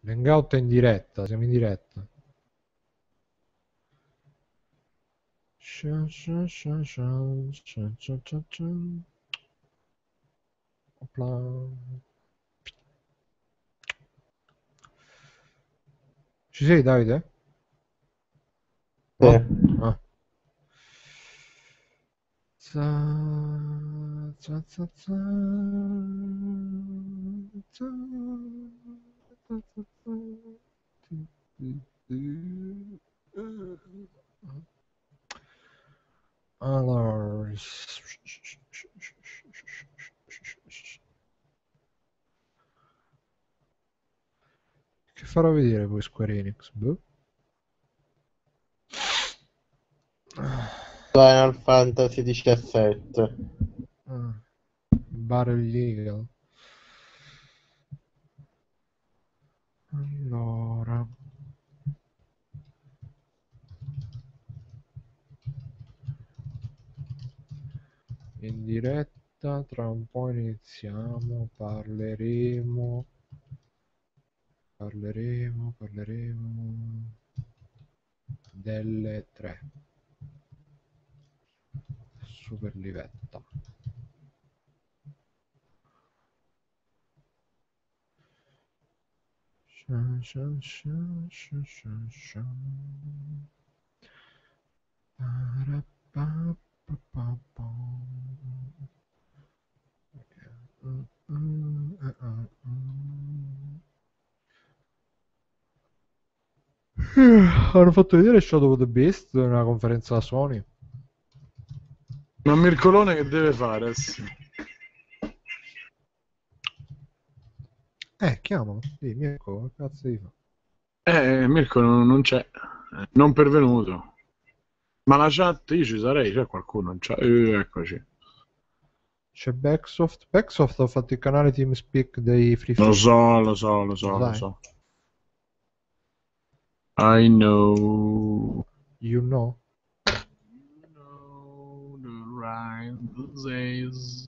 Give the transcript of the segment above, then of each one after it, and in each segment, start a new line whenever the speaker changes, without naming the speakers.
L'hangout è in diretta, siamo in diretta. Opla. Ci sei, Davide?
Sì.
No? Ah. Za, za, za, za, za, za, za, za. Allora, che farò vedere poi Square Enix? Boh.
Final Fantasy XVII.
Ah, Battle Legal. Allora, in diretta, tra un po' iniziamo, parleremo delle 3. Super livetta. Shan, shan, shan, shan, shan, shan. Ba-da-ba-ba-ba-ba. Hanno fatto vedere Shadow of the Beast nella conferenza Sony.
Ma Mircolone che deve fare? Sì.
Chiamalo. Sì, Mirko, che cazzo di fa?
Mirko non c'è, non pervenuto. Ma la chat io ci sarei, c'è qualcuno in chat? Eccoci.
C'è Backsoft. Backsoft ha fatto il canale TeamSpeak dei Free
Lo
Fire.
so, lo so, lo
Lo
so, lo
sai?
so. I know.
You know?
You know the right says.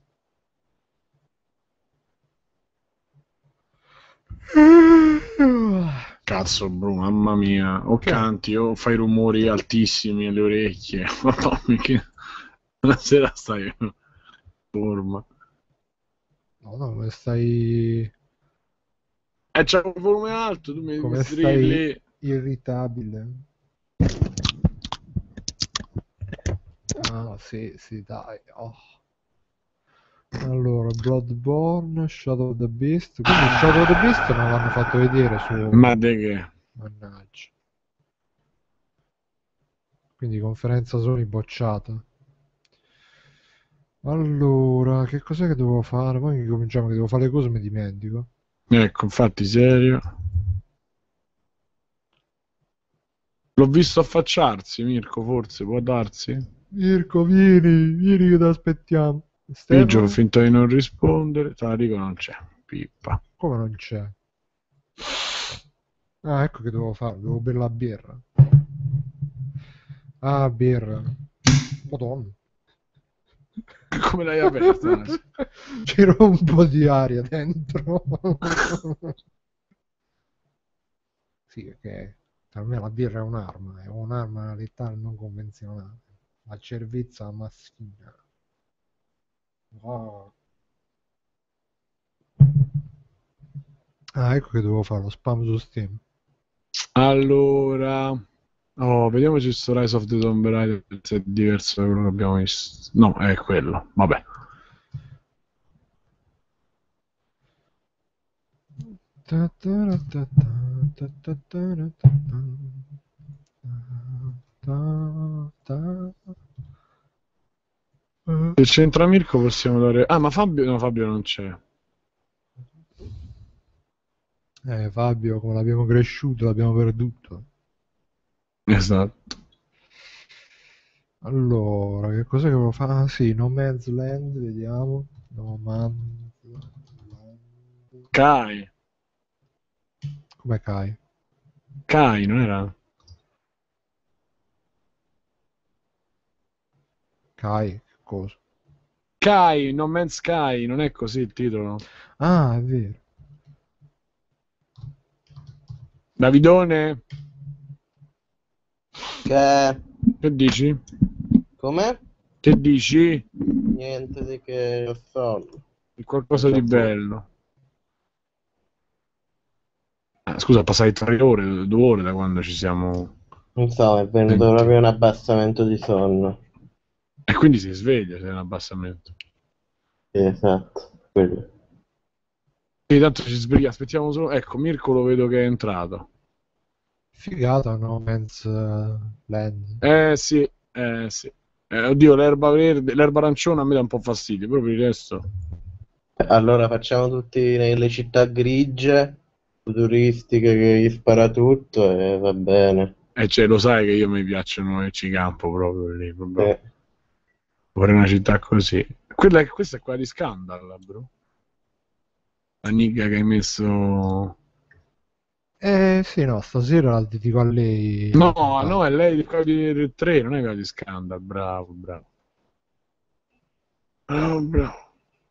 Cazzo, bro, mamma mia. O
Che è?
canti o fai rumori altissimi alle orecchie. Madonna, che... Una sera stai in forma.
No, no, come stai...
C'è un volume alto, tu mi
Come stai
strilli.
irritabile. Ah, sì, sì, dai. Oh. Allora, Bloodborne, Shadow of the Beast. Quindi Shadow of the Beast non l'hanno fatto vedere su...
Ma de che?
Mannaggia. Quindi conferenza Sony bocciata. Allora, che cos'è che devo fare? Poi cominciamo che devo fare le cose e mi dimentico.
Ecco, infatti, serio. L'ho visto affacciarsi, Mirko, forse, può darsi?
Mirko, vieni che ti aspettiamo.
Biggio fa
Stefano?
finta di non rispondere. Tarico non c'è. Pippa.
Come non c'è? Ah, ecco che devo fare, devo bere la birra. Ah, birra. Madonna.
Come l'hai aperta?
C'era un po' di aria dentro. Sì, perché per me la birra è un'arma letale non convenzionale. La cervezza maschina. Oh. Ah, ecco che devo fare lo spam su Steam.
Allora... Oh, vediamoci sto Rise of the Tomb Raider se è diverso da quello che abbiamo visto. No, è quello. Vabbè. Se c'entra Mirko possiamo dare... Ah, ma Fabio... No, Fabio non c'è.
Fabio, come l'abbiamo cresciuto, l'abbiamo perduto.
Esatto.
Allora, che cos'è che devo fare? Ah, sì, No Man's Land, vediamo. No Man's Land.
Kai.
Come Kai?
Kai, non era?
Kai, che cosa?
Kai, No Man's Sky, non è così il titolo?
Ah, è vero.
Davidone,
Che...
che dici?
Com'è?
Che dici?
Niente di che, ho sonno.
Qualcosa di bello. Scusa, passai 3 ore, 2 ore da quando ci siamo
Non so, è venuto
sentiti.
proprio un abbassamento di sonno.
E quindi si sveglia se è un abbassamento.
Sì, esatto, quello.
Sì, tanto ci sbrighiamo, aspettiamo solo. Ecco, Mirko lo vedo che è entrato.
Figata, No Man's Land.
Sì, sì. Oddio, l'erba verde, l'erba arancione a me dà un po' fastidio, proprio il resto.
Allora facciamo tutti nelle città grigie, futuristiche, che gli spara tutto e va bene.
Cioè, lo sai che io mi piacciono e ci campo proprio lì, proprio.
Sì.
Vorrei una città così. Questa è quella di Scandal, bro. La nigga che hai messo.
Sì, no, stasera la dedico a lei.
No,
La puntata.
no, è lei di quella del 3, non è quella di Scandal. Bravo, bravo. Bravo, bravo.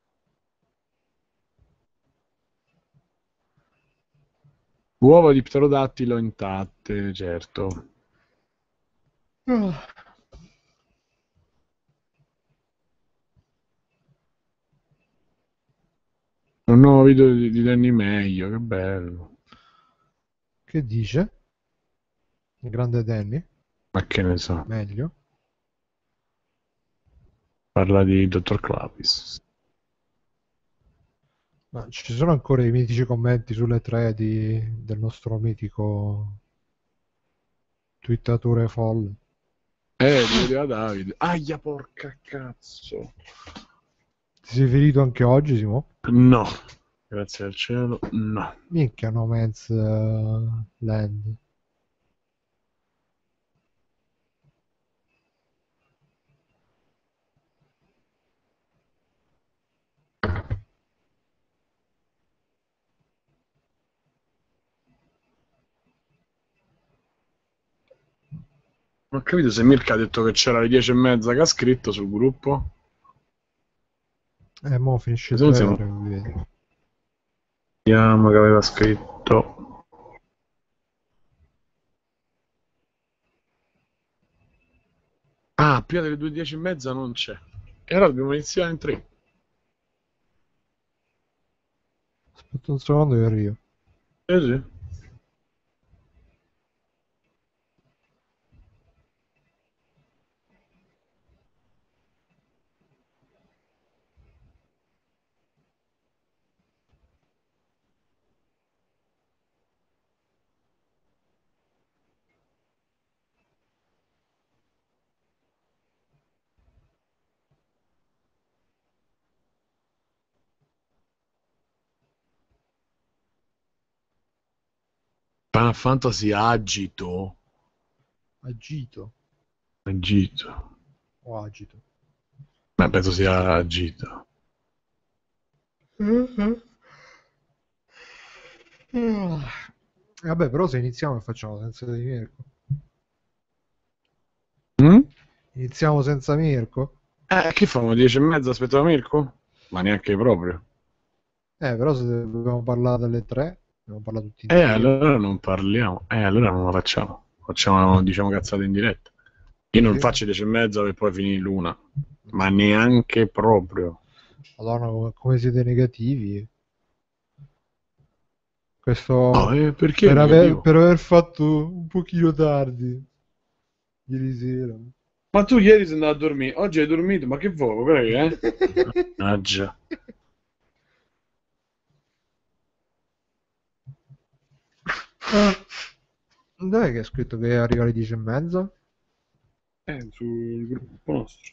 Uova di pterodattilo intatte, certo.
Ah,
Un nuovo video di Danny Meglio, che bello.
che dice? Il grande Danny?
Ma che ne so.
Meglio.
Parla di Dottor Clavis.
Ma ci sono ancora i mitici commenti sulle tre del nostro mitico twittatore folle.
Li vedeva Davide. Aia, porca cazzo.
Ti sei ferito anche oggi, Simo?
No, grazie al cielo, no.
Minchia, No Man's Land.
Non ho capito se Mirka ha detto che c'era alle 10:30 che ha scritto sul gruppo.
Mo finisce
Se non
3
siamo...
ore, vedi.
Vediamo che aveva scritto. Ah, prima delle 2:10:30 non c'è. E allora dobbiamo iniziare in 3.
Aspetta un secondo che arrivo.
Sì. Final Fantasy agito.
Agito
Agito.
o agito?
Beh, penso sia agito.
Vabbè, però se iniziamo e facciamo senza di Mirko.
Mm?
Iniziamo senza Mirko?
Che famo? 10:30? Aspetta Mirko? Ma neanche proprio.
Però se dobbiamo parlare delle 3, dobbiamo parlare tutti insieme.
Allora non parliamo. Allora non la facciamo. Facciamo, diciamo, cazzate in diretta. Io non
Sì.
faccio 10:30 per poi finire l'una. Ma neanche proprio.
Madonna, come siete negativi. Questo
No, perché è negativo?
per aver fatto un pochino tardi ieri sera.
Ma tu ieri sei andato a dormire, oggi hai dormito, ma che vuoi? Prego, Mannaggia.
Dov'è che è scritto che arriva alle 10:30?
Sul gruppo nostro.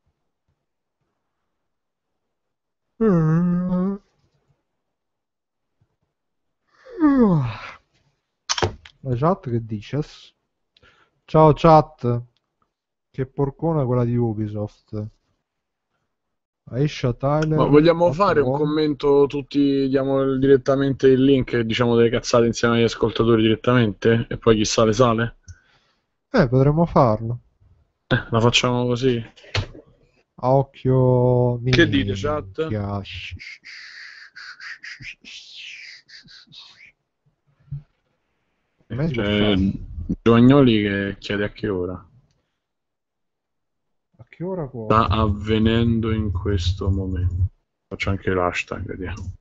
La chat che dices? Ciao chat, che porcona quella di Ubisoft. Aisha
Ma
Tyler,
vogliamo
Hot
fare un
Wall.
commento tutti, diamo direttamente il link e diciamo delle cazzate insieme agli ascoltatori direttamente? E poi chi sale sale?
Potremmo farlo.
La facciamo così?
A occhio
Che dite, chat?
minchia. A me si può
C'è
fare.
Giovagnoli che chiede a che ora.
A che ora può?
Sta avvenendo in questo momento. Faccio anche l'hashtag, vediamo.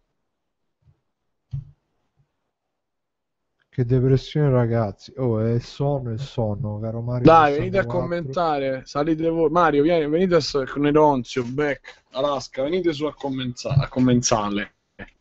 Che depressione, ragazzi. Oh, è sonno, caro Mario
Dai, venite a
64.
commentare, salite voi. Mario, venite con Eronzio, Beck, Alaska, venite su a commensale.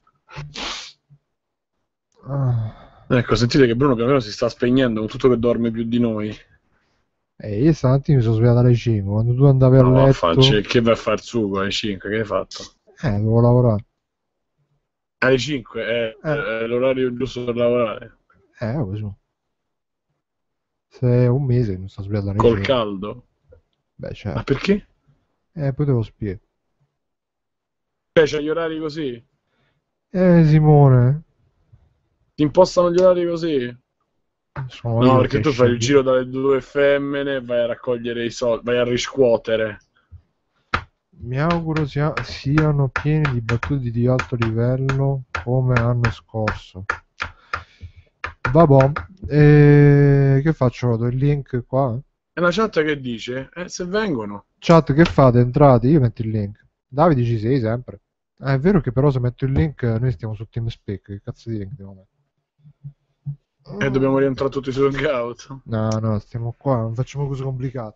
Ah.
Ecco, sentite che Bruno piano piano si sta spegnendo con tutto che dorme più di noi.
Io stamattina mi sono svegliato alle 5. Quando tu andavi a
No,
letto,
che vai a far sugo alle 5? Che hai fatto?
dovevo lavorare.
Alle 5 è l'orario giusto per lavorare.
Così. Se è un mese che mi sto svegliato alle
Col
5.
caldo?
Beh,
Ma
certo.
perché?
Poi te lo spiego.
C'hai gli orari così?
Simone,
Ti impostano gli orari così?
sono
No,
io
perché
che
tu fai il
sceglio.
giro dalle due femmine e vai a raccogliere i soldi, vai a riscuotere.
Mi auguro siano pieni di battute di alto livello come l'anno scorso. Vabbè, che faccio? Do il link qua?
E la chat che dice? Se vengono.
Chat, che fate? Entrate, io metto il link. Davide ci sei sempre. È vero che però se metto il link noi stiamo su TeamSpeak. Che cazzo di link devo mettere?
E dobbiamo rientrare tutti su Hangout.
No, stiamo qua, non facciamo cose complicate.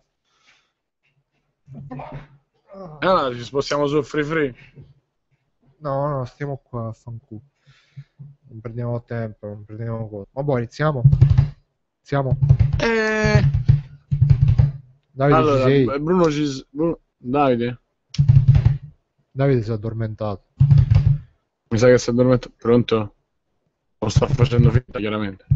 Allora ci spostiamo su free.
No, stiamo qua, fanculo. Non prendiamo tempo, non prendiamo cosa. Ma boh, iniziamo? Iniziamo? Davide,
Allora,
ci sei?
Davide?
Davide si è addormentato.
Mi sa che si è addormentato. Pronto? Lo sta facendo finta, chiaramente.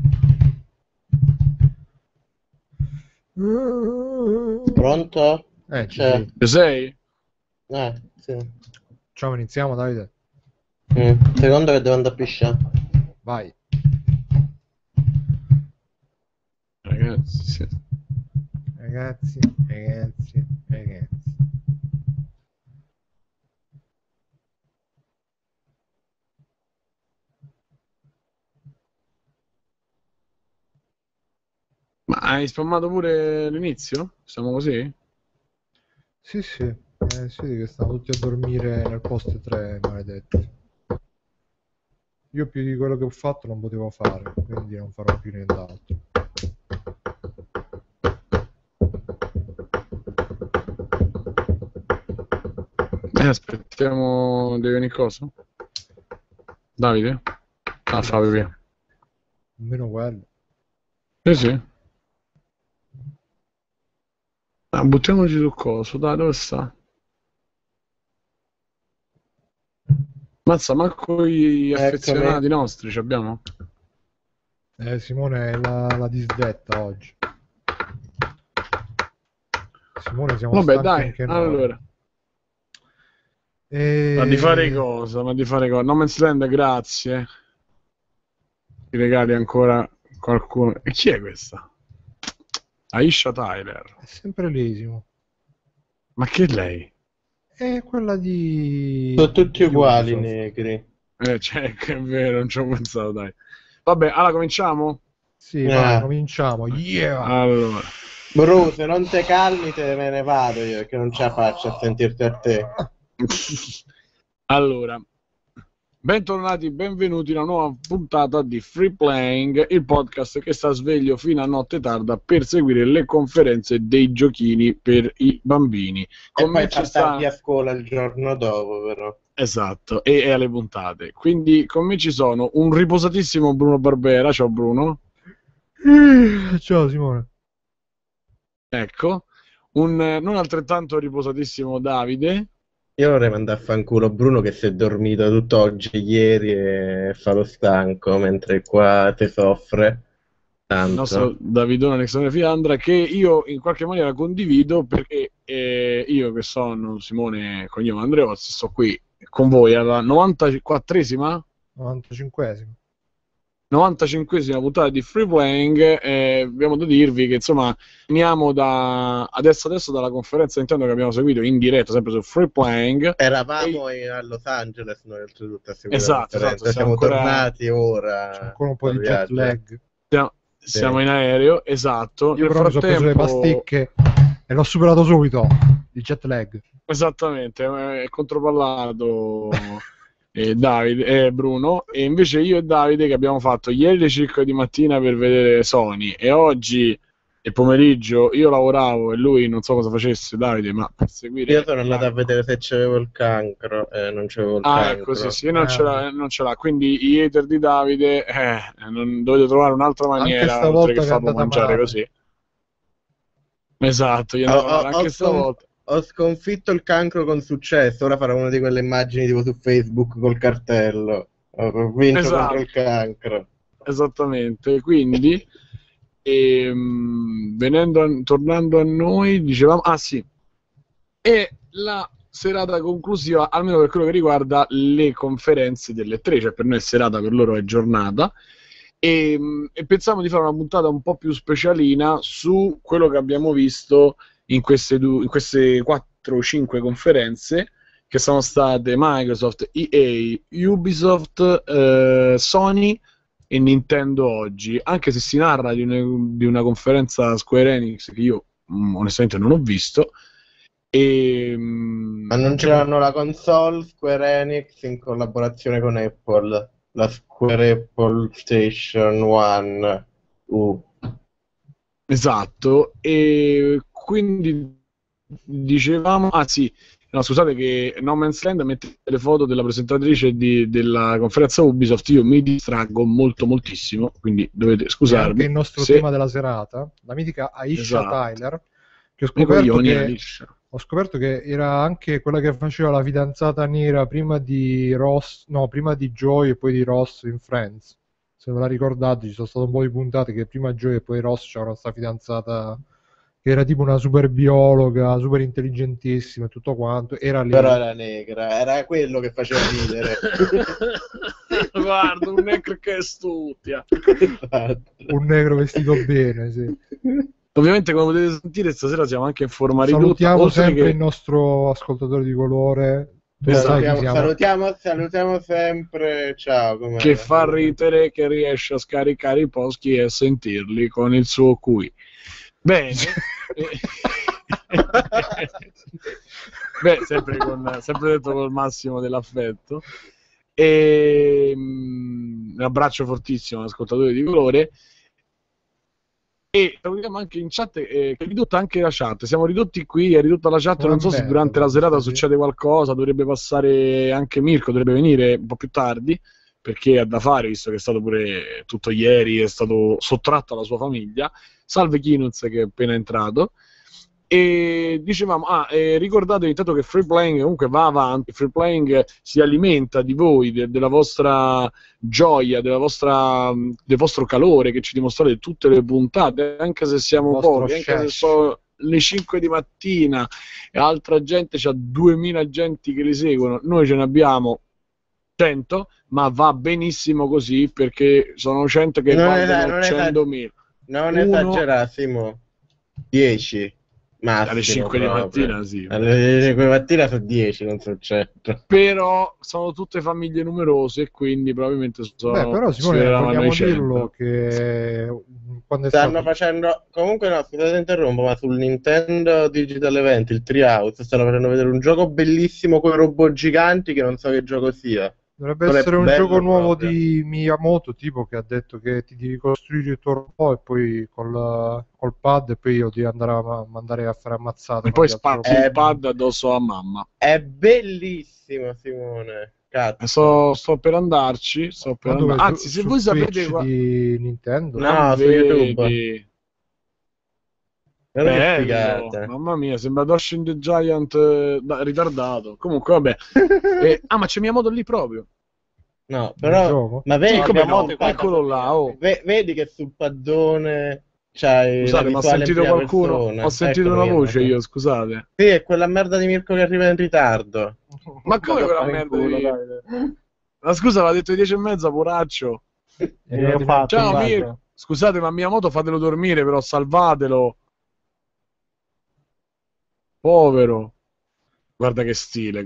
Pronto?
Ci sei.
Ci sei?
Sì.
Ciao, iniziamo, Davide.
Secondo che devo andare a pisciare.
Vai.
Ragazzi, sì.
Ragazzi.
Ma hai spammato pure l'inizio? Siamo così?
Sì. Sì, che stanno tutti a dormire nel post 3, maledetti. Io più di quello che ho fatto non potevo fare, quindi non farò più nient'altro.
Aspettiamo, devi venire cosa? Davide? Fabio, via.
Almeno quello.
Sì. Buttiamoci sul coso, dai, dove sta? Mazza, manco gli affezionati nostri ci abbiamo?
Simone è la disdetta oggi. Simone, siamo
Vabbè,
stanchi
dai,
anche noi.
allora. Ma di fare cosa? No Man's Land, grazie. Ti regali ancora qualcuno. E chi è questa? Aisha Tyler.
È sempre l'esimo.
Ma che è lei?
È quella di...
Sono tutti uguali,
Ubisoft.
negri.
Cioè, che è vero, non ci ho pensato, dai. Vabbè, allora cominciamo?
Sì, vai, cominciamo. Yeah!
Allora. Bru, se non te calmi te me ne vado io, che non ce la faccio a sentirti a te.
Allora, bentornati, benvenuti a una nuova puntata di Free Playing, il podcast che sta sveglio fino a notte tarda per seguire le conferenze dei giochini per i bambini.
Con me ci sta a scuola il giorno dopo, però.
Esatto, e alle puntate. Quindi con me ci sono un riposatissimo Bruno Barbera. Ciao Bruno.
Ciao Simone.
Ecco, un non altrettanto riposatissimo Davide.
Io vorrei mandare a fanculo Bruno che si è dormito tutto oggi, ieri, e fa lo stanco, mentre qua te soffre tanto.
Il nostro Davidone Alexandre Fiandra, che io in qualche maniera condivido, perché io che sono Simone cognome Andreozzi sto qui con voi alla 94esima 95esima puntata di Free Playing. Abbiamo da dirvi che insomma veniamo da adesso dalla conferenza Nintendo che abbiamo seguito in diretta sempre su Free Playing.
Eravamo a Los Angeles noi oltretutto a seguire
esatto,
siamo
ancora...
tornati ora.
C'è ancora un po' di jet lag.
Siamo in aereo, esatto.
Io
Nel
però mi sono preso le
frattempo,
pasticche e l'ho superato subito. Il jet lag.
esattamente, è contropallato Davide, Bruno, e invece io e Davide che abbiamo fatto ieri le 5 di mattina per vedere Sony e oggi il pomeriggio io lavoravo e lui non so cosa facesse, Davide, ma per seguire...
Io sono andato a vedere se c'avevo il cancro e non c'avevo il
Ah, ecco,
cancro.
sì, non ce l'ha. Quindi i hater di Davide dovete trovare un'altra
Anche
maniera oltre che
stavolta che è
farlo
andata
mangiare
male.
così. Esatto, gli è
Ho,
andata
ho-
male
ho
anche
scon-
stavolta.
ho sconfitto il cancro con successo. Ora farò una di quelle immagini tipo su Facebook col cartello. Ho vinto contro
Esatto,
il cancro.
esattamente. Quindi, tornando a noi, dicevamo, ah sì, e la serata conclusiva, almeno per quello che riguarda le conferenze delle tre, cioè per noi è serata, per loro è giornata, e pensiamo di fare una puntata un po' più specialina su quello che abbiamo visto in queste 4 o 5 conferenze che sono state Microsoft, EA, Ubisoft, Sony e Nintendo oggi, anche se si narra di una conferenza Square Enix che io onestamente non ho visto.
Annunceranno la console Square Enix in collaborazione con Apple, la Square Apple Station One U.
Esatto, e quindi dicevamo, ah sì, no, scusate che No Man's Land mette le foto della presentatrice della conferenza Ubisoft, io mi distraggo moltissimo, quindi dovete
E anche
scusarmi
il nostro
se...
tema della serata, la mitica Aisha
Esatto,
Tyler, che
i coglioni Alicia.
ho scoperto che era anche quella che faceva la fidanzata nera prima di Ross, no, prima di Joy e poi di Ross in Friends. Se ve la ricordate, ci sono state un po' di puntate che prima Joy e poi Ross c'era questa fidanzata che era tipo una super biologa, super intelligentissima e tutto quanto. Era lì.
Però era negra, era quello che faceva ridere.
Guarda, un necro che studia.
Esatto.
Un negro vestito bene, sì.
Ovviamente, come potete sentire, stasera siamo anche in forma ridotta.
Salutiamo
oltre
sempre
che...
il nostro ascoltatore di colore. Tu
Esatto.
sai chi siamo.
Salutiamo sempre. Ciao. Com'è?
Che fa ridere, che riesce a scaricare i poschi e a sentirli con il suo QI. Bene. Beh, sempre detto col massimo dell'affetto. Un abbraccio fortissimo all'ascoltatore di colore. E salutiamo anche in chat, che è ridotta anche la chat. Siamo ridotti qui, è ridotta la chat.
Una
Non so se
merda,
durante la serata
sì.
succede qualcosa. Dovrebbe passare anche Mirko, dovrebbe venire un po' più tardi perché ha da fare, visto che è stato pure tutto ieri, è stato sottratto alla sua famiglia. Salve Kinuz che è appena entrato. E dicevamo, ricordatevi intanto che Free Playing comunque va avanti, Free Playing si alimenta di voi, della vostra gioia, del vostro calore che ci dimostrate tutte le puntate, anche se siamo pochi, anche se sono le 5 di mattina e altra gente c'ha 2000 agenti che li seguono, noi ce ne abbiamo 100, ma va benissimo così perché sono 100 che valgono 100.000.
Non esagerassimo, 10. Massimo,
alle 5
proprio.
di mattina, sì.
Alle 5 di mattina sono 10, non sono 100.
Però sono tutte famiglie numerose e quindi probabilmente sono...
Beh, però Simone, vogliamo dirlo che quando
stanno facendo... Comunque no, scusate interrompo, ma sul Nintendo Digital Event, il Treehouse, stanno facendo vedere un gioco bellissimo con i robot giganti che non so che gioco sia.
Dovrebbe essere un gioco nuovo di Miyamoto, tipo che ha detto che ti devi costruire il tuo robot e poi col pad e poi io ti andrà a mandare a fare ammazzate.
E poi spazzi il pad addosso a mamma.
È bellissimo, Simone.
Cazzo. Sto per andarci. Anzi, se voi sapete
di Nintendo,
no, su YouTube.
Bello, mamma mia, sembra Doshin the Giant ritardato. Comunque, vabbè. Ma c'è Miyamoto lì proprio.
No, però...
Ma vedi, eccolo là. Oh.
Vedi che sul paddone c'hai...
Scusate, ma ho sentito qualcuno? Persona. Ho sentito una voce io, scusate.
Sì, è quella merda di Mirko che arriva in ritardo.
Ma come quella merda di... Ma scusa, aveva detto 10:30, poraccio. Ciao Mirko. Scusate, ma Miyamoto fatelo dormire, però salvatelo. Povero. Guarda che stile.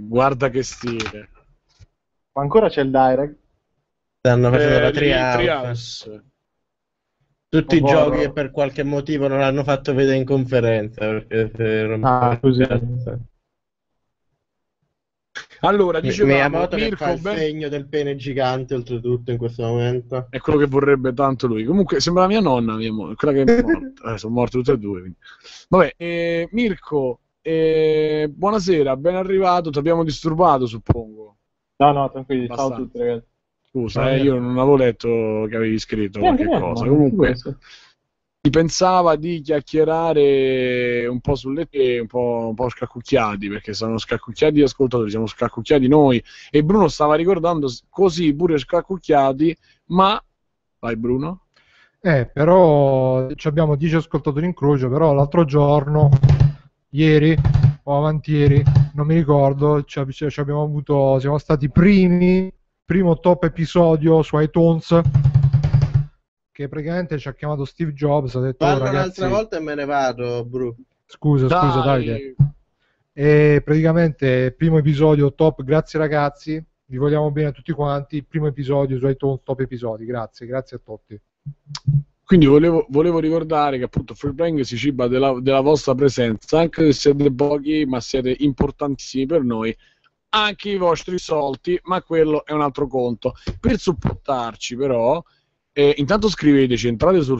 Ma ancora c'è il direct?
Stanno facendo la Treehouse. Tutti i
Ovvero-
giochi che per qualche motivo non hanno fatto vedere in conferenza. Perché se non-
così.
Allora, dicevamo,
Miyamoto che fa
Mirko,
il segno del pene gigante oltretutto in questo momento.
è quello che vorrebbe tanto lui. Comunque sembra la mia nonna, quella che è morta. Sono morti tutte e due. Quindi. Vabbè, Mirko, buonasera, ben arrivato. Ti abbiamo disturbato, suppongo.
No, tranquilli, ciao a
Abbastanza.
tutti ragazzi.
Scusa, io non avevo letto che avevi scritto qualche cosa. Comunque, si pensava di chiacchierare un po' sulle tee, un po' scaccucciati, perché sono scaccucciati gli ascoltatori, siamo scaccucciati noi, e Bruno stava ricordando così pure scaccucciati, ma... Vai Bruno?
Però abbiamo 10 ascoltatori in croce, però l'altro giorno, ieri o avantieri, non mi ricordo, abbiamo avuto, siamo stati primo top episodio su iTunes, che praticamente ci ha chiamato Steve Jobs, ha detto:
Parlo
ragazzi,
un'altra volta e me ne vado, Bru.
scusa Davide. E praticamente primo episodio top, grazie ragazzi, vi vogliamo bene a tutti quanti, primo episodio su iTunes, top episodi, grazie a tutti.
Quindi volevo ricordare che appunto Freeplaying si ciba della vostra presenza, anche se siete pochi, ma siete importantissimi per noi, anche i vostri soldi, ma quello è un altro conto. Per supportarci però, intanto scriveteci, entrate sul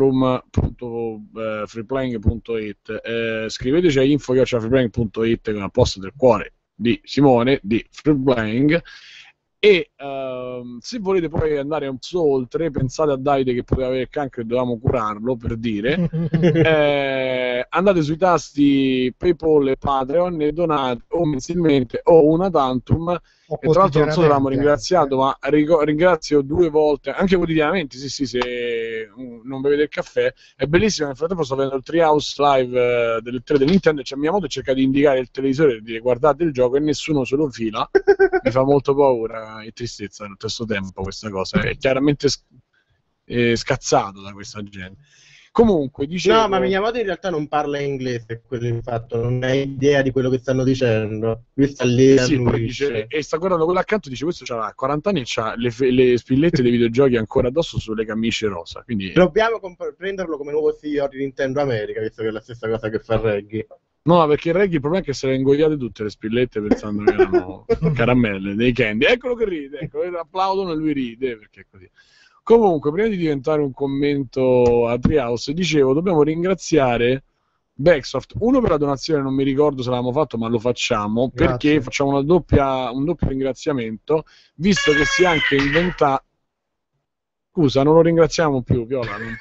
forum.freeplaying.it, scriveteci a info@freeplaying.it con al posto del cuore di Simone di Freeplaying, e se volete poi andare un po' oltre, pensate a Davide che poteva avere il cancro e dovevamo curarlo, per dire, andate sui tasti PayPal e Patreon e donate o mensilmente o una tantum. E tra l'altro non so se l'abbiamo ringraziato, ma ringrazio 2 volte, anche quotidianamente, sì, se non bevete il caffè, è bellissimo. Nel frattempo sto vedendo il Treehouse Live delle 3 del Nintendo, e mia moglie cerca di indicare il televisore e dire guardate il gioco, e nessuno se lo fila. Mi fa molto paura e tristezza allo stesso tempo questa cosa, è chiaramente scazzato da questa gente. Comunque, dicevo...
No, ma Miyamoto in realtà non parla inglese, quello il fatto, non ha idea di quello che stanno dicendo. Lui sta lì
sì, poi dice, e sta guardando quello accanto, dice questo c'ha 40 anni e c'ha le spillette dei videogiochi ancora addosso sulle camicie rosa, quindi...
Dobbiamo prenderlo come nuovo CEO di Nintendo America, visto che è la stessa cosa che fa Reggie.
No, perché il Reggie il problema è che se le ha ingoiate tutte le spillette pensando che erano caramelle, dei candy. Eccolo che ride, ecco, applaudono e lui ride, perché è così. Comunque, prima di diventare un commento a Treehouse, dicevo, dobbiamo ringraziare Backsoft, uno per la donazione, non mi ricordo se l'avevamo fatto, ma lo facciamo,
Grazie.
perché facciamo un doppio ringraziamento, visto che si è anche inventato... Scusa, non lo ringraziamo più, Viola, non...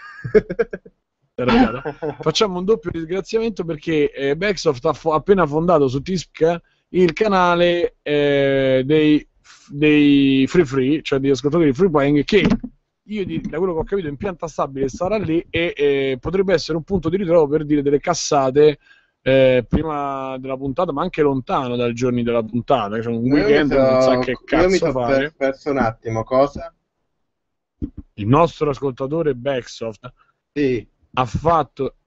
Facciamo un doppio ringraziamento perché Backsoft ha appena fondato su Teamspeak il canale dei free, cioè degli ascoltatori di Freeplaying, che io da quello che ho capito in pianta stabile sarà lì, e potrebbe essere un punto di ritrovo per dire delle cassate prima della puntata, ma anche lontano dai giorni della puntata, cioè un weekend non sa che cazzo fare.
Perso un attimo, cosa?
Il nostro ascoltatore Backsoft
Sì.
ha fatto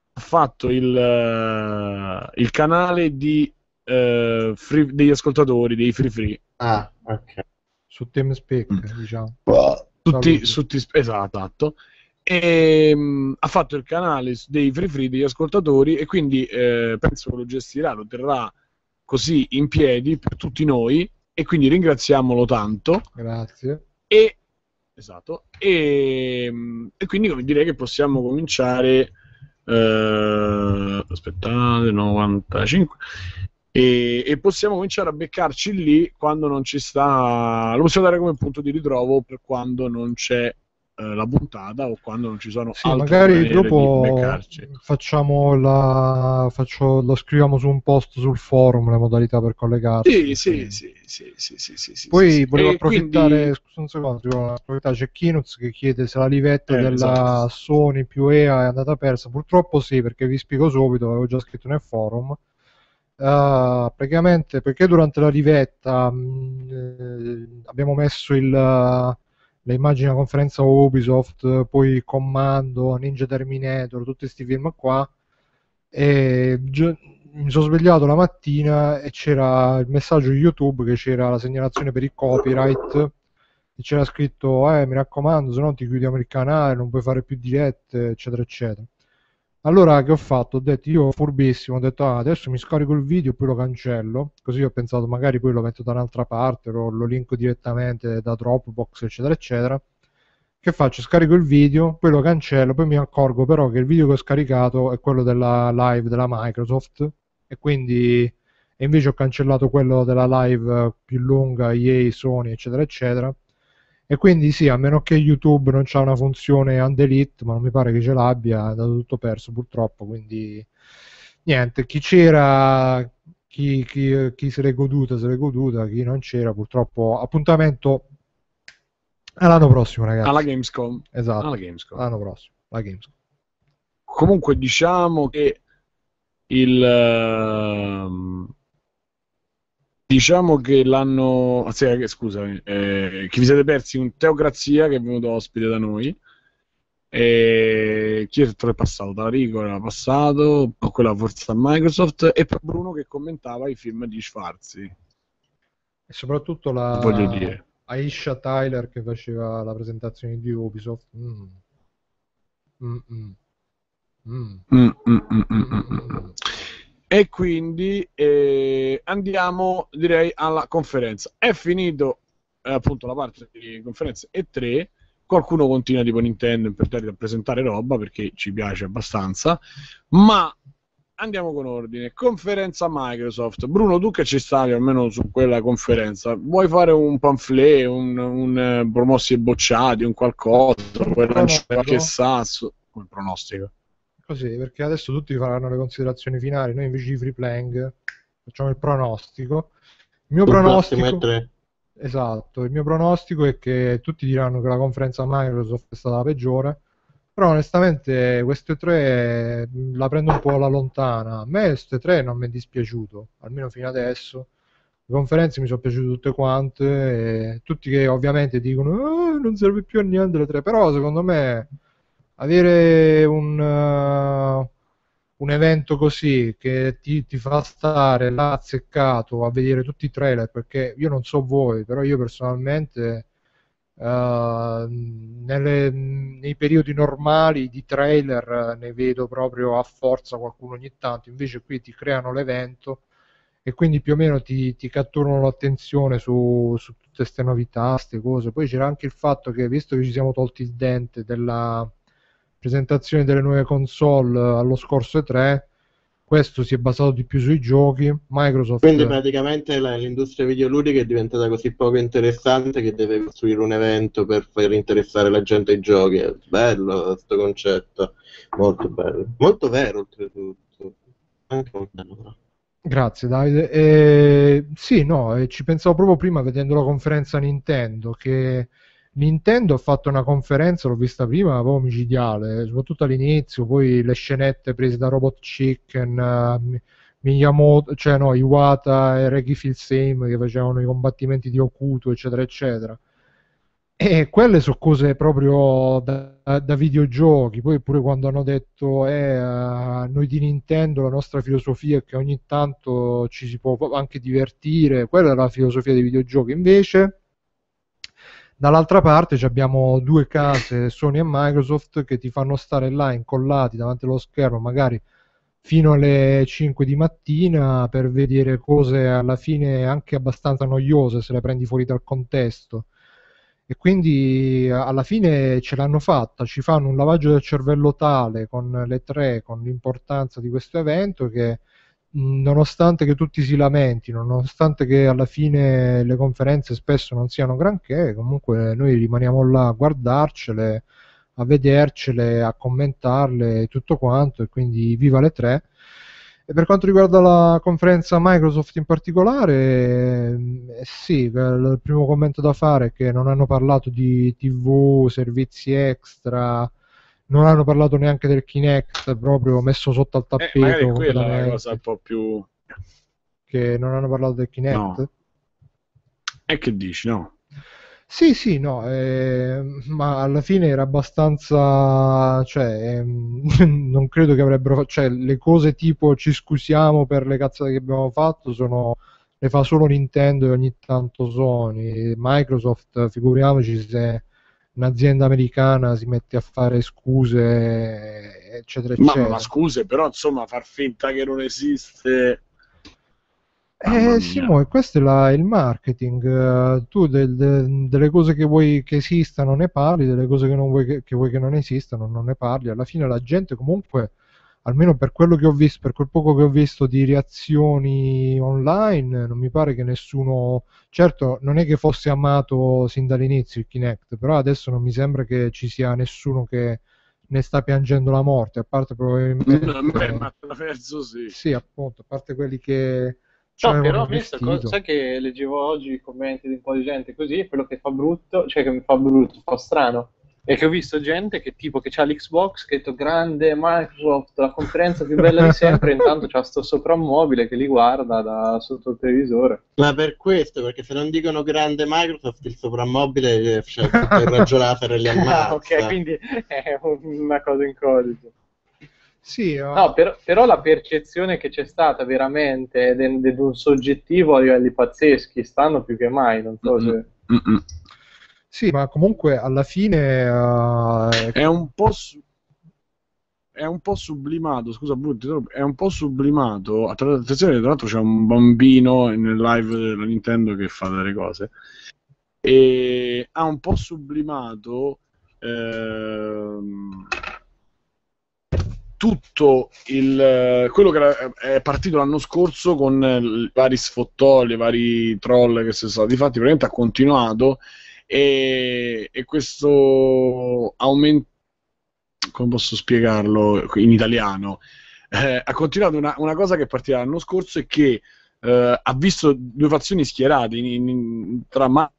il canale degli ascoltatori dei free.
Ah, ok.
Su TeamSpeak, diciamo.
Esatto. E ha fatto il canale dei free degli ascoltatori, e quindi penso che lo gestirà, lo terrà così in piedi per tutti noi, e quindi ringraziamolo tanto.
Grazie.
Esatto. E quindi direi che possiamo cominciare. Aspettate, 95. E possiamo cominciare a beccarci lì quando non ci sta. Lo possiamo dare come punto di ritrovo per quando non c'è la puntata, o quando non ci sono altre
magari
maniere
dopo
di beccarci.
lo scriviamo su un post sul forum, le modalità per collegarci.
Sì.
Poi volevo approfittare,
quindi...
scusa un secondo, c'è Kinuz che chiede se la livetta della
esatto.
Sony più EA è andata persa. Purtroppo sì, perché vi spiego subito, avevo già scritto nel forum. Praticamente perché durante la livetta abbiamo messo le immagini della conferenza Ubisoft, poi Commando, Ninja Terminator, tutti questi film qua, e mi sono svegliato la mattina e c'era il messaggio di YouTube che c'era la segnalazione per il copyright, e c'era scritto mi raccomando, se no ti chiudiamo il canale, non puoi fare più dirette, eccetera eccetera. Allora che ho fatto? Ho detto, io furbissimo, ho detto adesso mi scarico il video e poi lo cancello, così ho pensato magari poi lo metto da un'altra parte, lo linko direttamente da Dropbox, eccetera eccetera. Che faccio? Scarico il video, poi lo cancello, poi mi accorgo però che il video che ho scaricato è quello della live della Microsoft e quindi e invece ho cancellato quello della live più lunga, EA, Sony, eccetera eccetera. E quindi sì, a meno che YouTube non c'ha una funzione undelete, ma non mi pare che ce l'abbia, è andato tutto perso purtroppo, quindi niente, chi c'era, chi se l'è goduta, chi non c'era purtroppo, appuntamento all'anno prossimo ragazzi.
Alla Gamescom.
Esatto,
Alla Gamescom.
l'anno prossimo, la Gamescom.
Comunque diciamo che diciamo che l'anno scusami, che vi siete persi un Teocrazia che è venuto ospite da noi. E chi altro è passato? Tarico era passato, poi quella forza Microsoft, e poi Bruno che commentava i film di Schwarzi.
E soprattutto
Voglio dire,
Aisha Tyler che faceva la presentazione di Ubisoft.
E quindi andiamo direi alla conferenza. È finito appunto la parte di conferenze E3. Qualcuno continua tipo Nintendo a presentare roba perché ci piace abbastanza, ma andiamo con ordine. Conferenza Microsoft. Bruno, tu che ci stavi almeno su quella conferenza, vuoi fare un pamphlet, un promossi e bocciati, un qualcosa, vuoi lanciare qualche sasso? Come pronostico?
Così, perché adesso tutti faranno le considerazioni finali, noi invece di free playing facciamo il pronostico. Il mio pronostico... Esatto, il mio pronostico è che tutti diranno che la conferenza Microsoft è stata la peggiore, però onestamente queste tre la prendo un po' alla lontana. A me queste tre non mi è dispiaciuto, almeno fino adesso. Le conferenze mi sono piaciute tutte quante, e tutti che ovviamente dicono non serve più a niente le tre, però secondo me avere un evento così che ti fa stare là azzeccato a vedere tutti i trailer, perché io non so voi, però io personalmente nei periodi normali di trailer ne vedo proprio a forza qualcuno ogni tanto, invece qui ti creano l'evento e quindi più o meno ti catturano l'attenzione su tutte queste novità, queste cose. Poi c'era anche il fatto che, visto che ci siamo tolti il dente della presentazione delle nuove console allo scorso E3, questo si è basato di più sui giochi. Microsoft,
quindi praticamente l'industria videoludica è diventata così poco interessante che deve costruire un evento per far interessare la gente ai giochi. È bello questo concetto, molto bello, molto vero oltretutto, anche molto bello.
Grazie Davide. Sì, no, ci pensavo proprio prima vedendo la conferenza Nintendo, che Nintendo ha fatto una conferenza, l'ho vista prima, proprio micidiale, soprattutto all'inizio, poi le scenette prese da Robot Chicken, Miyamoto, cioè no, Iwata e Reggie Fils-Aime che facevano i combattimenti di Okuto, eccetera, eccetera. E quelle sono cose proprio da videogiochi. Poi pure quando hanno detto noi di Nintendo la nostra filosofia è che ogni tanto ci si può anche divertire, quella è la filosofia dei videogiochi. Invece dall'altra parte abbiamo due case, Sony e Microsoft, che ti fanno stare là incollati davanti allo schermo magari fino alle 5 di mattina per vedere cose alla fine anche abbastanza noiose se le prendi fuori dal contesto. E quindi alla fine ce l'hanno fatta, ci fanno un lavaggio del cervello tale con le tre, con l'importanza di questo evento, che nonostante che tutti si lamentino, nonostante che alla fine le conferenze spesso non siano granché, comunque noi rimaniamo là a guardarcele, a vedercele, a commentarle, tutto quanto, e quindi viva le tre. E per quanto riguarda la conferenza Microsoft in particolare, sì, il primo commento da fare è che non hanno parlato di TV, servizi extra, non hanno parlato neanche del Kinect, proprio messo sotto al tappeto.
Magari quella è la cosa un po' più...
Che non hanno parlato del Kinect?
No. E che dici, no?
Sì, no, ma alla fine era abbastanza, cioè, non credo che avrebbero, cioè, le cose tipo ci scusiamo per le cazzate che abbiamo fatto sono le fa solo Nintendo e ogni tanto Sony. Microsoft, figuriamoci se un'azienda americana si mette a fare scuse, eccetera, eccetera.
Ma scuse, però insomma far finta che non esiste... Mamma
Sì,
mia.
questo è il marketing. Tu delle cose che vuoi che esistano ne parli, delle cose che non vuoi che vuoi che non esistano non ne parli. Alla fine la gente comunque, almeno per quello che ho visto, per quel poco che ho visto di reazioni online, non mi pare che nessuno, certo non è che fosse amato sin dall'inizio il Kinect, però adesso non mi sembra che ci sia nessuno che ne sta piangendo la morte, a parte probabilmente,
Ma attraverso sì.
sì, appunto, a parte quelli che ci
No,
avevano
però a me
investito.
sai che leggevo oggi i commenti di un po' di gente così, quello che fa brutto, cioè che mi fa brutto, fa strano, è che ho visto gente che tipo che c'ha l'Xbox, che ha detto grande Microsoft, la conferenza più bella di sempre, intanto c'ha sto soprammobile che li guarda da sotto il televisore.
Ma per questo, perché se non dicono grande Microsoft, il soprammobile c'è tutto il raggio laser e li ammazza.
Ok, quindi è una cosa incolita.
Sì,
No, però la percezione che c'è stata veramente di un soggettivo a livelli pazzeschi stanno più che mai, non so se...
sì, ma comunque alla fine
È un po' sublimato, scusa Bruno, è un po' sublimato. Attenzione, tra l'altro c'è un bambino nel live della Nintendo che fa delle cose e ha un po' sublimato tutto quello che è partito l'anno scorso con i vari sfottoli, i vari troll che sono stati fatti, praticamente ha continuato e questo aumento, come posso spiegarlo in italiano, ha continuato una cosa che partiva l'anno scorso e che ha visto due fazioni schierate tra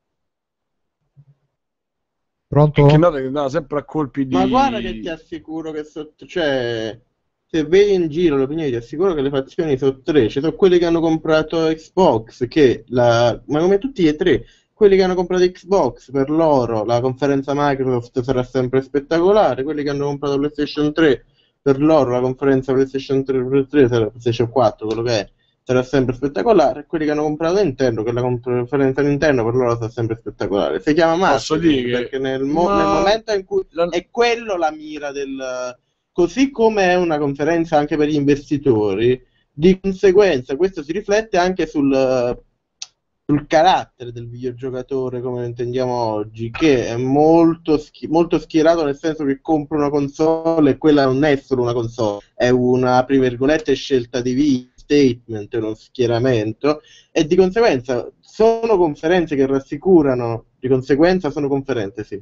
pronto?
che andava sempre a colpi di...
Ma guarda che ti assicuro che cioè, se vedi in giro le opinioni, ti assicuro che le fazioni sono tre. Ci sono quelli che hanno comprato Xbox, ma come tutti e tre, quelli che hanno comprato Xbox, per loro la conferenza Microsoft sarà sempre spettacolare, quelli che hanno comprato PlayStation 3, per loro la conferenza PlayStation 3 sarà PlayStation 4, quello che è, sarà sempre spettacolare, quelli che hanno comprato Nintendo, che la conferenza Nintendo per loro sarà sempre spettacolare. Si chiama marketing, perché nel momento in cui è quello la mira così come è una conferenza anche per gli investitori, di conseguenza questo si riflette anche sul carattere del videogiocatore come lo intendiamo oggi, che è molto schierato, nel senso che compra una console e quella non è solo una console, è una, apri virgolette, scelta di vita, statement, uno schieramento, e di conseguenza sono conferenze che rassicurano, sono conferenze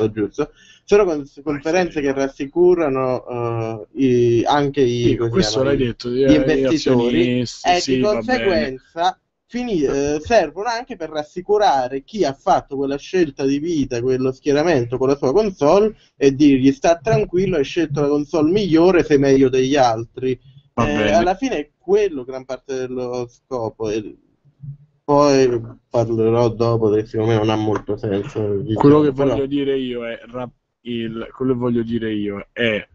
che rassicurano anche gli investitori, e
sì,
di conseguenza servono anche per rassicurare chi ha fatto quella scelta di vita, quello schieramento con la sua console, e dirgli sta tranquillo, hai scelto la console migliore, sei meglio degli altri. Alla fine è quello gran parte dello scopo, e poi parlerò dopo, perché secondo me non ha molto senso.
Quello che voglio dire io è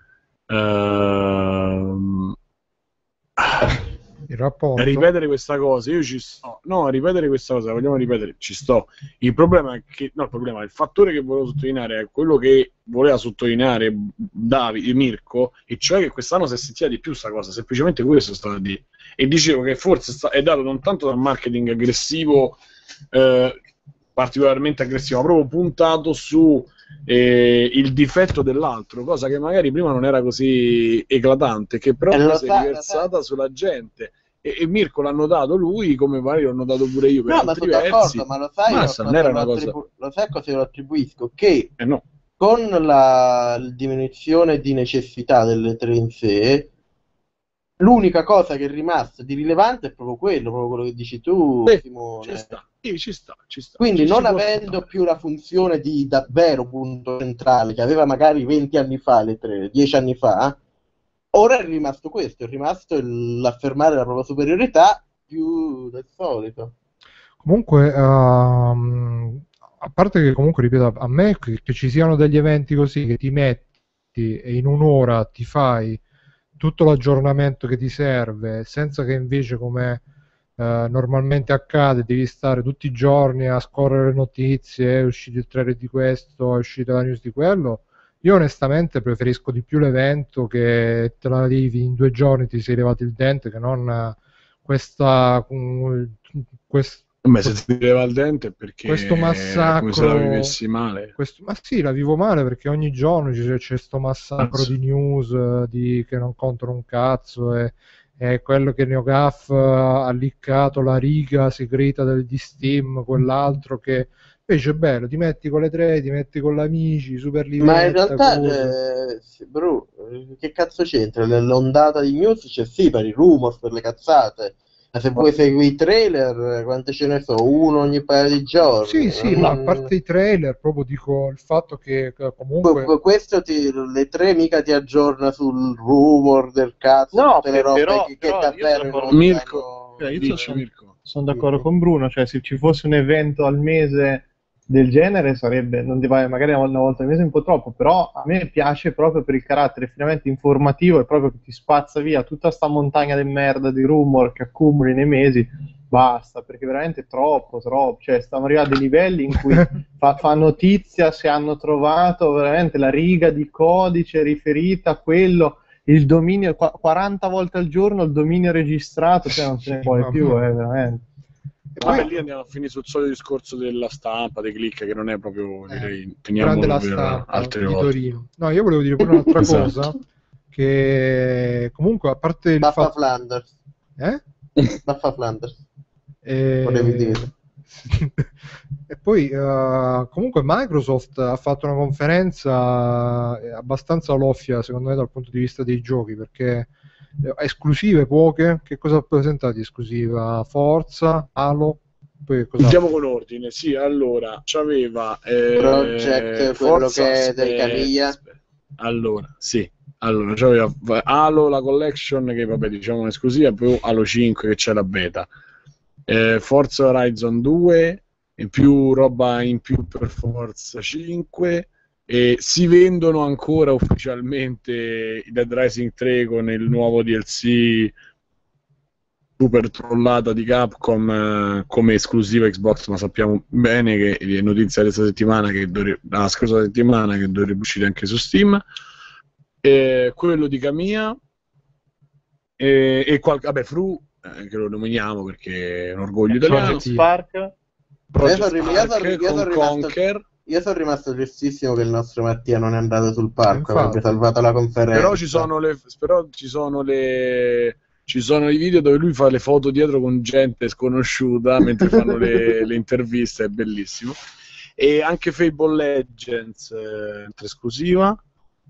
il rapporto.
ripetere questa cosa, io ci sto. No, ripetere questa cosa, vogliamo ripetere, ci sto. Il problema è che, no, il fattore che volevo sottolineare è quello che voleva sottolineare Mirko, e cioè che quest'anno si è sentita di più sta cosa, semplicemente questo stava a dire. E dicevo che forse è dato non tanto dal marketing aggressivo, particolarmente aggressivo, ma proprio puntato su il difetto dell'altro, cosa che magari prima non era così eclatante, che però si è riversata sulla gente. E Mirko l'ha notato lui, come magari l'ho notato pure io.
No, ma sono d'accordo, ma lo sai, lo sai cosa lo attribuisco? Che con la diminuzione di necessità delle tre in sé, l'unica cosa che è rimasta di rilevante è proprio quello che dici tu, Simone.
Ci sta.
Quindi non avendo più la funzione di davvero punto centrale che aveva magari 20 anni fa, le tre, 10 anni fa, ora è rimasto questo, è rimasto l'affermare la propria superiorità più del solito.
Comunque, a parte che comunque, ripeto, a me che ci siano degli eventi così che ti metti e in un'ora ti fai tutto l'aggiornamento che ti serve, senza che invece come normalmente accade, devi stare tutti i giorni a scorrere notizie, è uscito il trailer di questo, è uscita la news di quello. Io onestamente preferisco di più l'evento che te la levi in 2 giorni, ti sei levato il dente, che non questa,
Beh, se ti leva il dente è perché
questo massacro,
come se la vivessi male.
ma sì, la vivo male perché ogni giorno c'è sto massacro di news che non contano un cazzo, e quello che NeoGAF ha liccato la riga segreta di Steam, quell'altro che invece è bello, ti metti con le 3, ti metti con gli amici, super
Ma in
livetta,
realtà,
cose.
bro, che cazzo c'entra? L'ondata di news c'è sì per i rumors, per le cazzate. Ma se vuoi segui i trailer, quante ce ne so? Uno ogni paio di giorni.
Sì, ma a parte i trailer, proprio dico il fatto che comunque
Questo le 3 mica ti aggiorna sul rumor del cazzo,
No,
tutte le robe
però
che
io
davvero
sono-
Mirko,
io
dici, Mirko.
sono d'accordo con Bruno, cioè se ci fosse un evento al mese del genere sarebbe, non ti vai magari una volta al mese un po' troppo, però a me piace proprio per il carattere finalmente informativo e proprio che ti spazza via tutta sta montagna di merda di rumor che accumuli nei mesi, basta, perché veramente troppo, cioè stiamo arrivando a dei livelli in cui fa notizia se hanno trovato veramente la riga di codice riferita a quello, il dominio 40 volte al giorno, il dominio registrato, cioè non se ne può più, veramente.
E
Vabbè,
poi
lì andiamo a finire sul solito discorso della stampa, dei click, che non è proprio, direi,
grande
teniamolo
la
per
stampa
altre
di
volte.
Torino. No, io volevo dire pure un'altra
Esatto.
cosa, che comunque a parte il
Baffa
fatto...
Flanders. Baffa Flanders. Volevi dire.
E poi comunque Microsoft ha fatto una conferenza abbastanza loffia secondo me dal punto di vista dei giochi, perché esclusive poche. Che cosa ha presentato di esclusiva? Forza, Halo, poi cosa
Andiamo con ordine, sì, allora c'aveva
Project, quello che è dei Camiglia.
Allora, sì, allora c'aveva Halo la collection, che vabbè diciamo è esclusiva, più Halo 5 che c'è la beta, Forza Horizon 2 e più roba in più per Forza 5, e si vendono ancora ufficialmente i Dead Rising 3 con il nuovo DLC super trollata di Capcom come esclusiva Xbox, ma sappiamo bene che è notizia questa settimana la scorsa settimana che dovrebbe uscire anche su Steam, quello di Kamiya vabbè, Fru, che lo nominiamo perché è un orgoglio italiano,
Project Spark.
Io sono rimasto tristissimo che il nostro Mattia non è andato sul palco, avrebbe salvato la conferenza.
Però ci sono i video dove lui fa le foto dietro con gente sconosciuta mentre fanno le interviste, è bellissimo. E anche Fable Legends esclusiva.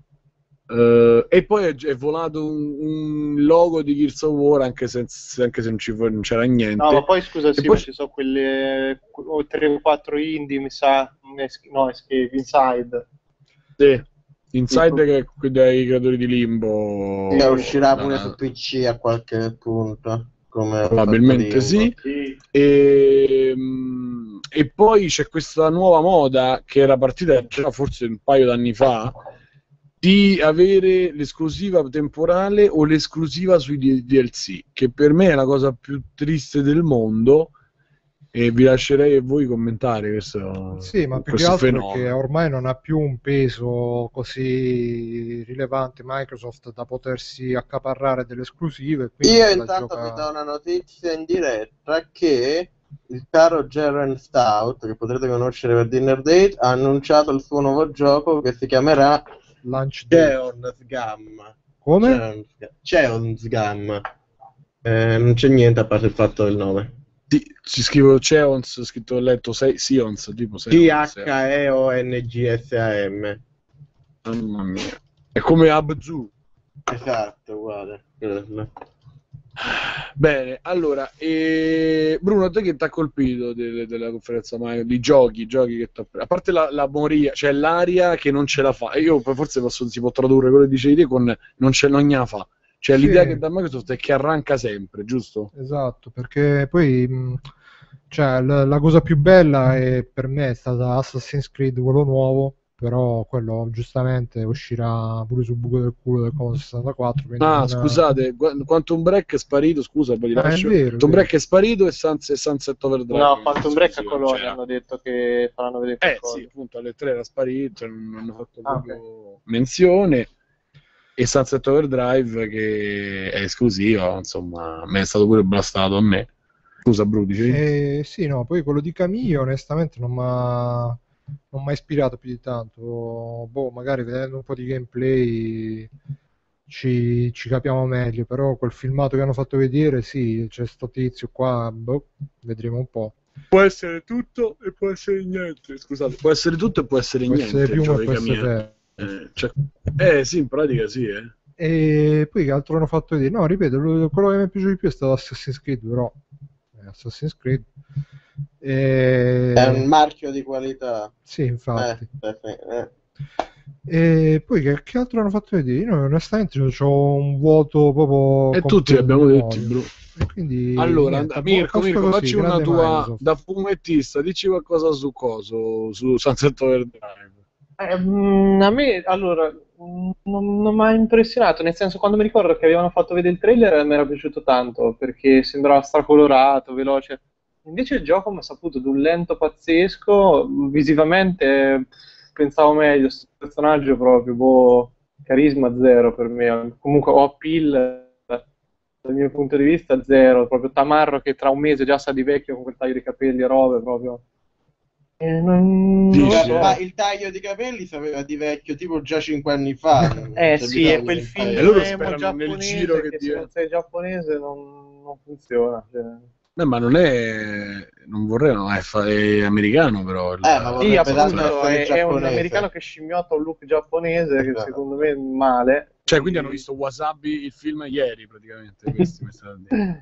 E poi è volato un logo di Gears of War anche se non c'era niente.
No, ma poi scusa, sì,
poi
ci sono quelle 3 o 4 indie, mi sa, Escape, Inside.
Sì, Inside che è dei creatori di Limbo.
Sì, uscirà pure su PC a qualche punto.
Probabilmente sì. E poi c'è questa nuova moda che era partita già forse un paio d'anni fa, di avere l'esclusiva temporale o l'esclusiva sui DLC, che per me è la cosa più triste del mondo, e vi lascerei a voi commentare questo,
sì, ma più che
questo
altro
fenomeno,
perché ormai non ha più un peso così rilevante Microsoft da potersi accaparrare delle esclusive.
Io intanto vi do una notizia in diretta che il caro Jaren Stout, che potrete conoscere per Dinner Date, ha annunciato il suo nuovo gioco che si chiamerà Cheonsgam.
Come?
Cheonsgam. Non c'è niente a parte il fatto del nome.
Si scrive Cheons, scritto letto Sions, tipo
Cheonsgam.
Mamma mia, è come Abzu.
Esatto, uguale.
Bene, allora, Bruno, te che ti ha colpito della conferenza di giochi che a parte la moria, cioè l'aria che non ce la fa, e io forse si può tradurre quello che dicevi te con non ne la fa, cioè sì. L'idea che da Microsoft è che arranca sempre, giusto?
Esatto, perché poi cioè, la cosa più bella per me è stata Assassin's Creed, quello nuovo, però quello giustamente uscirà pure sul buco del culo del Commodore 64, quindi
Scusate, Quantum Break è sparito, scusa, poi ti
è
lascio.
vero,
Quantum Break è sparito e Sunset Overdrive.
No, Quantum Break a
Sì,
Colonia
c'era.
hanno detto che faranno vedere qualcosa.
Sì, appunto alle 3 era sparito, cioè non hanno fatto proprio
ok.
menzione. E Sunset Overdrive che è esclusiva, insomma, mi è stato pure blastato a me. Scusa, Bru, dicevi?
sì, no, poi quello di Camillo onestamente non mi ha ispirato più di tanto. Boh, magari vedendo un po' di gameplay ci capiamo meglio, però quel filmato che hanno fatto vedere, sì, c'è sto tizio qua, boh, vedremo un po'.
Può essere tutto e può essere niente. Scusate, può essere tutto e può essere
Può
niente.
essere piuma e
Gioia
può essere
Camilla.
ferro.
Sì, in pratica sì, eh.
E poi che altro hanno fatto vedere? No, ripeto, quello che mi è piaciuto di più è stato Assassin's Creed, però Assassin's Creed.
È un marchio di qualità.
Sì, infatti.
Eh.
E poi che altro hanno fatto vedere? Io onestamente ho un vuoto proprio
E tutti li abbiamo detti, bro.
E quindi
Allora,
niente,
Mirko,
così,
facci una
grande
tua
Microsoft.
da fumettista, dici qualcosa su coso, su Sunset Overdrive.
A me, allora, non mi ha impressionato, nel senso, quando mi ricordo che avevano fatto vedere il trailer mi era piaciuto tanto, perché sembrava stracolorato, veloce. Invece il gioco mi ha saputo d'un lento pazzesco, visivamente pensavo meglio, questo personaggio proprio, boh, carisma zero per me, comunque ho appeal dal mio punto di vista zero, proprio tamarro che tra un mese già sa di vecchio con quel taglio di capelli e robe proprio. Non lo
Dici,
so.
Ma il taglio di capelli sapeva di vecchio, tipo già 5 anni fa.
Sì, è quel film
E loro
emo
sperano nel giro
giapponese
che
che se non sei giapponese non funziona. Cioè.
Ma non è, non vorrei, no, è americano però.
ma
Sì,
vorrebbe tanto
appunto,
essere
è un
giapponese.
americano che scimmiotta un look giapponese che
Esatto.
secondo me è male.
Cioè, quindi hanno visto Wasabi il film ieri praticamente. Questi mi stanno a dire.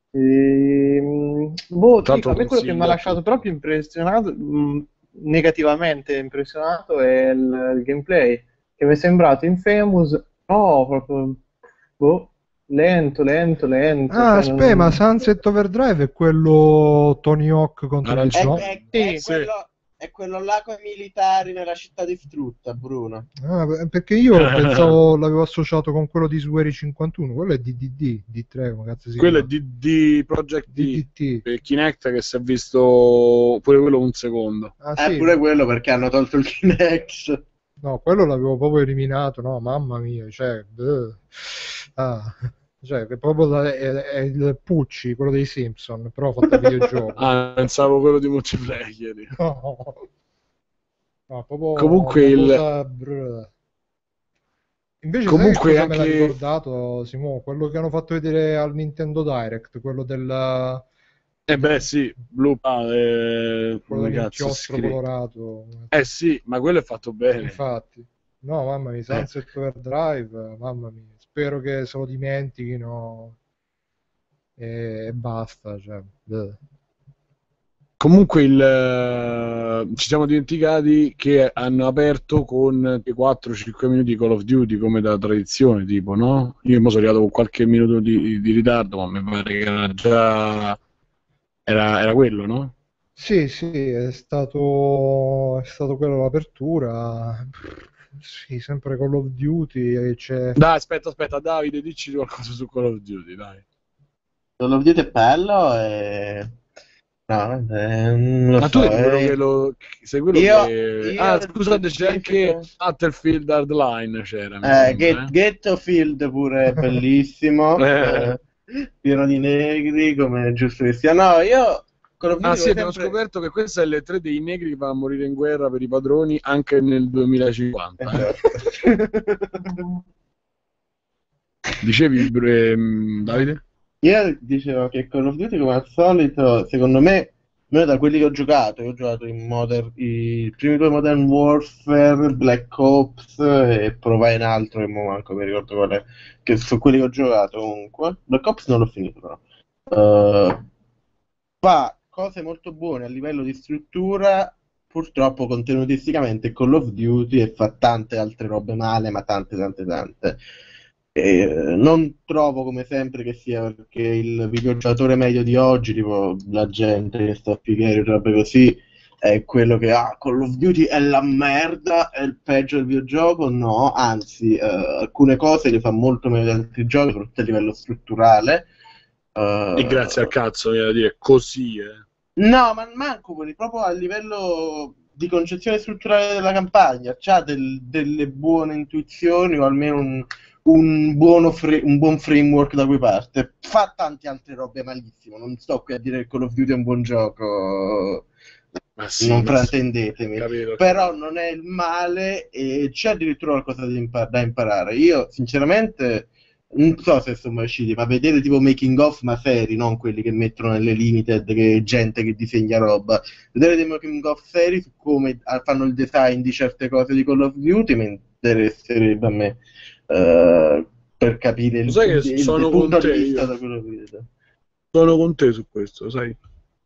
Boh,
Tra
dico,
l'altro
a me quello che mi
consiglio
ha
a
lasciato
tutti.
proprio impressionato, negativamente impressionato, è il gameplay, che mi è sembrato Infamous, no, proprio, boh, lento.
Ah,
Cioè
aspetta, ma Sunset Overdrive è quello Tony Hawk contro gli
Arancione.
zombie?
È quello là con i militari nella città distrutta, Bruno.
Ah, perché io pensavo l'avevo associato con quello di Sueri 51, quello è DDD, D3, come cazzo si
Quello è
chiama?
di Project D,
DDT.
per Kinect, che si è visto pure quello un secondo.
Ah, sì.
Pure quello perché hanno tolto il Kinect.
No, quello l'avevo proprio eliminato, no, mamma mia, cioè, cioè è proprio è il Pucci, quello dei Simpson, però fatto a videogioco.
Pensavo quello di multiplayer.
No, proprio
Comunque
una cosa. Invece sai che cosa me l'ha ricordato, Simone? Quello che hanno fatto vedere al Nintendo Direct, quello del...
sì, Blue
quello
come cazzo
dell'inchiostro colorato.
sì, ma quello è fatto bene.
Infatti. No, mamma mia, Sunset Overdrive, mamma mia. Spero che se lo dimentichino e basta, cioè.
Comunque ci siamo dimenticati che hanno aperto con 4-5 minuti di Call of Duty come da tradizione, tipo, no? Io mi sono arrivato con qualche minuto di ritardo, ma mi pare che era già era quello, no?
Sì, è stato quello l'apertura. Sì, sempre Call of Duty e c'è...
Dai, aspetta, Davide, dici qualcosa su Call of Duty, dai.
Call of Duty è bello e... No, non lo
Ma
so.
tu sei quello che lo... Sei quello che... Ah, scusate, c'è anche Battlefield Hardline, c'era, mi sembra,
Ghettofield pure è bellissimo. Pieno di negri, come è giusto che sia. No, io...
sì, abbiamo scoperto che questa è le 3 dei negri che vanno a morire in guerra per i padroni anche nel 2050. Dicevi, Davide?
Io dicevo che Call of Duty, come al solito, secondo me, almeno da quelli che ho giocato i primi 2 Modern Warfare, Black Ops e provai un altro che manco mi ricordo qual è, che sono quelli che ho giocato comunque. Black Ops non l'ho finito però. Fa cose molto buone a livello di struttura, purtroppo contenutisticamente Call of Duty, e fa tante altre robe male, ma tante. Non trovo come sempre che sia perché il videogiocatore medio di oggi, tipo la gente che sta a Figherio, robe così, è quello che Call of Duty è la merda, è il peggio del videogioco. No, anzi, alcune cose le fa molto meglio di altri giochi, soprattutto a livello strutturale.
E grazie al cazzo, mi da dire così,
No, ma manco proprio a livello di concezione strutturale della campagna. C'ha delle buone intuizioni, o almeno un buon framework da cui parte. Fa tante altre robe malissimo. Non sto qui a dire che Call of Duty è un buon gioco,
ma sì,
non
ma sì.
fraintendetemi.
Capito.
Però non è il male e c'è addirittura qualcosa da imparare. Io, sinceramente, non so se sono mai usciti, ma vedere tipo making of, ma seri, non quelli che mettono nelle limited, che gente che disegna roba. Vedere dei making of seri su come fanno il design di certe cose di Call of Duty mi interesserebbe a me, per capire il
Sai che sono con
punto di
te
vista
io.
da quello che vedo.
Sono con te su questo, sai?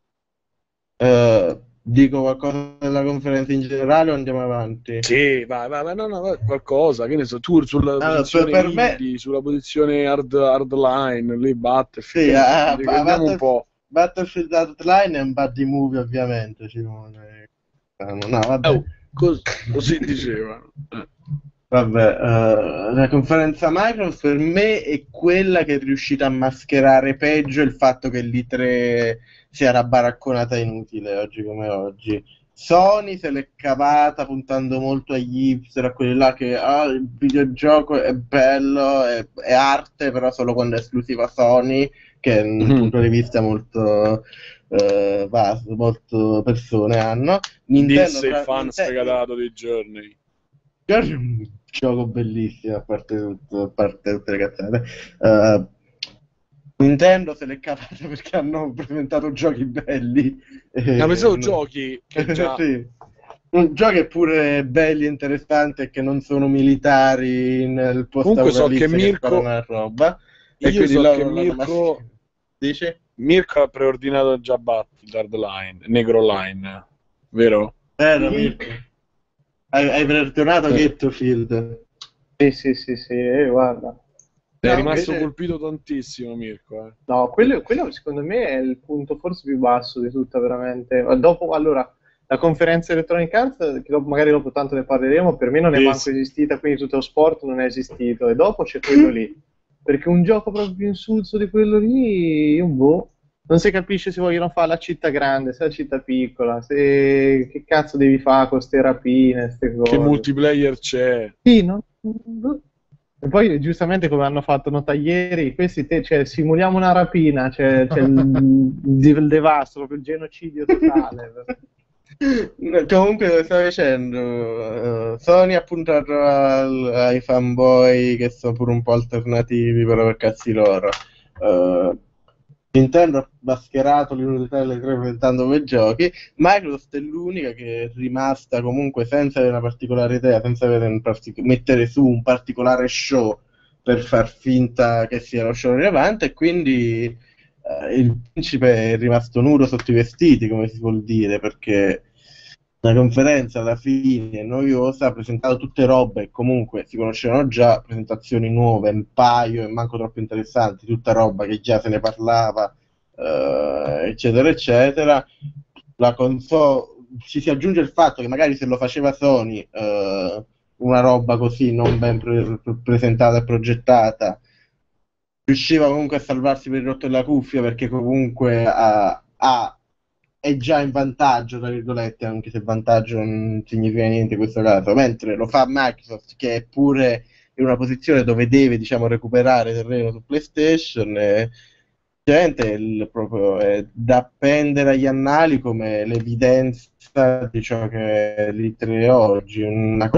Dico qualcosa della conferenza in generale o andiamo avanti?
Sì, vai, no, vai, qualcosa, che ne so, tu sulla
Allora,
posizione
per me-
indie, sulla posizione hardline, lì Battlefield,
Sì,
andiamo un po'.
Battlefield Hardline è un buddy movie, ovviamente. No, vabbè.
Così dicevano.
Vabbè, la conferenza Microsoft per me è quella che è riuscita a mascherare peggio il fatto che l'E3 sia una baracconata inutile oggi come oggi. Sony se l'è cavata puntando molto agli hipster, a quelli là che il videogioco è bello, è arte, però solo quando è esclusiva Sony, che è un punto di vista molto vasto, molto persone hanno.
Disse il fan sfegatato dei giorni.
È un gioco bellissimo, a parte tutte le cazzate. Nintendo se l'è cavata perché hanno presentato giochi belli.
Pensavo giochi che già...
sì. Giochi pure belli e interessanti e che non sono militari nel post
Comunque so che
Mirko una roba.
Io so che Mirko
dice?
Mirko ha preordinato già Battlefield Line, Negro Line, vero?
Mirko. Hai preordinato Battlefield?
Sì, guarda.
È rimasto colpito tantissimo Mirko.
No, quello secondo me è il punto forse più basso di tutta, veramente. Dopo, allora, la conferenza Electronic Arts, che magari dopo tanto ne parleremo, per me non è manco esistita, quindi tutto lo sport non è esistito. E dopo c'è quello lì. Perché un gioco proprio più insulso di quello lì, non si capisce se vogliono fare la città grande, se la città piccola, se che cazzo devi fare con ste rapine, ste cose.
Che multiplayer c'è?
Sì, no? E poi giustamente come hanno fatto nota ieri, questi simuliamo una rapina, c'è il devasto, proprio il genocidio totale.
Comunque lo stavo dicendo, Sony ha puntato ai fanboy che sono pure un po' alternativi, però per cazzi loro. Nintendo ha mascherato l'inutilità delle 3 presentando quei giochi. Microsoft è l'unica che è rimasta comunque senza avere una particolare idea, senza avere mettere su un particolare show per far finta che sia lo show rilevante, e quindi il principe è rimasto nudo sotto i vestiti, come si vuol dire, perché la conferenza alla fine noiosa, ha presentato tutte robe e comunque si conoscevano già, presentazioni nuove, un paio e manco troppo interessanti, tutta roba che già se ne parlava, eccetera eccetera. La console, ci si aggiunge il fatto che magari se lo faceva Sony, una roba così non ben presentata e progettata, riusciva comunque a salvarsi per il rotto della cuffia, perché comunque è già in vantaggio, tra virgolette, anche se vantaggio non significa niente in questo caso, mentre lo fa Microsoft, che è pure in una posizione dove deve, diciamo, recuperare terreno su PlayStation, proprio è da appendere agli annali come l'evidenza di ciò che è l'E3 oggi, una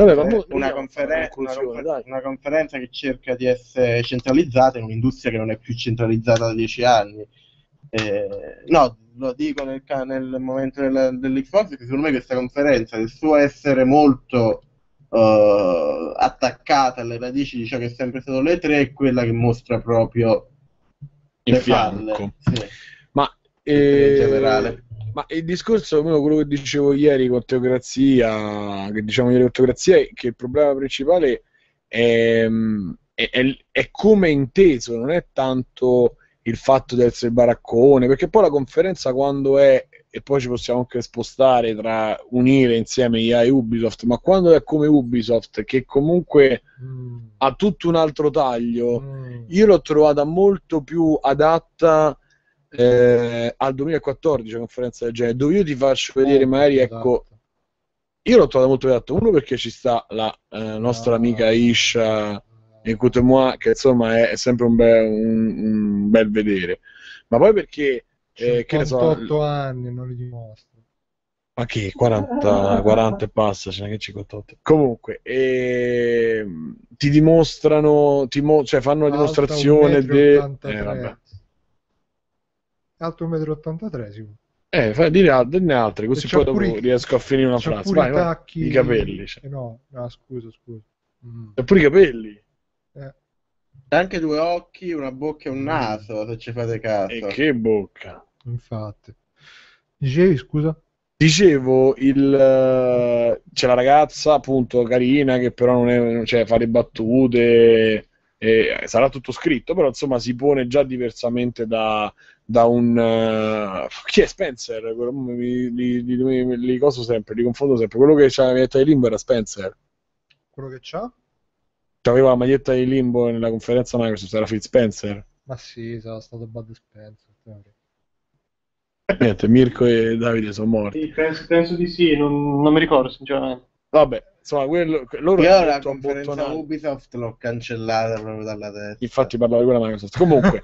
conferenza che cerca di essere centralizzata in un'industria che non è più centralizzata da 10 anni. No, lo dico nel momento dell'Xbox, perché secondo me questa conferenza, del suo essere molto attaccata alle radici di ciò che è sempre stato l'E3, è quella che mostra proprio
in fianco.
Sì.
Ma
in generale.
Ma il discorso, quello che dicevo ieri con Teocrazia, è che il problema principale è come inteso, non è tanto il fatto di essere baraccone, perché poi la conferenza, quando è e poi ci possiamo anche spostare tra unire insieme EA e Ubisoft, ma quando è come Ubisoft, che comunque ha tutto un altro taglio, io l'ho trovata molto più adatta al 2014, a conferenza del genere, dove io ti faccio vedere magari, ecco, io l'ho trovata molto adatta, uno perché ci sta la nostra amica Isha e Kutemua, che insomma è sempre un bel vedere, ma poi perché che ne so,
58 anni non li dimostro.
ma che 40 e passa, ce n'è che 58. Comunque ti dimostrano, cioè fanno una dimostrazione
vabbè. Alto 1,83 m sicuro.
Dirne altre, così poi dopo riesco a finire una frase. Vai,
tacchi...
i capelli. Cioè.
No, scusa.
C'ha pure i capelli.
Anche 2 occhi, una bocca e un naso, se ci fate caso.
E che bocca.
Infatti. Dicevi, scusa?
Dicevo, c'è la ragazza appunto carina che però non è, cioè fa le battute, sarà tutto scritto, però insomma si pone già diversamente da un chi è Spencer? Li coso sempre, li confondo sempre. Quello che c'ha la maglietta di Limbo era Spencer.
Quello che c'ha?
Aveva la maglietta di Limbo nella conferenza Microsoft, era Phil Spencer.
Ma sì, sarà stato Bud Spencer.
Niente, Mirko e Davide sono morti.
Sì, penso di sì, non mi ricordo sinceramente.
Vabbè, insomma, loro
io la conferenza Ubisoft l'ho cancellata proprio dalla testa.
Infatti parlavo di quella Microsoft. Comunque,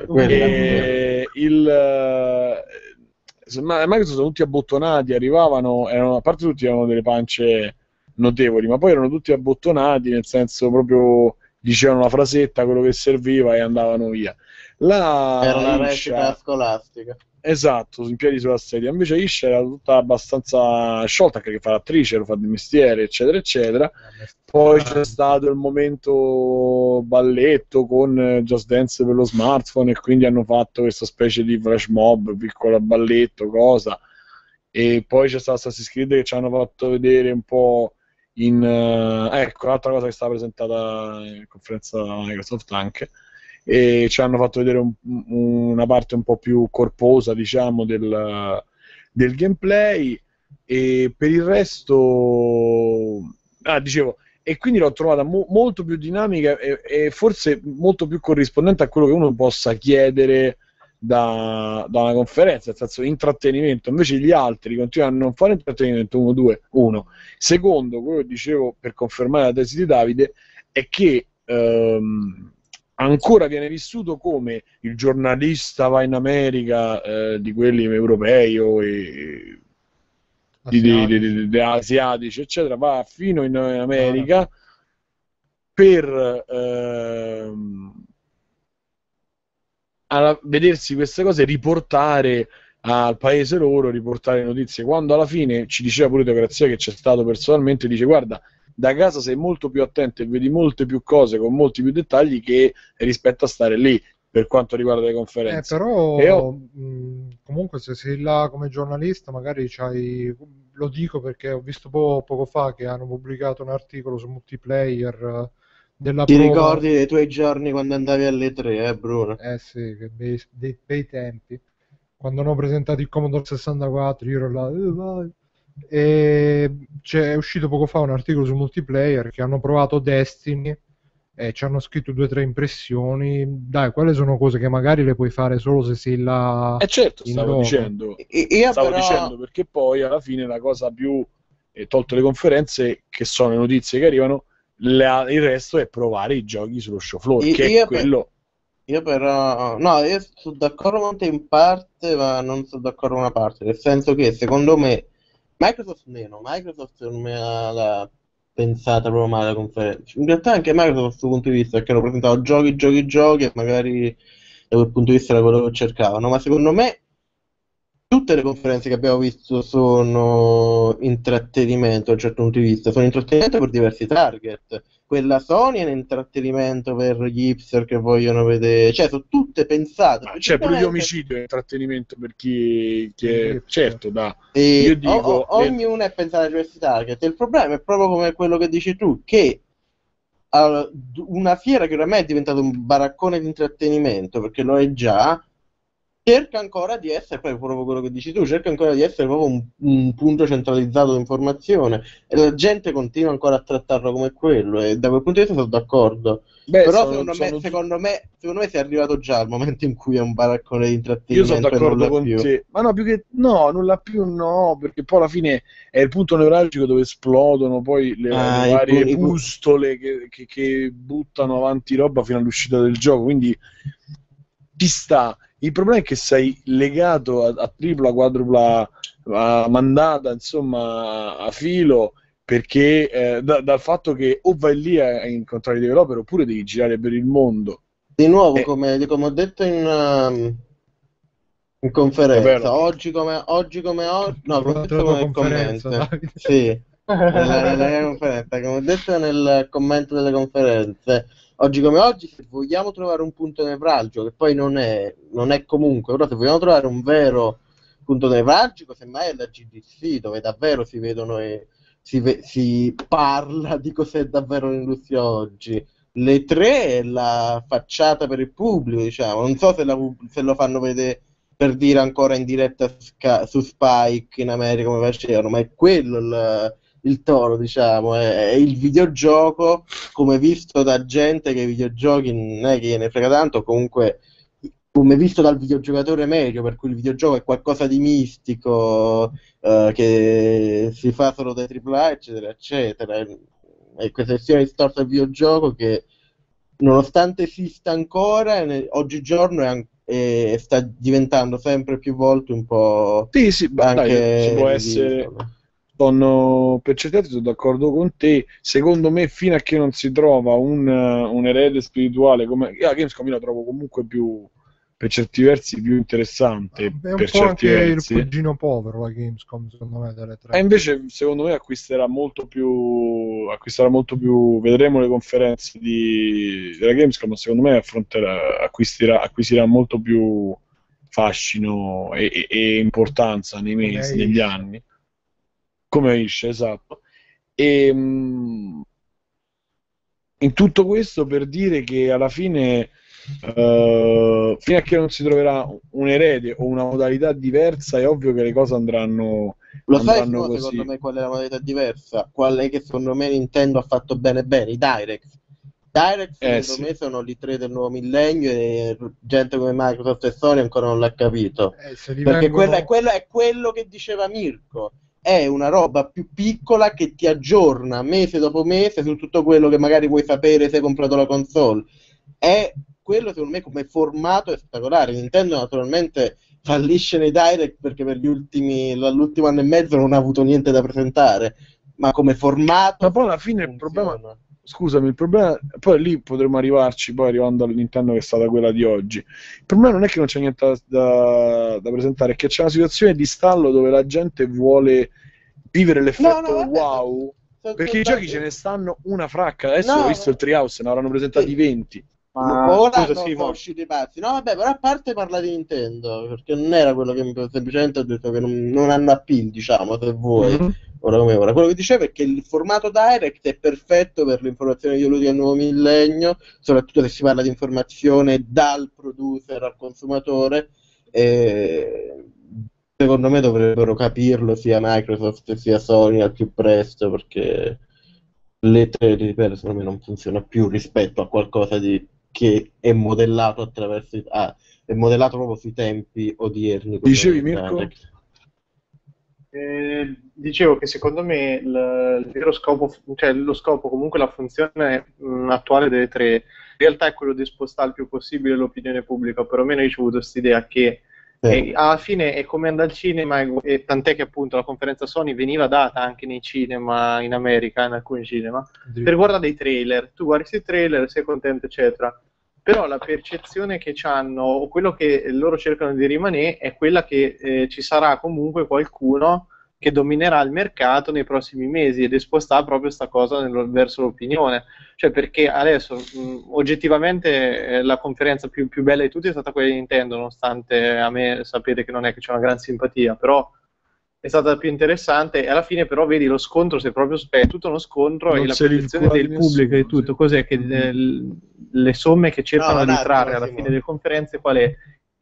Microsoft sono tutti abbottonati, arrivavano, a parte tutti avevano delle pance notevoli, ma poi erano tutti abbottonati, nel senso proprio dicevano la frasetta, quello che serviva e andavano via.
Era una recita scolastica.
Esatto, in piedi sulla sedia. Invece Isha era tutta abbastanza sciolta, anche che fa l'attrice, lo fa di mestiere, eccetera, eccetera. Poi c'è stato il momento balletto con Just Dance per lo smartphone, e quindi hanno fatto questa specie di flash mob, piccolo balletto, cosa. E poi c'è stato Assassin's Creed che ci hanno fatto vedere un po' ecco, un'altra cosa che è stata presentata in conferenza Microsoft anche, e ci hanno fatto vedere una parte un po' più corposa, diciamo, del gameplay, e per il resto dicevo, e quindi l'ho trovata molto più dinamica e forse molto più corrispondente a quello che uno possa chiedere da una conferenza, nel senso intrattenimento. Invece gli altri continuano a non fare intrattenimento. Uno. Secondo, quello che dicevo per confermare la tesi di Davide è che ancora viene vissuto come il giornalista va in America, di quelli europei o di asiatici, eccetera, va fino in America per vedersi queste cose, riportare al paese loro, riportare notizie, quando alla fine ci diceva pure Teocrazia, che c'è stato personalmente, dice guarda, da casa sei molto più attento e vedi molte più cose con molti più dettagli che rispetto a stare lì, per quanto riguarda le conferenze.
Però comunque se sei là come giornalista magari lo dico perché ho visto poco fa che hanno pubblicato un articolo su multiplayer della
Ti ricordi dei tuoi giorni quando andavi alle 3, Bruno?
Sì, che bei tempi, quando hanno presentato il Commodore 64 io ero là vai. E è uscito poco fa un articolo su multiplayer che hanno provato Destiny e ci hanno scritto 2 o 3 impressioni. Dai, quelle sono cose che magari le puoi fare solo se sei là.
Certo, stavo dicendo perché poi alla fine la cosa più, tolto le conferenze, che sono le notizie che arrivano, il resto è provare i giochi sullo show floor, quello.
Io però io sono d'accordo con te in parte, ma non sono d'accordo con una parte, nel senso che secondo me Microsoft non me l'ha pensata proprio male la conferenza. In realtà anche Microsoft da questo punto di vista, perché hanno presentato giochi e magari da quel punto di vista era quello che cercavano, ma secondo me tutte le conferenze che abbiamo visto sono intrattenimento, da un certo punto di vista, sono intrattenimento per diversi target. Quella Sony è un intrattenimento per gli hipster che vogliono vedere, cioè sono tutte pensate.
C'è pure l'omicidio è intrattenimento per chi certo, io dico
ognuno è pensato a diversi target. Il problema è proprio come quello che dici tu, che una fiera che ormai è diventata un baraccone di intrattenimento, perché lo è già, cerca ancora di essere, poi proprio quello che dici tu, cerca ancora di essere proprio un punto centralizzato di informazione e la gente continua ancora a trattarlo come quello e da quel punto di vista sono d'accordo.
Beh,
Però secondo me si è arrivato già al momento in cui è un baraccone di
io sono
intrattenimento e
d'accordo
nulla
con
più.
te, ma no, più che no, nulla più no, perché poi alla fine è il punto nevralgico dove esplodono poi le varie pustole che buttano avanti roba fino all'uscita del gioco, quindi ci sta. Il problema è che sei legato a tripla, quadrupla mandata, insomma, a filo, perché dal fatto che o vai lì a incontrare i developer oppure devi girare per il mondo.
Di nuovo, come ho detto in conferenza, oggi come oggi, no, come ho detto nel commento, sì, nella conferenza, come ho detto nel commento delle conferenze, oggi come oggi, se vogliamo trovare un punto nevralgico, che poi non è comunque, però se vogliamo trovare un vero punto nevralgico, semmai è la GDC, dove davvero si vedono e si parla di cos'è davvero l'industria oggi. Le 3 è la facciata per il pubblico, diciamo, non so se lo fanno vedere per dire ancora in diretta su Spike in America come facevano, ma è quello il tono, diciamo, è il videogioco come visto da gente che i videogiochi non è che gliene frega tanto, comunque come visto dal videogiocatore medio, per cui il videogioco è qualcosa di mistico, che si fa solo dai AAA, eccetera, eccetera. E questa visione distorta del videogioco che, nonostante esista ancora, oggigiorno sta diventando sempre più volte un po'
sì,
anche
dai, si può essere. Per certi versi sono d'accordo con te. Secondo me, fino a che non si trova un erede spirituale come la Gamescom, io la trovo comunque più, per certi versi, più interessante.
È un
per
po'
certi
anche
versi.
il cugino povero la Gamescom, secondo me, delle 3.
E invece, secondo me, acquisterà molto più. Vedremo le conferenze della Gamescom. Secondo me, acquisirà molto più fascino e importanza nei mesi, negli anni. Come esce, esatto. E in tutto questo per dire che alla fine, fino a che non si troverà un erede o una modalità diversa, è ovvio che le cose andranno.
Lo sai,
così.
Secondo me qual è la modalità diversa? Qual è che secondo me Nintendo ha fatto bene? I Direct. Secondo me sono i 3 del nuovo millennio e gente come Microsoft e Sony ancora non l'ha capito. Perché quello è quello che diceva Mirko. È una roba più piccola che ti aggiorna mese dopo mese su tutto quello che magari vuoi sapere se hai comprato la console. È quello, secondo me, come formato è spettacolare. Nintendo naturalmente fallisce nei Direct perché per l'ultimo anno e mezzo non ha avuto niente da presentare, ma come formato.
Ma poi alla fine il problema, scusami, il problema, poi lì potremmo arrivarci, poi arrivando alla Nintendo che è stata quella di oggi. Il problema non è che non c'è niente da presentare, è che c'è una situazione di stallo dove la gente vuole vivere l'effetto wow, perché i giochi ce ne stanno una fracca. Adesso ho visto il Treehouse, ne avranno presentati 20.
Ma ora sono usciti i pazzi. No, vabbè, però a parte parla di Nintendo, perché non era quello che semplicemente ho detto che non hanno appeal, diciamo, se vuoi. Ora come ora. Quello che dicevo è che il formato Direct è perfetto per l'informazione videoludica del nuovo millennio, soprattutto se si parla di informazione dal producer al consumatore. Secondo me dovrebbero capirlo sia Microsoft sia Sony al più presto, perché le 3, ripeto, secondo me non funziona più rispetto a qualcosa che è modellato attraverso è modellato proprio sui tempi odierni.
Dicevi, Mirko?
Dicevo che secondo me il vero scopo, cioè lo scopo, comunque la funzione attuale delle 3 in realtà è quello di spostare il più possibile l'opinione pubblica. Perlomeno io ho avuto questa idea che alla fine è come andare al cinema, e tant'è che appunto la conferenza Sony veniva data anche nei cinema in America, in alcuni cinema, per guardare dei trailer. Tu guardi questi trailer, sei contento, eccetera. Però la percezione che hanno, o quello che loro cercano di rimanere, è quella che ci sarà comunque qualcuno che dominerà il mercato nei prossimi mesi, ed è spostare proprio questa cosa verso l'opinione. Cioè, perché adesso oggettivamente la conferenza più bella di tutti è stata quella di Nintendo, nonostante a me sapete che non è che c'è una gran simpatia, però è stata più interessante. E alla fine però vedi lo scontro, se proprio è tutto uno scontro, e la percezione del pubblico e tutto, cos'è che le somme che cercano di trarre alla fine delle conferenze qual è?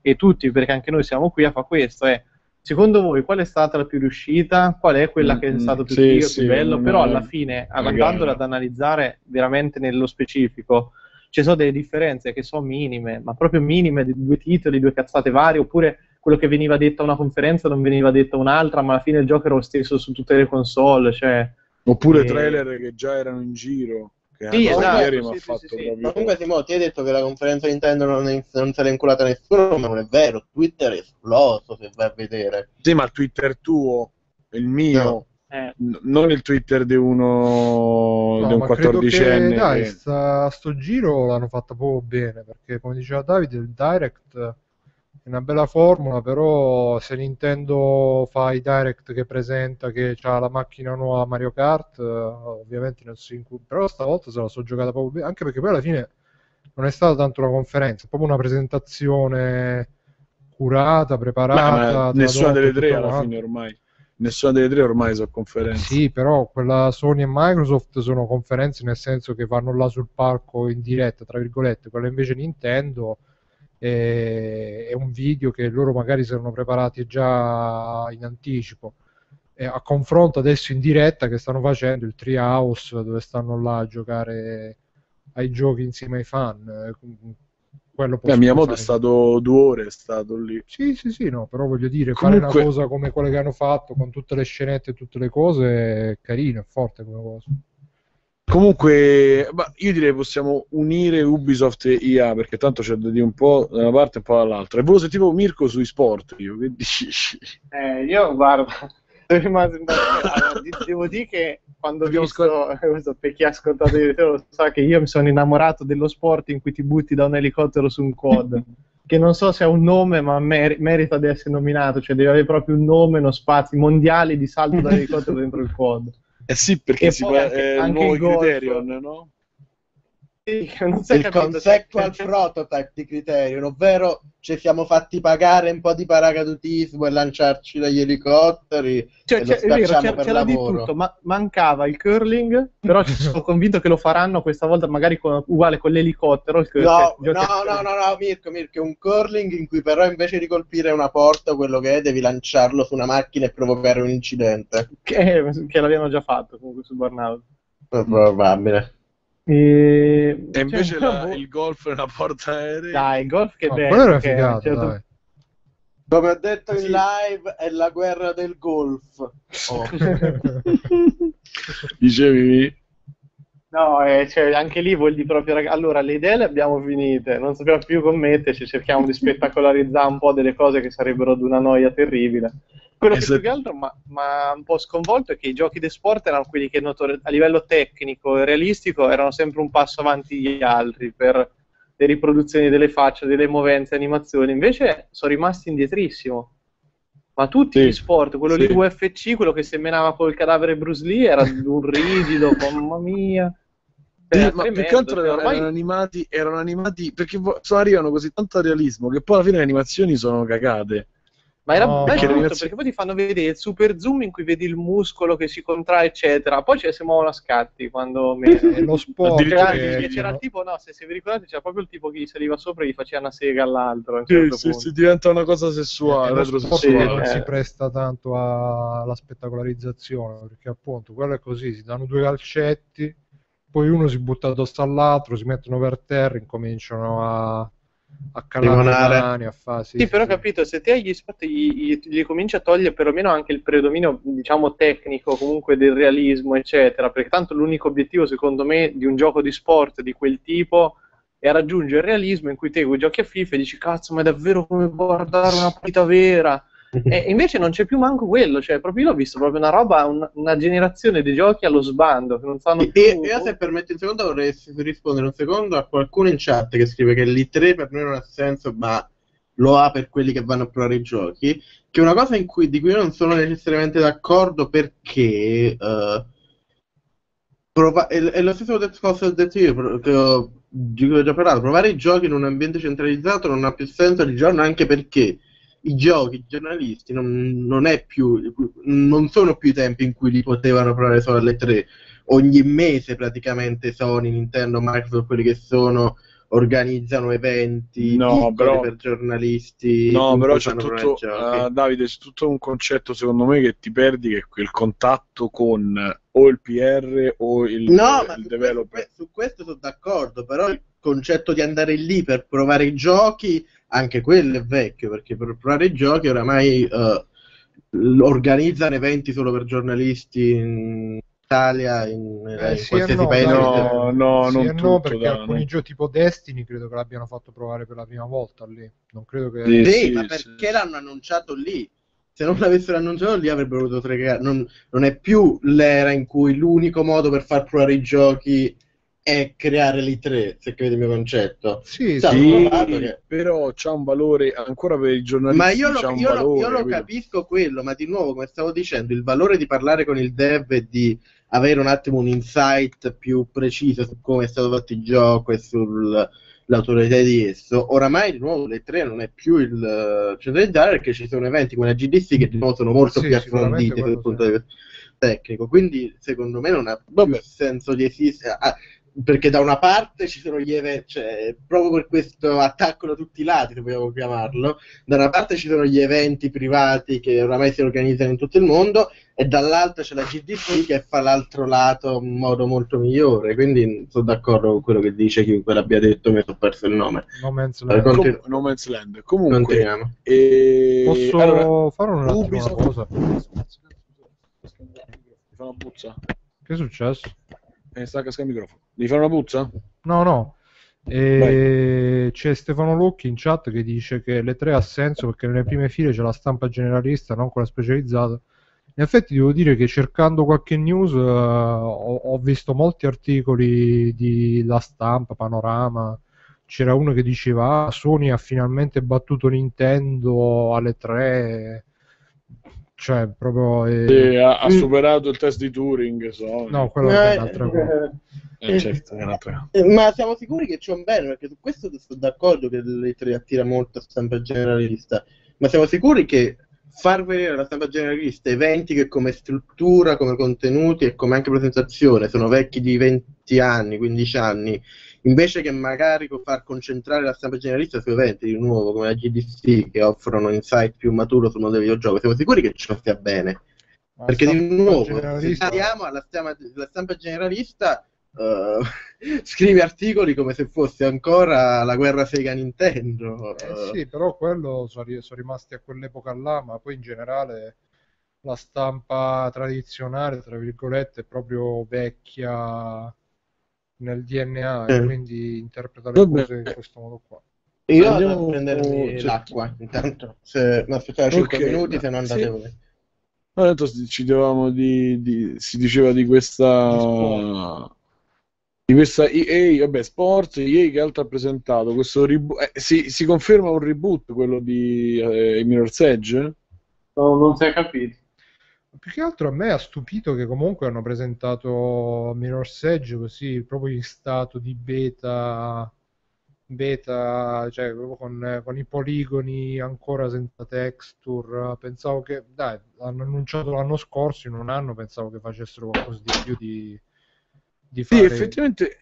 e tutti, perché anche noi siamo qui a fare questo, è secondo voi qual è stata la più riuscita, qual è quella che è stato più figo, più bello, però alla fine, andandola ad analizzare veramente nello specifico, ci sono delle differenze che sono minime, ma proprio minime, di 2 titoli, 2 cazzate varie, oppure quello che veniva detto a una conferenza non veniva detto a un'altra, ma alla fine il gioco era lo stesso su tutte le console, cioè...
Oppure trailer che già erano in giro.
Sì, esatto,
ieri mi ha fatto proprio...
Comunque Simo, ti hai detto che la conferenza Nintendo non se l'è inculata nessuno, ma non è vero, Twitter è esploso, se vai a vedere.
Sì, ma il Twitter tuo, il mio, non il Twitter di uno di un 14enne.
Dai, sto giro l'hanno fatta proprio bene, perché come diceva Davide, il Direct è una bella formula, però se Nintendo fa i Direct che presenta che c'ha la macchina nuova Mario Kart, ovviamente non si include, però stavolta se la so giocata proprio bene, anche perché poi alla fine non è stata tanto una conferenza, è proprio una presentazione curata, preparata.
Ma nessuna delle tre alla fine ormai. Nessuna delle tre ormai sono conferenze.
Sì, però quella Sony e Microsoft sono conferenze nel senso che vanno là sul palco in diretta, tra virgolette. Quella invece Nintendo è un video che loro magari si erano preparati già in anticipo. E a confronto adesso in diretta che stanno facendo il Treehouse, dove stanno là a giocare ai giochi insieme ai fan. Quello
Miyamoto è stato 2 ore, è stato lì.
Sì, no, però voglio dire, fare una cosa come quella che hanno fatto con tutte le scenette e tutte le cose è carino, è forte come cosa.
Comunque, io direi possiamo unire Ubisoft e EA, perché tanto c'è da dire un po' da una parte e un po' dall'altra. E volevo sentire Mirko sui sport, che dici?
Io guarda, devo dire che quando ho visto, per chi ha ascoltato lo sa che io mi sono innamorato dello sport in cui ti butti da un elicottero su un quad, che non so se ha un nome, ma merita di essere nominato, cioè deve avere proprio un nome, uno spazio mondiale di salto da elicottero dentro il quad.
Sì, perché è il nuovo Criterion, no?
Sì, il conceptual prototype di Criterion, ovvero ci siamo fatti pagare un po' di paracadutismo e lanciarci dagli elicotteri,
cioè, è vero, c'era di tutto, ma mancava il curling, però sono convinto che lo faranno questa volta magari uguale con l'elicottero.
No, Mirko, è un curling in cui però invece di colpire una porta, quello che è, devi lanciarlo su una macchina e provocare un incidente.
Che l'abbiano già fatto comunque su Burnout.
Probabile.
E invece il golf è una porta aerea.
Dai, il golf che bello.
Quello era figato, dai.
Come ho detto in live, è la guerra del golf.
Dicevi?
No, cioè, anche lì vuol dire proprio, allora le idee le abbiamo finite, non sappiamo più commetterci, cerchiamo di spettacolarizzare un po' delle cose che sarebbero di una noia terribile. Quello che più che altro mi ha un po' sconvolto è che i giochi di sport erano quelli che a livello tecnico e realistico erano sempre un passo avanti gli altri per le riproduzioni delle facce, delle movenze, animazioni, invece sono rimasti indietrissimo. Ma tutti gli sport, quello lì UFC, quello che semenava col cadavere Bruce Lee, era un rigido, mamma mia.
Ma più che altro erano animati perché arrivano così tanto al realismo che poi alla fine le animazioni sono cagate.
Ma era bello perché poi ti fanno vedere il super zoom in cui vedi il muscolo che si contrae, eccetera. Poi si muovono a scatti quando
lo sport.
C'era il tipo, no, se vi ricordate, c'era proprio il tipo che gli saliva sopra e gli faceva una sega all'altro.
Si diventa una cosa sessuale.
Lo sport non si presta tanto alla spettacolarizzazione, perché appunto quello è così, si danno 2 calcetti, poi uno si butta addosso all'altro, si mettono per terra, incominciano a calare le mani, a fare
sì, però capito, se te agli sport gli cominci a togliere perlomeno anche il predominio, diciamo, tecnico, comunque del realismo, eccetera, perché tanto l'unico obiettivo, secondo me, di un gioco di sport di quel tipo è raggiungere il realismo in cui te giochi a FIFA e dici cazzo, ma è davvero come guardare una partita vera. E invece non c'è più manco quello, cioè proprio io l'ho visto proprio una roba, una generazione di giochi allo sbando che non sanno più.
Io, se permetti un secondo, vorrei rispondere un secondo a qualcuno in chat che scrive che l'E3 per noi non ha senso, ma lo ha per quelli che vanno a provare i giochi, che è una cosa di cui io non sono necessariamente d'accordo, perché è lo stesso discorso che ho detto io, che ho già parlato, provare i giochi in un ambiente centralizzato non ha più senso di giorno, anche perché i giochi, i giornalisti non sono più i tempi in cui li potevano provare solo alle 3. Ogni mese praticamente Sony, Nintendo, Microsoft, quelli che sono, organizzano eventi
No,
piccoli
però-
per giornalisti.
No,
in
però
cui
c'è
fanno
tutto,
provare giochi.
Davide, c'è tutto un concetto secondo me che ti perdi, che è quel contatto con o il PR o
No, ma
il
su
developer.
su questo sono d'accordo, però il concetto di andare lì per provare i giochi, anche quello è vecchio, perché per provare i giochi oramai organizzano eventi solo per giornalisti in Italia, in
Sì e
qualsiasi
no,
paese.
No, no,
sì
non
e no,
tutto,
perché
dai,
alcuni
non-
giochi tipo Destiny credo che l'abbiano fatto provare per la prima volta lì. Non credo che...
Sì,
Sì,
sì,
ma
sì,
perché
sì.
l'hanno annunciato lì? Se non l'avessero annunciato lì avrebbero dovuto fregare. Non è più l'era in cui l'unico modo per far provare i giochi è creare l'E3, se capite il mio concetto.
Sì,
Cioè, hanno
Sì,
provato che...
però c'ha un valore, ancora per i
Ma
giornalisti c'ha un
io
valore,
lo
capito?
capisco quello, ma di nuovo, come stavo dicendo, il valore di parlare con il dev e di avere un attimo un insight più preciso su come è stato fatto il gioco e sull'autorità di esso, oramai di nuovo le 3 non è più il centralizzare, perché ci sono eventi come la GDC che di nuovo sono molto
Sì,
più
sicuramente
approfonditi
quello
dal punto
sì.
di vista tecnico, quindi secondo me non ha più
Vabbè.
senso di esistere. Perché da una parte ci sono gli eventi, cioè proprio per questo attacco da tutti i lati, se vogliamo chiamarlo, da una parte ci sono gli eventi privati che oramai si organizzano in tutto il mondo e dall'altra c'è la GDC che fa l'altro lato in modo molto migliore, quindi sono d'accordo con quello che dice chiunque l'abbia detto, mi sono perso il nome.
No Man's Land.
No Man's Land. Comunque,
Continuiamo.
Posso
allora,
fare un attimo una
Ubisoft...
cosa?
Mi fa una puzza?
Che è successo?
Sta cascando il microfono. Devi fare una puzza?
No. C'è Stefano Locchi in chat che dice che le 3 ha senso perché nelle prime file c'è la stampa generalista, non quella specializzata. In effetti devo dire che cercando qualche news ho visto molti articoli di La Stampa, Panorama. C'era uno che diceva Sony ha finalmente battuto Nintendo alle 3, cioè proprio
Ha superato il test di Turing.
no, quello è un'altra cosa.
Certo, è un'altra.
Ma siamo sicuri che c'è un bene, perché su questo sono d'accordo che l'E3 attira molto stampa generalista, ma siamo sicuri che far vedere alla stampa generalista eventi che come struttura, come contenuti e come anche presentazione sono vecchi di 20 anni, 15 anni, invece che magari far concentrare la stampa generalista su eventi di nuovo come la GDC che offrono insight più maturo sul mondo del videogioco, siamo sicuri che ciò stia bene?
Ma
Perché di
stampa
nuovo,
generalista-
se andiamo alla la stampa generalista, scrive articoli come se fosse ancora la guerra Sega Nintendo.
Sì, però quello sono rimasti a quell'epoca là, ma poi in generale la stampa tradizionale, tra virgolette, è proprio vecchia nel DNA e quindi interpreta le
Vabbè.
cose in questo modo qua.
Io
Andiamo-
vado a prendermi
cioè-
l'acqua intanto. Se mi aspettare 5
Ok,
minuti,
no,
se no andate
sì.
voi.
Tanto ci dicevamo si diceva di questa EA, vabbè, Sports, EA che altro ha presentato questo reboot, si conferma un reboot quello di Mirror's Edge?
No, non si è capito.
Più che altro a me ha stupito che comunque hanno presentato Mirror's Edge così proprio in stato di beta, cioè proprio con i poligoni ancora senza texture. Pensavo che, dai, l'hanno annunciato l'anno scorso, in un anno pensavo che facessero qualcosa di più di
Sì,
fare...
effettivamente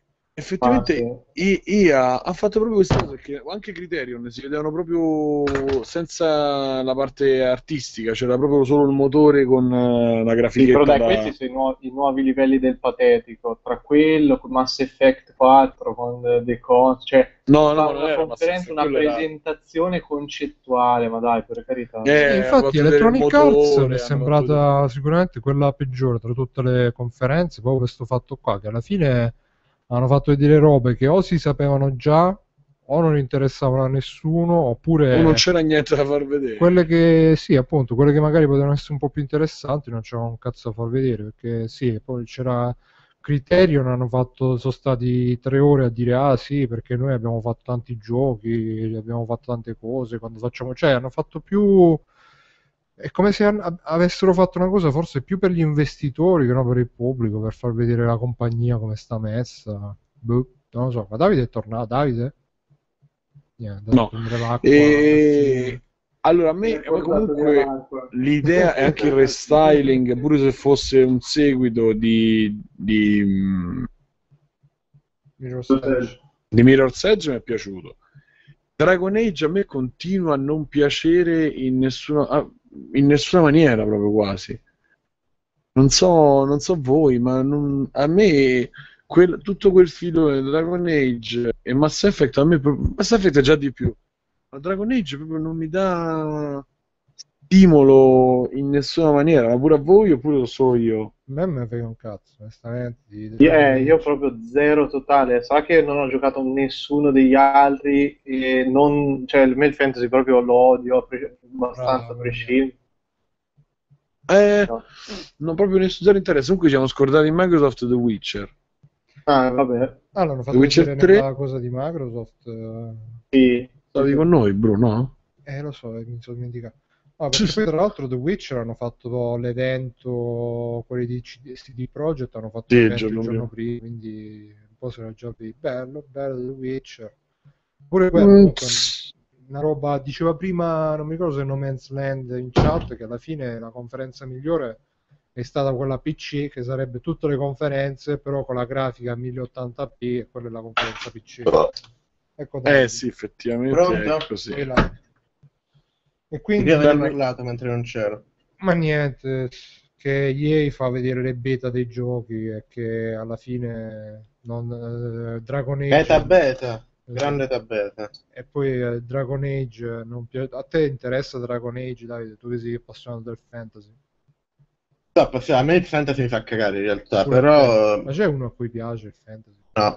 EA ha fatto proprio questa cosa, perché anche Criterion si vedevano proprio senza la parte artistica, c'era proprio solo il motore con la
Sì,
grafichetta
però dai, questi sono i nuovi livelli del patetico, tra quello con Mass Effect 4, con The Con, cioè
No,
fare
non
una
era Mass
conferenza,
Effect,
una
quello era-
presentazione concettuale, ma dai, per carità.
hanno
Infatti
fatto vedere il
Electronic Arts mi
motore,
è
hanno fatto vedere-
sembrata sicuramente quella peggiore tra tutte le conferenze, proprio questo fatto qua, che alla fine hanno fatto vedere robe che o si sapevano già o non interessavano a nessuno,
o
oppure
non c'era niente da far vedere.
quelle che sì, appunto, quelle che magari potevano essere un po' più interessanti non c'era un cazzo da far vedere, perché sì, poi c'era Criterion, sono stati 3 ore a dire ah sì, perché noi abbiamo fatto tanti giochi, abbiamo fatto tante cose, quando facciamo, cioè hanno fatto più, è come se avessero fatto una cosa forse più per gli investitori che non per il pubblico, per far vedere la compagnia come sta messa. Boh, non lo so, ma Davide è tornato, Davide? Niente,
No.
prendere l'acqua,
Allora, a me comunque l'idea è anche il restyling, pure se fosse un seguito di
Mirror's Edge.
di Mirror's Edge mi è piaciuto. Dragon Age a me continua a non piacere in nessuna maniera, proprio quasi. Non so voi, ma a me tutto quel filo di Dragon Age e Mass Effect, Mass Effect è già di più, ma Dragon Age proprio non mi dà stimolo in nessuna maniera, ma pure a voi oppure lo so io?
A me mi frega un cazzo, onestamente.
Io proprio zero totale. Sa che non ho giocato nessuno degli altri e cioè, a me il fantasy proprio lo odio abbastanza a prescindere. No.
Non proprio nessun interesse. Comunque ci siamo scordati in Microsoft The Witcher.
Ah, vabbè.
L'hanno fatto
Witcher
vedere
3?
la cosa di Microsoft.
Sì.
Stavi con noi, Bruno?
Lo so, mi sono dimenticato. Perché poi tra l'altro The Witcher hanno fatto l'evento, quelli di CD Projekt hanno fatto l'evento il giorno prima, quindi un po' se l'ha già visto. Bello The Witcher. Pure quello, una roba, diceva prima, non mi ricordo se No Man's Land in chat, che alla fine la conferenza migliore è stata quella PC, che sarebbe tutte le conferenze, però con la grafica 1080p, e quella è la conferenza PC. Ecco,
sì, effettivamente
Pronto?
è così.
E quindi
io avevo parlato mentre non c'ero.
Ma niente, che EA fa vedere le beta dei giochi e che alla fine Dragon Age
Beta. Grande beta.
E poi Dragon Age non a te interessa Dragon Age, Davide? Tu che sei appassionato del fantasy?
No, a me il fantasy mi fa cagare in realtà, però...
Ma c'è uno a cui piace il fantasy?
No,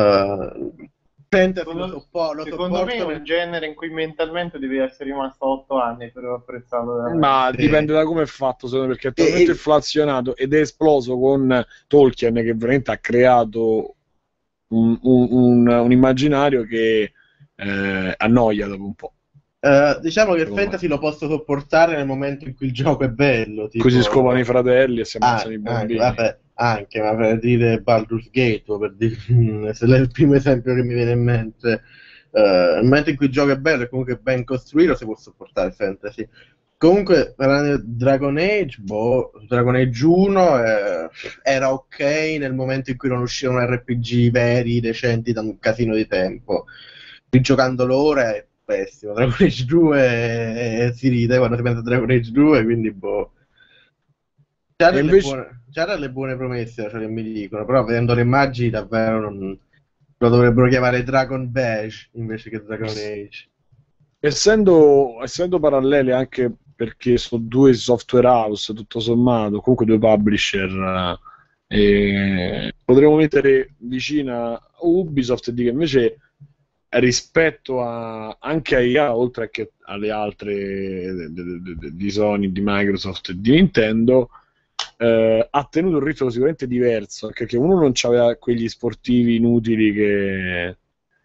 secondo me è un genere in cui mentalmente devi essere rimasto 8 anni per apprezzarlo.
Ma dipende da come è fatto, secondo me, perché è talmente inflazionato ed è esploso con Tolkien, che veramente ha creato un immaginario che annoia dopo un po'.
Diciamo che il fantasy lo posso sopportare nel momento in cui il gioco è bello, tipo...
Così scopano i fratelli e si ammazzano i bambini.
Vabbè, anche, ma per dire Baldur's Gate, per dire, se è il primo esempio che mi viene in mente, nel momento in cui il gioco è bello e comunque ben costruito, si può sopportare il fantasy. Comunque, Dragon Age 1 era ok nel momento in cui non uscivano RPG veri, decenti, da un casino di tempo. Rigiocandolo ora è pessimo. Dragon Age 2 si ride quando si pensa a Dragon Age 2, quindi C'ha delle buone promesse, cioè, che mi dicono, però vedendo le immagini davvero non lo dovrebbero chiamare Dragon Beige invece che Dragon Age.
Essendo parallele, anche perché sono due software house tutto sommato, comunque due publisher, potremmo mettere vicina Ubisoft e dire che invece rispetto anche a IA, oltre che alle altre di Sony, di Microsoft e di Nintendo, ha tenuto un ritmo sicuramente diverso, perché uno non c'aveva quegli sportivi inutili che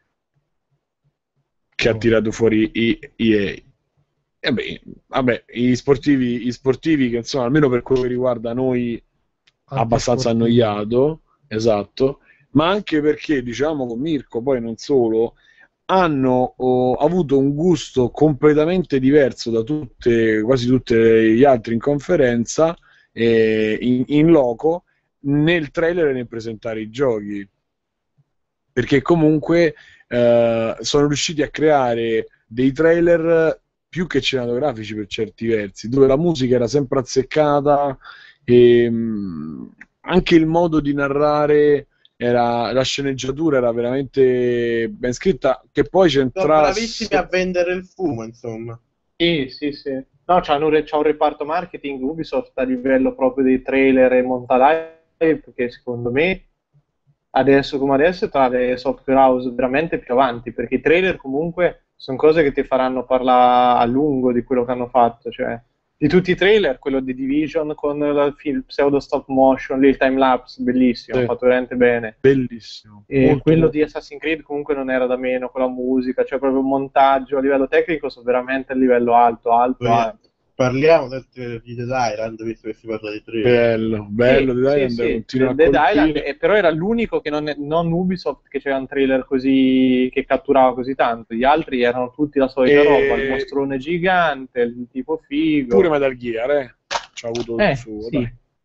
ha tirato fuori EA. Vabbè, gli sportivi che insomma, almeno per quello che riguarda noi, abbastanza annoiato, esatto, ma anche perché, diciamo, con Mirko, poi non solo, hanno avuto un gusto completamente diverso da quasi tutti gli altri in conferenza, in loco, nel trailer e nel presentare i giochi, perché comunque sono riusciti a creare dei trailer più che cinematografici per certi versi, dove la musica era sempre azzeccata e anche il modo di narrare, la sceneggiatura era veramente ben scritta, che poi c'entrava...
Sono bravissimi a vendere il fumo, insomma.
Sì. No, c'ha un reparto marketing Ubisoft a livello proprio dei trailer e montalive, che secondo me adesso come adesso è tra le software house veramente più avanti, perché i trailer comunque sono cose che ti faranno parlare a lungo di quello che hanno fatto, cioè di tutti i trailer, quello di Division con il pseudo stop motion, lì il time lapse, bellissimo,
sì,
fatto veramente bene,
bellissimo,
e quello di Assassin's Creed comunque non era da meno, con la musica, cioè proprio un montaggio a livello tecnico sono veramente a livello alto.
Parliamo del di Dead Island, visto che si parla di trailer.
Bello, Dead Island continua a
Dead Island, però era l'unico che non Ubisoft che c'era un trailer così che catturava così tanto, gli altri erano tutti la solita roba, il mostrone gigante, il tipo figo.
Pure Metal Gear c'ha avuto il suo,
sì.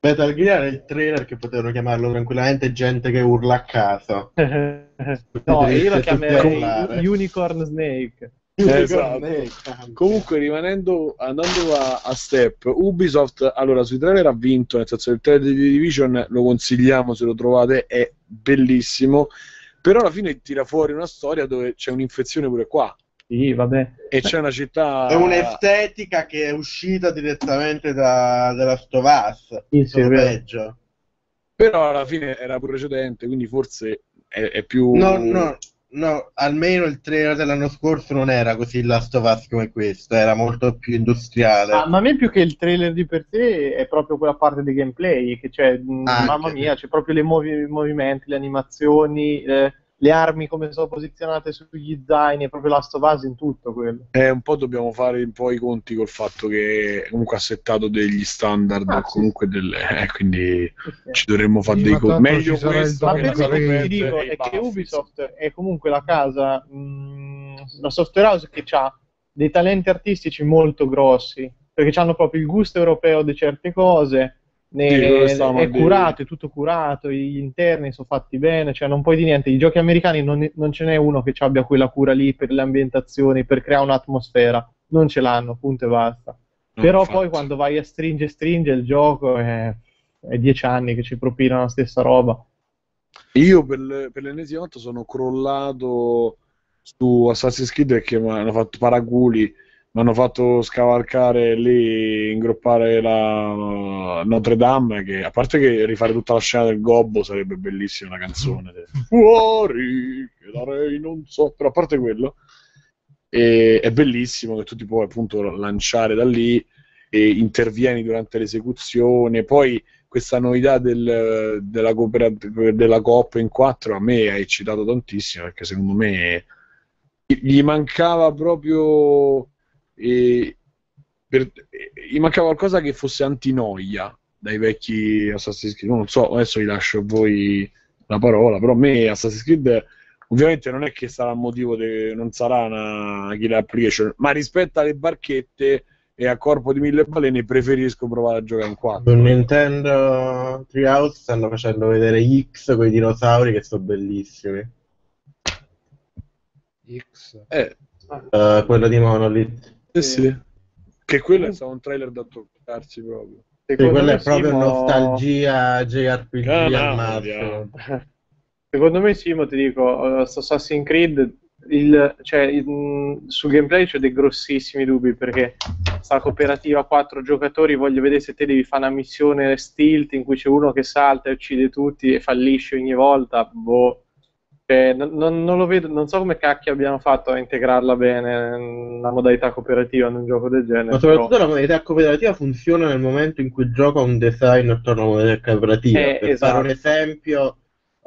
Metal Gear è il trailer che potevano chiamarlo tranquillamente gente che urla a caso.
No, io lo chiamerei
urlare.
Unicorn Snake.
Esatto. Comunque andando a step, Ubisoft allora sui trailer ha vinto, nel senso che il trailer di The Division lo consigliamo se lo trovate, è bellissimo, però alla fine tira fuori una storia dove c'è un'infezione pure qua
Sì, vabbè.
e c'è una città,
È un'estetica che è uscita direttamente da Last of Us,
Sì,
solo
è vero.
peggio.
però alla fine era precedente, quindi forse è più
No, almeno il trailer dell'anno scorso non era così Last of Us come questo, era molto più industriale.
Ma a me più che il trailer di per sé è proprio quella parte di gameplay che c'è, mamma mia, c'è proprio i movimenti, le animazioni, le armi come sono posizionate sugli zaini, è proprio Last of Us in tutto quello.
un po' dobbiamo fare un po' i conti col fatto che comunque ha settato degli standard comunque quindi ci dovremmo fare
Sì,
dei
ma
conti
tanto
meglio
ci sarà
questo
il
Ma
che
downgrade.
la
per me
Red
ti dico
e i
è che
Battlefield.
Ubisoft è comunque la casa, la software house che ha dei talenti artistici molto grossi, perché hanno proprio il gusto europeo di certe cose,
Sì, quello che stavamo a
è
dire.
curato, è tutto curato, gli interni sono fatti bene, cioè non puoi di niente. I giochi americani non ce n'è uno che abbia quella cura lì per le ambientazioni, per creare un'atmosfera, non ce l'hanno, punto e basta.
No,
Però
infatti.
poi quando vai a stringe il gioco è 10 anni che ci propinano la stessa roba.
Io per l'ennesima volta sono crollato su Assassin's Creed perché mi hanno fatto paraculi, mi hanno fatto scavalcare lì, ingroppare la Notre Dame, che a parte che rifare tutta la scena del gobbo sarebbe bellissima una canzone. Fuori, che darei non so, però a parte quello, è bellissimo che tu ti puoi appunto lanciare da lì e intervieni durante l'esecuzione, poi questa novità della coop in 4 a me ha eccitato tantissimo perché secondo me gli mancava proprio gli mancava qualcosa che fosse antinoia dai vecchi Assassin's Creed. Non so, adesso vi lascio a voi la parola, però a me Assassin's Creed ovviamente non è che sarà il motivo non sarà una killer application, ma rispetto alle barchette e a corpo di 1000 balene preferisco provare a giocare in 4.
Su Nintendo Treehouse stanno facendo vedere X con i dinosauri che sono bellissimi.
X.
Quello di Monolith.
Sì. Che quello è stato un trailer da toccarsi proprio.
Sì, quella è proprio
Simo,
nostalgia JRPG al
Canaglia.
massimo.
secondo me Simo, ti dico, Assassin's Creed sul gameplay c'è dei grossissimi dubbi perché sta cooperativa a 4 giocatori, voglio vedere se te devi fare una missione stealth in cui c'è uno che salta e uccide tutti e fallisce ogni volta, boh. Non lo vedo, non so come cacchio abbiamo fatto a integrarla bene la modalità cooperativa in un gioco del genere.
Ma soprattutto la modalità cooperativa funziona nel momento in cui il gioco ha un design attorno alla modalità cooperativa. Per
esatto.
fare un esempio,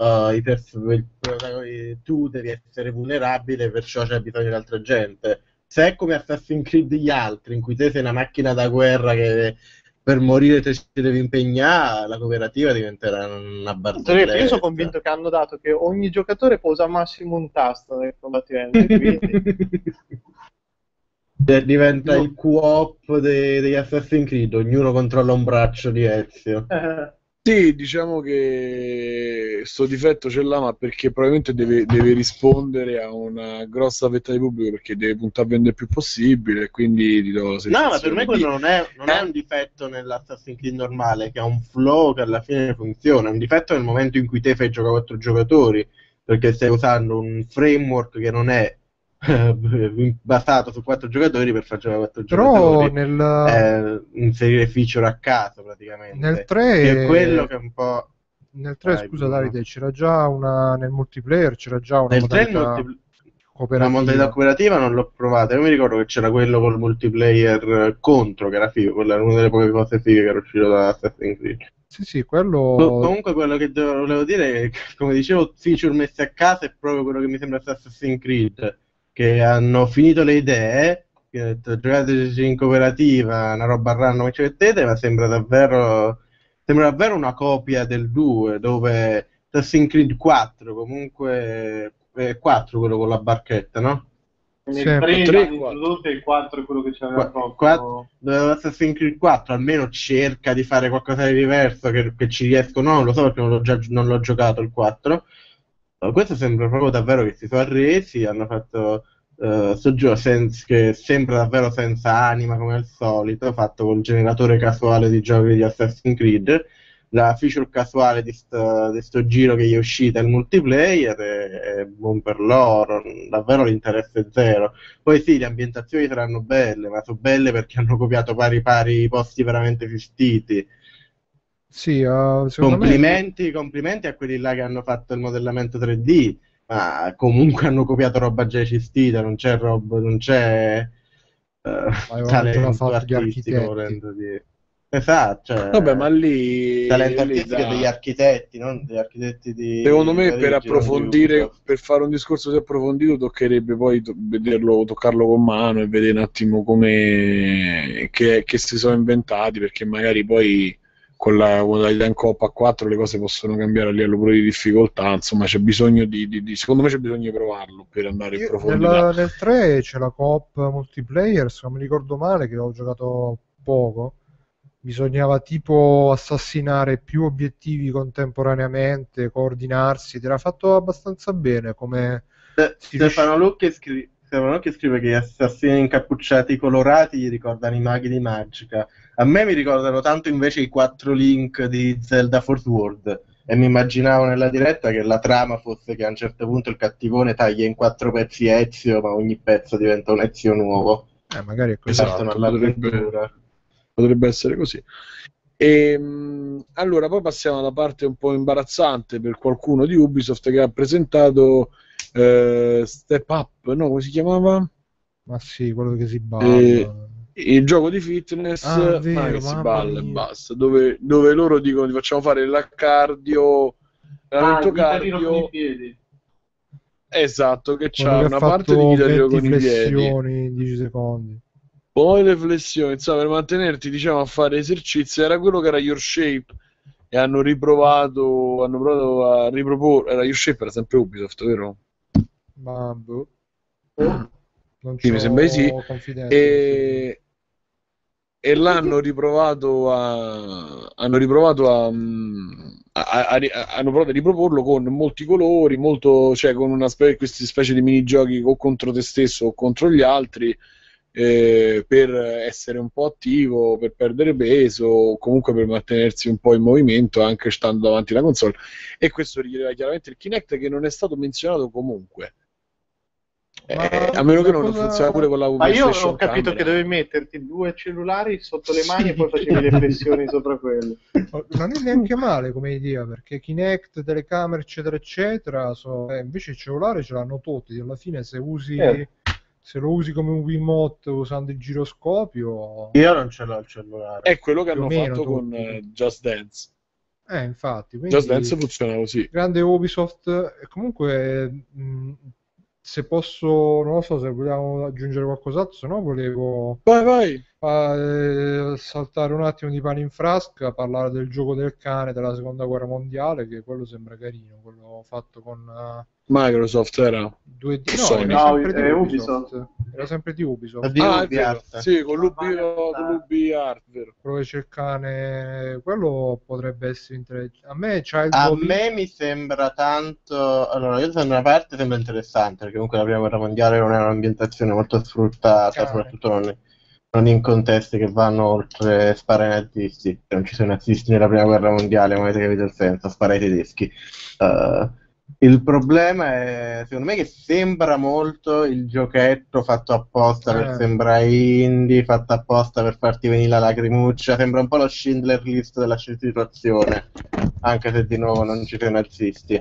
tu devi essere vulnerabile, perciò c'è bisogno di altra gente. Se è come Assassin's Creed gli altri, in cui te sei una macchina da guerra che per morire te ci devi impegnare, la cooperativa diventerà una barzelletta.
Io sono convinto che hanno dato che ogni giocatore può usare massimo un tasto nel combattimento, quindi...
Diventa il co-op degli Assassin's Creed, ognuno controlla un braccio di Ezio.
Sì, diciamo che sto difetto ce l'ha, ma perché probabilmente deve rispondere a una grossa fetta di pubblico perché deve puntare a vendere il più possibile e quindi ti do la
No, ma per
sensazione
me quello non è un difetto nell'Assassin's Creed normale, che ha un flow che alla fine funziona, è un difetto nel momento in cui te fai giocare 4 giocatori, perché stai usando un framework che non è basato su 4 giocatori per far giocare 4
Però
giocatori, inserire feature a caso praticamente.
Nel 3
che è quello che è un po'...
Nel 3, scusa Davide, c'era già nel multiplayer c'era già una
Nel
modalità
3
cooperativa.
la modalità cooperativa non l'ho provata. Io mi ricordo che c'era quello col multiplayer contro, che era figo. Quella era una delle poche cose fighe che era uscito da Assassin's Creed.
Sì, quello...
Comunque quello che volevo dire è che, come dicevo, feature messi a casa è proprio quello che mi sembra Assassin's Creed, che hanno finito le idee, che giocateci in cooperativa, una roba random che ci mettete, ma sembra davvero una copia del 2, dove Assassin's Creed 4 comunque è 4 quello con la barchetta, no?
Nel
Sì.
3
3,
hanno introdotto, il 4 è quello che c'aveva proprio.
Assassin's Creed 4 almeno cerca di fare qualcosa di diverso, che ci riesco, no, non lo so perché non l'ho giocato il 4. Questo sembra proprio davvero che si sono arresi, hanno fatto sto gioco che sembra davvero senza anima come al solito, fatto col generatore casuale di giochi di Assassin's Creed. La feature casuale di sto giro che gli è uscita il multiplayer è buon per loro, davvero l'interesse è zero. Poi sì, le ambientazioni saranno belle, ma sono belle perché hanno copiato pari posti veramente esistiti.
Sì, secondo me
Complimenti a quelli là che hanno fatto il modellamento 3D, ma comunque hanno copiato roba già esistita, non c'è
avevano già
talento
fatto gli
artistico,
architetti.
volendo dire. Esatto, cioè,
Vabbè, ma lì,
talento
lì
artistico degli architetti, non degli architetti
secondo me per
Parigi, non di
approfondire,
Ubisoft.
per fare un discorso più approfondito, toccherebbe poi vederlo, toccarlo con mano e vedere un attimo come che si sono inventati, perché magari poi con la modalità in coop a 4 le cose possono cambiare a livello pure di difficoltà. Insomma, c'è bisogno secondo me c'è bisogno di provarlo per andare in profondità.
Nel 3 c'è la coop multiplayer, se non mi ricordo male, che ho giocato poco. Bisognava tipo assassinare più obiettivi contemporaneamente, coordinarsi, ed era fatto abbastanza bene come
Stefano Lucchi scrive che gli assassini incappucciati colorati gli ricordano i maghi di Magica. A me mi ricordano tanto invece i 4 Link di Zelda Fourth World, e mi immaginavo nella diretta che la trama fosse che a un certo punto il cattivone taglia in 4 pezzi Ezio, ma ogni pezzo diventa un Ezio nuovo.
magari è così.
Esatto,
Partono all'avventura.
potrebbe essere così. Allora, poi passiamo alla parte un po' imbarazzante per qualcuno di Ubisoft, che ha presentato Step Up, no? Come si chiamava?
Ma sì, quello che si balla.
Il gioco di fitness,
Ah, vero,
ma che si
mamma
balla e
mia.
basta, dove loro dicono ti facciamo fare la cardio, allenamento
Guida tiro con i
cardio,
piedi.
esatto, che
Quello
c'ha
che ha
una parte di
fatto
guida
20
con i piedi.
flessioni in 10 secondi.
Poi le flessioni, insomma, per mantenerti, diciamo, a fare esercizi, era quello che era Your Shape, e hanno provato a riproporre. Era Your Shape, era sempre Ubisoft, vero?
Ma boh, non
Sì, mi sembra di sì.
c'ho confidenza in questo gioco.
E l'hanno riprovato hanno provato a riproporlo con molti colori, cioè con queste specie di minigiochi o contro te stesso o contro gli altri, per essere un po' attivo, per perdere peso, o comunque per mantenersi un po' in movimento anche stando davanti alla console. E questo richiedeva chiaramente il Kinect, che non è stato menzionato comunque. A meno che non funziona pure con la
Ma io
PlayStation
ho capito
Camera.
che dovevi metterti 2 cellulari sotto le mani
Sì.
e poi facevi le flessioni sopra quelli.
Non è neanche male come idea, perché Kinect, telecamere, eccetera, eccetera, invece il cellulare ce l'hanno tutti. Alla fine, se lo usi come un Wiimote usando il giroscopio,
Io non ce l'ho il cellulare.
È quello che
più o
hanno
meno
fatto con
tutti.
Just Dance.
Infatti,
Just
quindi
Dance funziona così.
grande Ubisoft. E comunque, se posso, non lo so se vogliamo aggiungere qualcos'altro, se no volevo
Vai.
saltare un attimo di pane in frasca, parlare del gioco del cane della seconda guerra mondiale, che quello sembra carino, quello fatto con
Microsoft era
2D. No,
Sony.
era sempre di
è
Ubisoft. Era sempre di Ubisoft.
Di
Ah, è
Ubi
vero.
Art.
Sì, con l'UB Art, vero.
Quello che c'è il cane, quello potrebbe essere interessante. A me Child
A
of
me mi sembra tanto. Allora, io da una parte sembra interessante, perché comunque la prima guerra mondiale non è un'ambientazione molto sfruttata,
cane.
soprattutto non in contesti che vanno oltre sparare ai nazisti. Non ci sono nazisti nella prima guerra mondiale, ma avete capito il senso, sparare ai tedeschi. Il problema è, secondo me, che sembra molto il giochetto fatto apposta per sembrare indie, fatto apposta per farti venire la lacrimuccia. Sembra un po' lo Schindler List della situazione, anche se di nuovo non ci sono nazisti.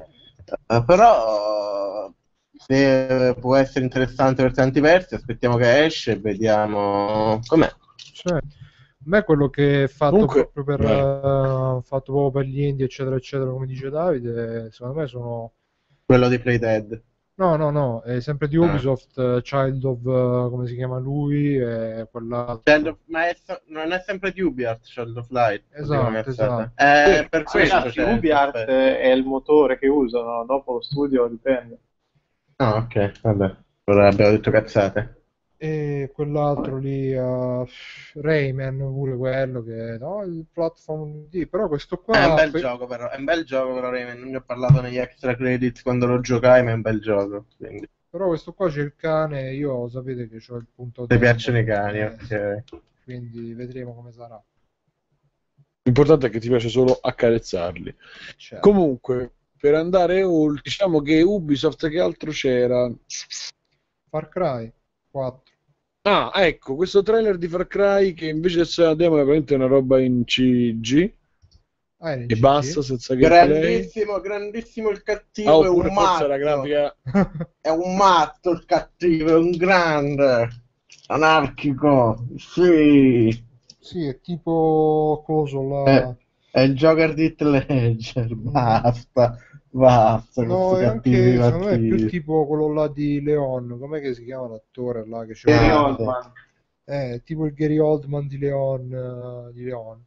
Però se può essere interessante per tanti versi, aspettiamo che esce e vediamo com'è.
Cioè, a me quello che è fatto
Comunque,
fatto proprio per gli indie, eccetera, eccetera, come dice Davide, secondo me sono.
Quello di Playdead.
No, è sempre di Ubisoft, Child of, come si chiama lui, e quell'altro.
Non è sempre di Ubiart, Child of Light.
Esatto.
Per questo
Ragazzi, Ubiart è il motore che usano, dopo lo studio dipende.
Ah, ok, vabbè. Ora abbiamo detto cazzate.
E quell'altro lì, Rayman, pure quello che no, il platform D, però questo
È un
qua
bel gioco però, è un bel gioco però Rayman, non ne ho parlato negli extra credits quando lo giocai, ma è un bel gioco, quindi
però questo qua c'è il cane, io sapete che ho il punto
ti
debole,
piacciono i cani, ok.
quindi vedremo come sarà.
L'importante è che ti piace solo accarezzarli.
Certo.
Comunque, per andare oltre, diciamo che Ubisoft, che altro c'era?
Far Cry 4.
Ah, ecco, questo trailer di Far Cry che invece di essere una demo è veramente una roba in CG
Era in
e
CG?
basta, senza gameplay.
Grandissimo, grandissimo il
Ah,
cattivo, è
oppure
un
forse la
matto,
grafica...
è un matto il cattivo, è un grande, anarchico, sì,
Sì, è tipo coso là.
è il Joker di Heath Ledger, basta, basta con
No,
questi
è
cattivi
anche, secondo me è più
cattivi.
tipo quello là di Leon, com'è che si chiama l'attore là che c'è
Gary
Ah,
Oldman.
tipo il Gary Oldman di Leon.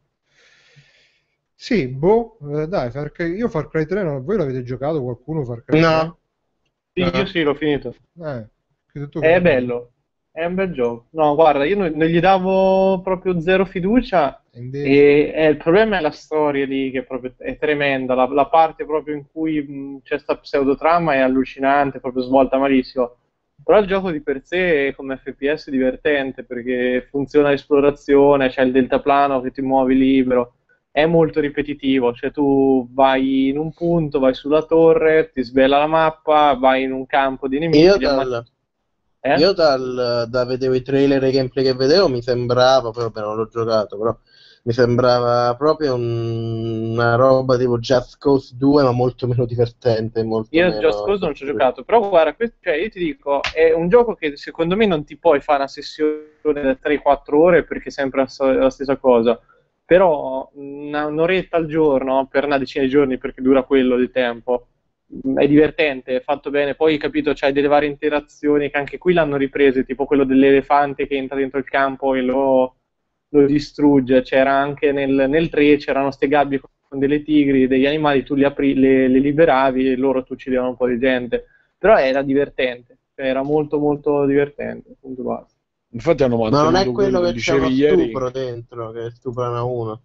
Sì, boh, dai, io Far Cry 3, voi l'avete giocato qualcuno Far Cry 3?
no,
Sì,
no.
io sì, l'ho finito.
Che tu
È
che
bello, è un bel gioco. No, guarda, io non gli davo proprio zero fiducia
invece
e il problema è la storia lì che proprio è tremenda, la parte proprio in cui c'è sta pseudotrama è allucinante, proprio svolta malissimo. Però il gioco di per sé come FPS è divertente perché funziona l'esplorazione, c'è il deltaplano che ti muovi libero, è molto ripetitivo, cioè tu vai in un punto, vai sulla torre, ti svela la mappa, vai in un campo di
Io
nemici, li ammazzi.
dal,
Eh?
io da vedevo i trailer e i gameplay che vedevo mi sembrava, poi vabbè non l'ho giocato, però mi sembrava proprio una roba tipo Just Cause 2 ma molto meno divertente, molto
Io Just
meno...
Cause non ci ho giocato, però guarda, cioè, io ti dico, è un gioco che secondo me non ti puoi fare una sessione da 3-4 ore perché è sempre la stessa cosa, però un'oretta al giorno per una decina di giorni perché dura quello di tempo, è divertente, è fatto bene, poi capito, c'hai delle varie interazioni che anche qui l'hanno riprese, tipo quello dell'elefante che entra dentro il campo e lo distrugge, c'era anche nel 3, c'erano ste gabbie con delle tigri, degli animali, tu li apri, le liberavi e loro tu uccidevano un po' di gente, però era divertente, cioè era molto molto divertente, appunto basta.
Infatti hanno
Ma non è
mantenuto
quello
quello che
che c'è uno
dicevi ieri.
stupro dentro, che stuprano uno.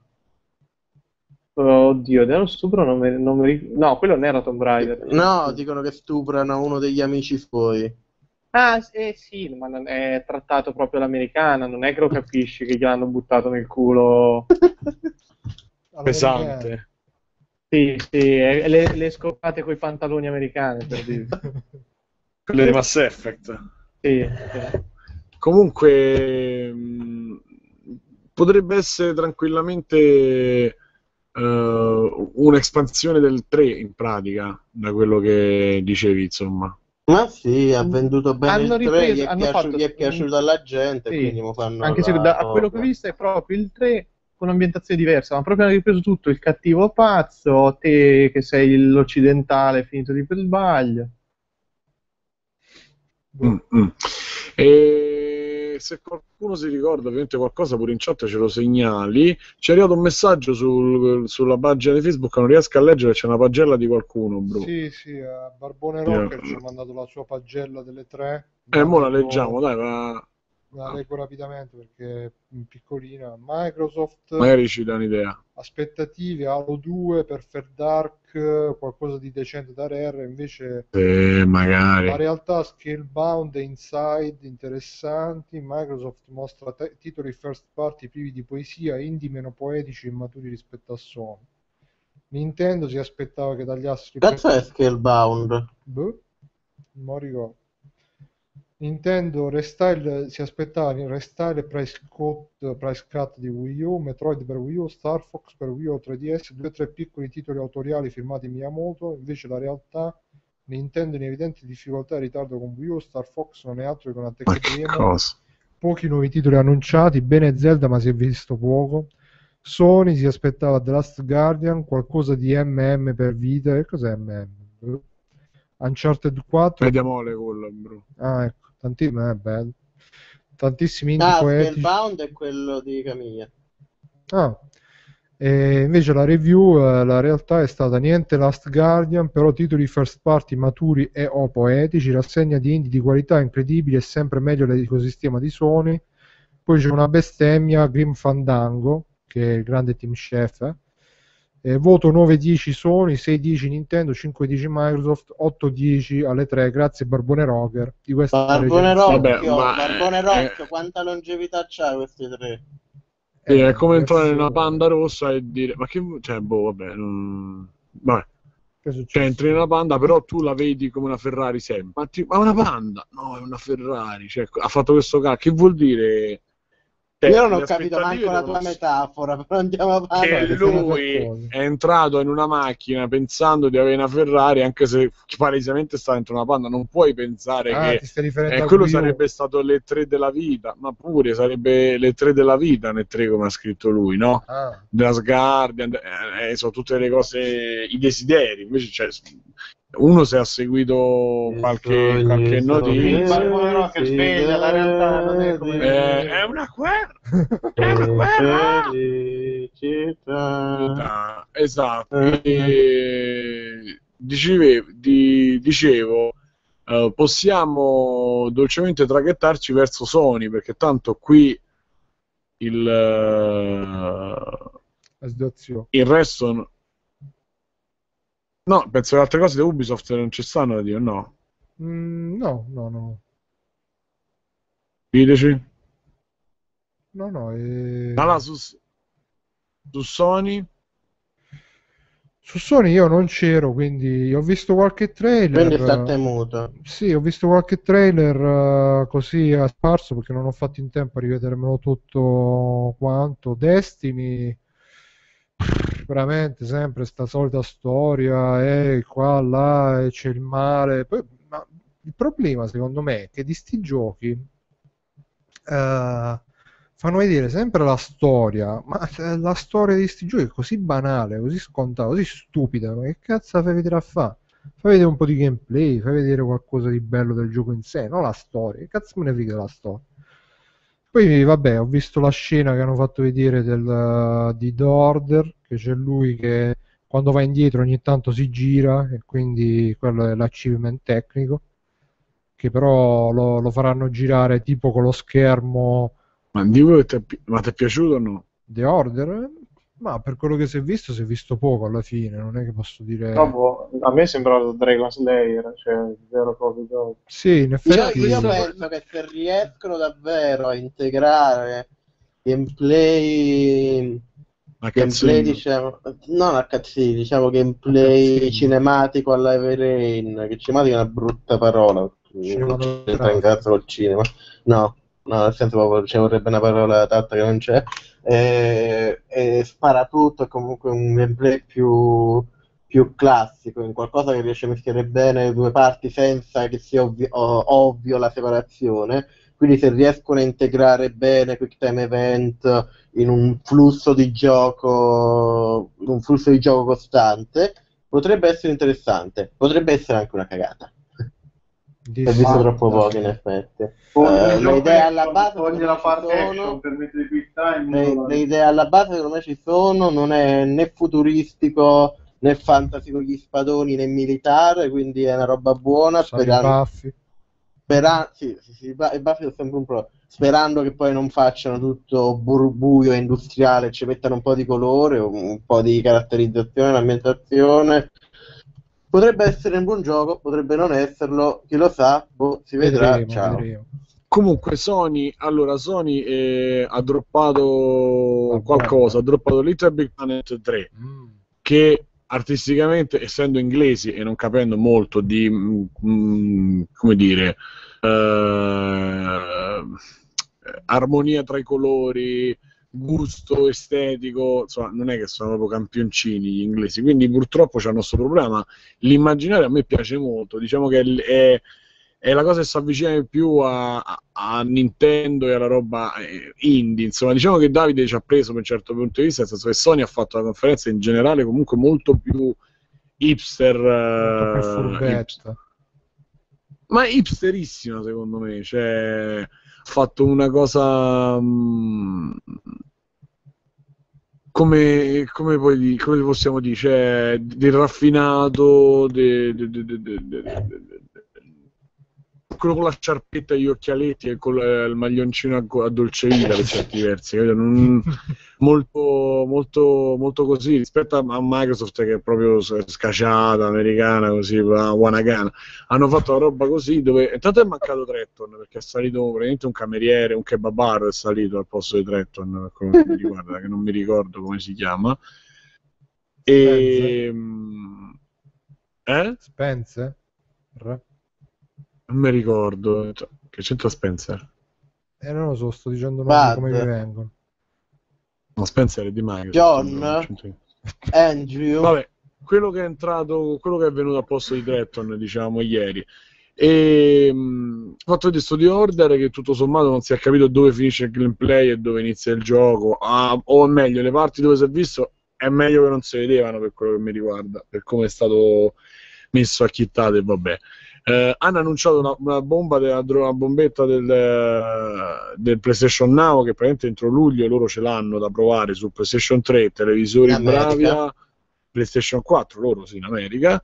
Oddio, dello stupro no, quello non era Tomb Raider.
No, dicono che stuprano uno degli amici suoi.
Ah, sì, ma non è trattato proprio all'americana, non è che lo capisci che gli hanno buttato nel culo.
Pesante.
Sì, le scopate coi pantaloni americani, per dire.
Quelle di Mass Effect.
Sì.
Comunque potrebbe essere tranquillamente un'espansione del 3 in pratica, da quello che dicevi, insomma.
Ma sì, ha venduto bene
Hanno
il 3,
ripreso, hanno fatto
gli è piaciuto alla gente,
sì,
quindi mo fanno
anche se
la
a quello che ho
nuova.
visto è proprio il 3 con un'ambientazione diversa, ma proprio hanno ripreso tutto, il cattivo pazzo, te che sei l'occidentale finito di per sbaglio.
E se qualcuno si ricorda ovviamente qualcosa pure in chat ce lo segnali. Ci è arrivato un messaggio sulla pagina di Facebook, non riesco a leggere, c'è una pagella di qualcuno, bro.
Sì, Barbone Rocker ci ha mandato la sua pagella delle 3.
Mo la leggiamo, dai, ma
La leggo rapidamente perché è piccolina. Microsoft,
magari ci dà un'idea.
aspettative, Halo 2, Perfect Dark, qualcosa di decente da Rare, invece
Magari.
la realtà Scalebound e Inside interessanti. Microsoft mostra titoli first party privi di poesia, indie meno poetici e maturi rispetto a Sony. Nintendo si aspettava che dagli astri
Cazzo è Scalebound?
Boh, non ricordo. Nintendo si aspettava il restyle price cut di Wii U, Metroid per Wii U, Star Fox per Wii U 3DS, 2 o 3 piccoli titoli autoriali firmati Miyamoto. Invece la realtà, Nintendo in evidente difficoltà e ritardo con Wii U, Star Fox non è altro che una tech demo, pochi nuovi titoli annunciati, bene Zelda ma si è visto poco. Sony si aspettava The Last Guardian, qualcosa di MM per Vita. Che cos'è MM? Uncharted 4.
Media Molecule, bro.
Ah, ecco. Bello. Tantissimi indie poetici.
Scalebound è quello di Camilla.
E invece la review, la realtà è stata niente Last Guardian, però titoli first party maturi e o poetici, rassegna di indie di qualità incredibile e sempre meglio l'ecosistema di Sony. Poi c'è una bestemmia, Grim Fandango, che è il grande Team Chef, voto 9-10 Sony, 6-10 Nintendo, 5-10 Microsoft, 8-10 alle 3, grazie Barbone Rocker di questa
Barbone
recensione.
Vabbè, ma
Barbone Rocchio, quanta longevità c'ha questi tre?
è come entrare in
adesso-
una panda rossa e dire ma che cioè boh vabbè, vabbè.
che è
Cioè,
successo?
entri in una panda, però tu la vedi come una Ferrari sempre. Ma una panda? No, è una Ferrari. Cioè, ha fatto questo cazzo. Che vuol dire? Cioè,
Io non ho
le
capito
aspettative
manco la
devono
tua metafora, però andiamo avanti.
che
Vabbè, sono
lui
d'accordo.
è entrato in una macchina pensando di avere una Ferrari, anche se palesemente sta dentro una Panda. Non puoi pensare
Ah,
che
ti stai riferendo a
quello
Wii U?
sarebbe stato le 3 della vita, ma pure sarebbe le 3 della vita, le 3 come ha scritto lui, no?
Ah,
The Last Guardian, sono tutte le cose, i desideri. Invece, cioè, uno se ha seguito qualche
Sì,
notizia,
Barbone Rocker sveglia, la realtà non è come...
è una guerra, è una guerra.
Felicità.
Esatto. E dicevo, possiamo dolcemente traghettarci verso Sony, perché tanto qui il,
la situazione.
il resto no, penso che altre cose di Ubisoft non ci stanno da dire, no?
No.
Diteci.
No,
Allora, su Sony
su Sony io non c'ero, quindi ho visto qualche
Quindi sta
trailer.
temuto.
Sì, ho visto qualche trailer così a sparso perché non ho fatto in tempo a rivedermelo tutto quanto. Destiny, veramente sempre sta solita storia, qua, là, e c'è il mare. Ma il problema secondo me è che di sti giochi fanno vedere sempre la storia, ma la storia di sti giochi è così banale, così scontata, così stupida, ma che cazzo la fai vedere a fa'? Fai vedere un po' di gameplay, fai vedere qualcosa di bello del gioco in sé, non la storia, che cazzo me ne frega della storia? Poi vabbè, ho visto la scena che hanno fatto vedere di The Order, che c'è lui che quando va indietro ogni tanto si gira e quindi quello è l'achievement tecnico, che però lo faranno girare tipo con lo schermo.
ma di voi ma ti è piaciuto o no?
The Order? Ma per quello che si è visto poco alla fine, non è che posso dire.
No, boh, a me sembra Dragon Slayer, cioè zero cose gioco.
Sì, in
Io
effetti.
penso che se riescono davvero a integrare gameplay,
La cutscene.
diciamo, non a cutscene, diciamo gameplay
cutscene.
cinematico alla Heavy Rain, che cinematica è una brutta parola, non c'entra in cazzo col cinema, no, nel senso proprio ci vorrebbe una parola adatta che non c'è, e spara tutto, è comunque un gameplay più classico, in qualcosa che riesce a mischiare bene le due parti senza che sia ovvio la separazione. Quindi se riescono a integrare bene Quick Time Event in un flusso di gioco costante, potrebbe essere interessante, potrebbe essere anche una cagata. Ho visto troppo poco in effetti. Le idee alla base
la parte
sono,
action per mettere quick time.
le idee alla base secondo me ci sono, non è né futuristico né fantasy con gli spadoni né militare, quindi è una roba buona.
Baffi.
Sì, i Buffy sono sempre un pro. Sperando che poi non facciano tutto buio e industriale, ci mettano un po' di colore, un po' di caratterizzazione, l'ambientazione. Potrebbe essere un buon gioco, potrebbe non esserlo, chi lo sa, si vedrà. Ciao.
Vedremo.
Comunque Sony ha droppato qualcosa, ha droppato Little Big Planet 3, che artisticamente, essendo inglesi e non capendo molto di come dire, armonia tra i colori, gusto estetico, insomma, non è che sono proprio campioncini gli inglesi, quindi purtroppo c'hanno questo problema. L'immaginario a me piace molto, diciamo che è la cosa che si avvicina di più a Nintendo e alla roba indie, insomma. Diciamo che Davide ci ha preso per un certo punto di vista, nel senso che Sony ha fatto la conferenza in generale comunque molto più hipster,
molto più furbetta.
ma hipsterissima secondo me, cioè ha fatto una cosa come possiamo dire, cioè, del raffinato, quello con la sciarpetta e gli occhialetti e con il maglioncino a dolce vita per certi versi, molto così rispetto a Microsoft, che è proprio scacciata, americana, così, wanagana. Hanno fatto una roba così dove intanto è mancato Tretton, perché è salito praticamente un cameriere, un kebabar è salito al posto di Tretton, per quello che mi riguarda, che non mi ricordo come si chiama.
Spencer?
Non mi ricordo. Che c'entra Spencer?
Non lo so, sto dicendo nomi come mi vengono.
No, Spencer è di Microsoft.
John, Andrew.
Vabbè, quello che è entrato, quello che è venuto al posto di Tretton, diciamo, ieri. E ho fatto questo di Order che tutto sommato non si è capito dove finisce il gameplay e dove inizia il gioco. O meglio, le parti dove si è visto è meglio che non si vedevano, per quello che mi riguarda, per come è stato messo a chittate, vabbè. Hanno annunciato una bombetta del PlayStation Now, che praticamente entro luglio loro ce l'hanno da provare su PlayStation 3, televisori Bravia, PlayStation 4, loro sì, in America,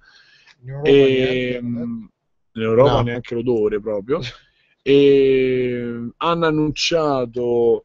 in Europa neanche l'odore proprio. E hanno annunciato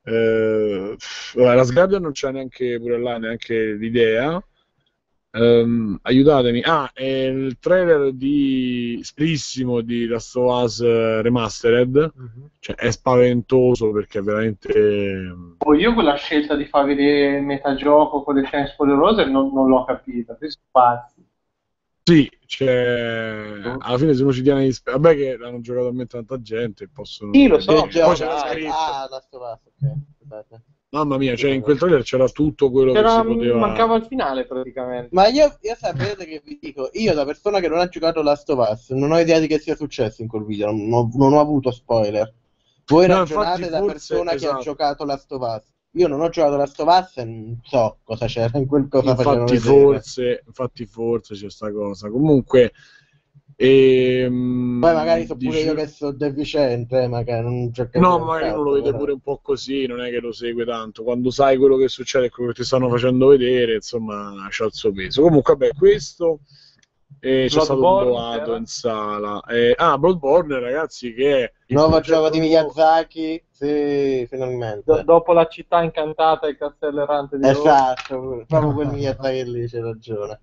la Sgardia non c'è neanche pure là, neanche l'idea. Aiutatemi, il trailer bellissimo di Last of Us Remastered, cioè è spaventoso perché è veramente
io quella scelta di far vedere metagioco con le scene spoilerose non l'ho capita, questi pazzi.
Sì, cioè alla fine se uno ci tiene vabbè che l'hanno giocato talmente tanta gente, possono...
Sì, lo so,
poi c'era scritto
Last of Us, ok.
Mamma mia, cioè in quel trailer c'era tutto quello che si poteva...
Mancava il finale praticamente.
Ma io sapete che vi dico, io da persona che non ha giocato Last of Us non ho idea di che sia successo in quel video, non ho avuto spoiler. Voi ragionate da persona che ha giocato Last of Us. Io non ho giocato Last of Us e non so cosa c'era in quel cosa facevano vedere.
Infatti forse c'è sta cosa. Comunque
poi magari so pure io che sono deficiente, magari non
magari uno lo vede pure un po' così, non è che lo segue tanto. Quando sai quello che succede e quello che ti stanno facendo vedere, insomma, c'ha il suo peso. Comunque, vabbè, questo c'è stato un boato in sala. Bloodborne, ragazzi, che è
il nuovo gioco di Miyazaki, sì, finalmente.
Dopo la città incantata e il castello errante di
esatto, proprio quel Miyazaki lì, c'è ragione.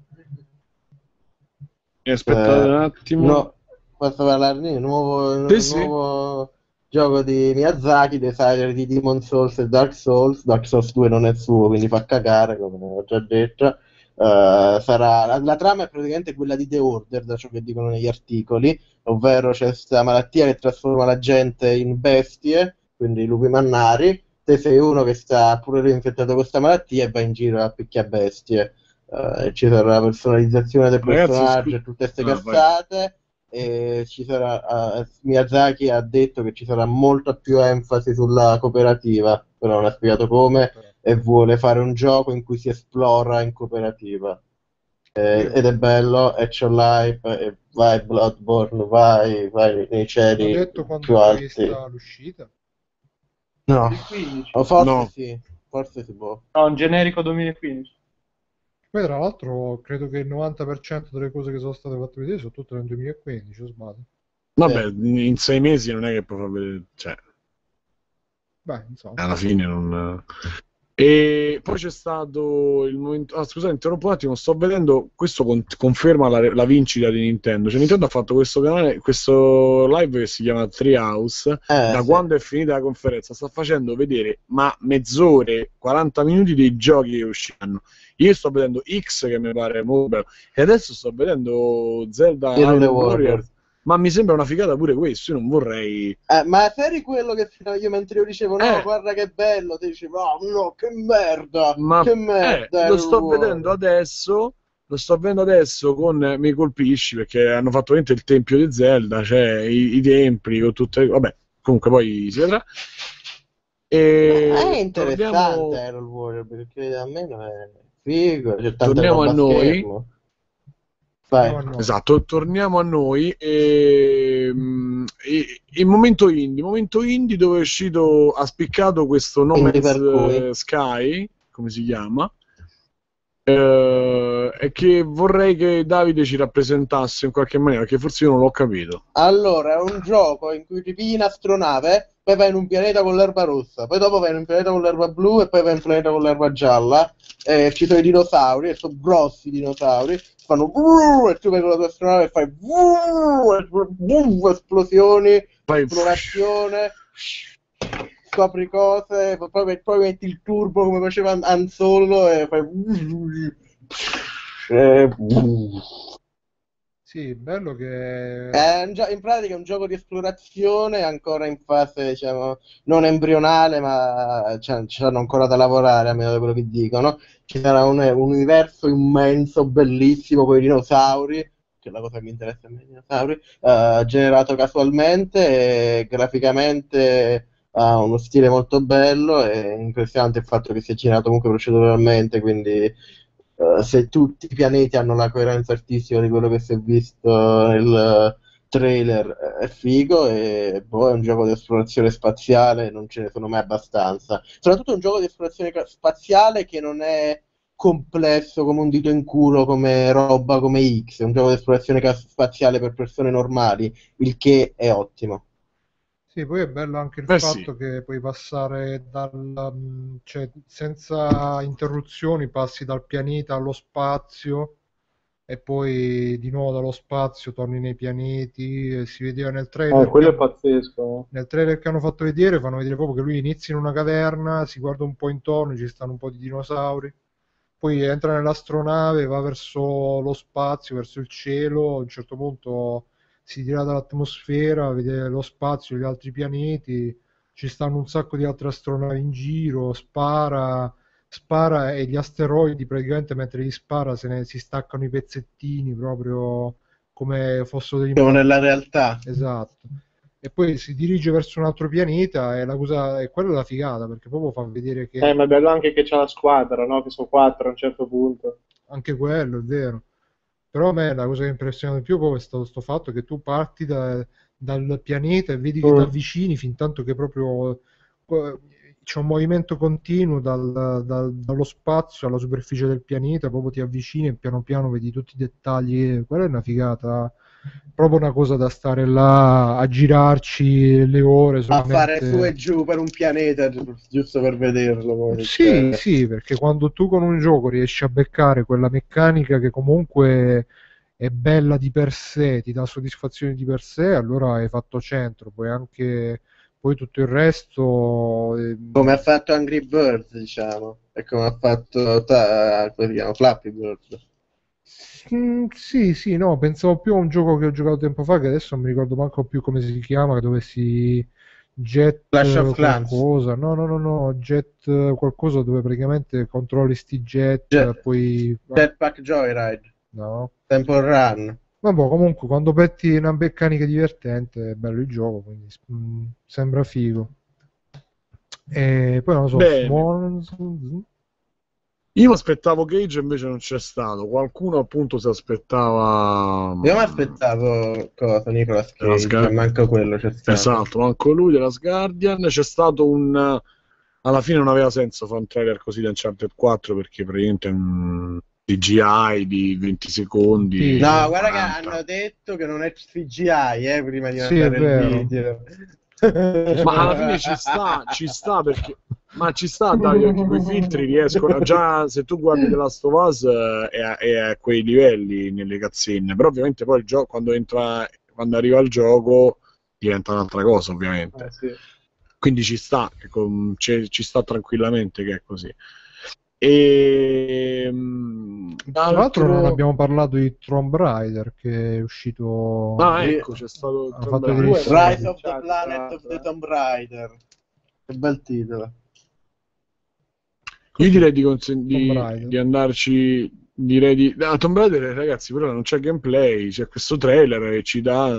Aspettate un attimo.
No, posso parlarne? Il nuovo gioco di Miyazaki, designer di Demon Souls e Dark Souls. Dark Souls 2 non è suo, quindi fa cagare, come ho già detto. Sarà la trama è praticamente quella di The Order, da ciò che dicono negli articoli, ovvero c'è questa malattia che trasforma la gente in bestie, quindi lupi mannari. Te sei uno che sta pure infettato con questa malattia e va in giro a picchia bestie. Ci sarà la personalizzazione del personaggio e tutte queste cazzate. E ci sarà Miyazaki ha detto che ci sarà molta più enfasi sulla cooperativa, però non ha spiegato come, e vuole fare un gioco in cui si esplora in cooperativa, ed è bello, e c'è l'hype, e vai Bloodborne, vai nei cieli.
Ha detto quando è l'uscita?
No,
2015.
o forse si può.
No, un generico 2015.
Poi tra l'altro credo che il 90% delle cose che sono state fatte vedere sono tutte nel 2015, o sbaglio?
Vabbè, in 6 mesi non è che puoi far vedere, cioè...
Beh, insomma.
Alla fine non... E poi c'è stato il momento... scusate, interrompo un attimo, sto vedendo, questo conferma la vincita di Nintendo. Cioè Nintendo ha fatto questo canale, questo live che si chiama Treehouse, quando è finita la conferenza sta facendo vedere mezz'ore, 40 minuti dei giochi che usciranno. Io sto vedendo X, che mi pare molto bello, e adesso sto vedendo Zelda Hyrule Warriors. Ma mi sembra una figata pure questo, io non vorrei...
ma eri quello che io mentre io dicevo no, guarda che bello, ti dicevo no, che merda, che merda.
Lo sto vedendo adesso con Mi colpisci, perché hanno fatto veramente il tempio di Zelda, cioè i templi con tutte... Vabbè, comunque poi si vedrà.
È interessante Hyrule Warriors, perché a me non è figo, c'è tanta
torniamo a noi.
Schermo.
Esatto, torniamo a noi. Il momento indie dove è uscito, ha spiccato questo No Man's Sky, come si chiama, e che vorrei che Davide ci rappresentasse in qualche maniera, perché forse io non l'ho capito.
Allora, è un gioco in cui ti pigli in astronave, poi vai in un pianeta con l'erba rossa, poi dopo vai in un pianeta con l'erba blu e poi vai in un pianeta con l'erba gialla. Ci sono i dinosauri, e sono grossi dinosauri, fanno e tu vai con la tua astronave e fai esplosioni,
Poi
esplorazione, scopri cose, poi metti il turbo come faceva Han Solo e fai
Sì, bello che...
in pratica è un gioco di esplorazione ancora in fase, diciamo, non embrionale, ma c'hanno ancora da lavorare, a meno di quello che dicono. Ci sarà un universo immenso, bellissimo, con i dinosauri, che è la cosa che mi interessa a me, i dinosauri, generato casualmente, e graficamente ha uno stile molto bello, e impressionante il fatto che sia girato comunque proceduralmente, quindi... se tutti i pianeti hanno la coerenza artistica di quello che si è visto nel trailer, è figo, e poi è un gioco di esplorazione spaziale, non ce ne sono mai abbastanza. Soprattutto è un gioco di esplorazione spaziale che non è complesso come un dito in culo, come roba come X, è un gioco di esplorazione spaziale per persone normali, il che è ottimo.
Sì, poi è bello anche il
Beh,
fatto
sì.
che puoi passare cioè, senza interruzioni, passi dal pianeta allo spazio e poi di nuovo dallo spazio torni nei pianeti. E si vedeva
Quello è pazzesco.
nel trailer che hanno fatto vedere, fanno vedere proprio che lui inizia in una caverna, si guarda un po' intorno, ci stanno un po' di dinosauri, poi entra nell'astronave, va verso lo spazio, verso il cielo, a un certo punto si tira dall'atmosfera, vede lo spazio, gli altri pianeti, ci stanno un sacco di altre astronavi in giro, spara e gli asteroidi praticamente mentre gli spara si staccano i pezzettini proprio come fossero degli
Siamo nella realtà.
Esatto. E poi si dirige verso un altro pianeta e la cosa, e quella è la figata perché proprio fa vedere che
Ma è bello anche che c'è la squadra, no? Che sono 4 a un certo punto.
anche quello è vero. Però a me la cosa che impressiona di più proprio è stato sto fatto che tu parti dal pianeta e vedi che ti avvicini fin tanto che proprio c'è un movimento continuo dallo spazio alla superficie del pianeta, proprio ti avvicini e piano piano vedi tutti i dettagli. Quella è una figata, proprio una cosa da stare là a girarci le ore
A
solamente.
fare su e giù per un pianeta giusto per vederlo.
Sì, sì, perché quando tu con un gioco riesci a beccare quella meccanica che comunque è bella di per sé, ti dà soddisfazione di per sé, allora hai fatto centro, poi tutto il resto
Come ha fatto Angry Birds, diciamo, e come ha fatto come si chiama? Flappy Bird.
Sì, sì, no, pensavo più a un gioco che ho giocato tempo fa, che adesso non mi ricordo manco più come si chiama, dove si Jet
Clash of Clans.
qualcosa, no, Jet qualcosa dove praticamente controlli sti poi...
Jetpack Joyride,
No.
Temple Run.
Vabbè, comunque quando petti una meccanica divertente è bello il gioco, quindi sembra figo. E poi non lo so,
Bene. Io mi aspettavo Cage, invece non c'è stato. Qualcuno appunto si aspettava.
Io mi aspettavo cosa, Nicolas Cage, ma manco quello c'è stato.
Esatto, manco lui della Guardian. C'è stato alla fine non aveva senso fare un trailer così di Uncharted 4 perché praticamente è un CGI di 20 secondi.
No, guarda 40. Che hanno detto che non è CGI, prima di mandare il video.
Ma alla fine ci sta perché ci sta, Davide, anche quei filtri riescono già, se tu guardi The Last of Us è a quei livelli nelle cutscene, però ovviamente poi il gioco quando arriva il gioco diventa un'altra cosa, ovviamente.
Sì.
Quindi ci sta tranquillamente che è così. E
tra l'altro non abbiamo parlato di Tomb Raider che è uscito.
Ecco, c'è stato
Rise of the Planet of the Tomb Raider. Che bel titolo.
Io direi di andarci. Direi di Tomb Raider, ragazzi, però non c'è gameplay, c'è questo trailer e ci dà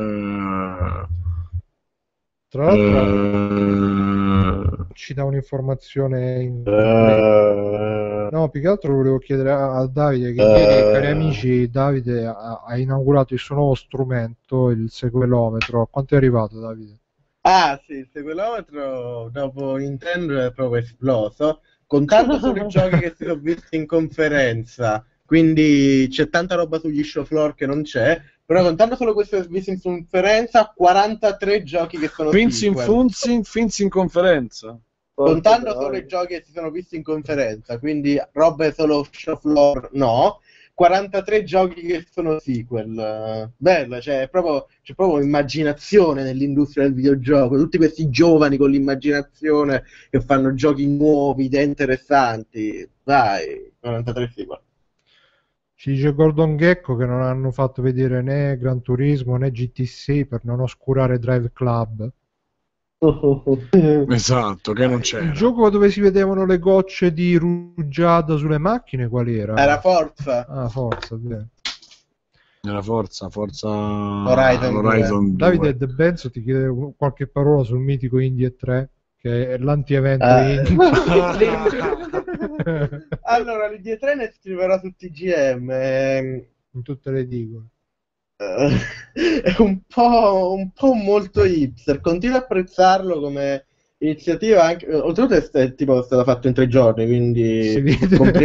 tra l'altro ci dà un'informazione no, più che altro volevo chiedere a Davide che ieri, cari amici, Davide ha inaugurato il suo nuovo strumento, il sequelometro. A quanto è arrivato, Davide?
Sì, il sequelometro dopo Nintendo è proprio esploso. contando solo i giochi che si sono visti in conferenza, quindi c'è tanta roba sugli show floor che non c'è, però contando solo questo visto in conferenza, 43 giochi che sono
Fins in conferenza.
Contando solo i giochi che si sono visti in conferenza, quindi robe solo show floor, no. 43 giochi che sono sequel. Bello, c'è proprio immaginazione nell'industria del videogioco, tutti questi giovani con l'immaginazione che fanno giochi nuovi, idee interessanti. Dai, 43 sequel.
Ci dice Gordon Gecko che non hanno fatto vedere né Gran Turismo né GT6 per non oscurare Drive Club.
Esatto, che non c'era.
Il gioco dove si vedevano le gocce di rugiada sulle macchine, qual era?
Era Forza.
Ah, Forza, bene.
Era Forza
Horizon
2.
Davide De Benzo ti chiede qualche parola sul mitico Indie 3, che è l'anti-evento Indie.
Allora, l'Indie 3 ne scriverò su TGM.
In tutte le edicole.
È un po' molto hipster. Continuo a apprezzarlo come iniziativa, anche oltretutto è tipo stata fatta in 3 giorni, quindi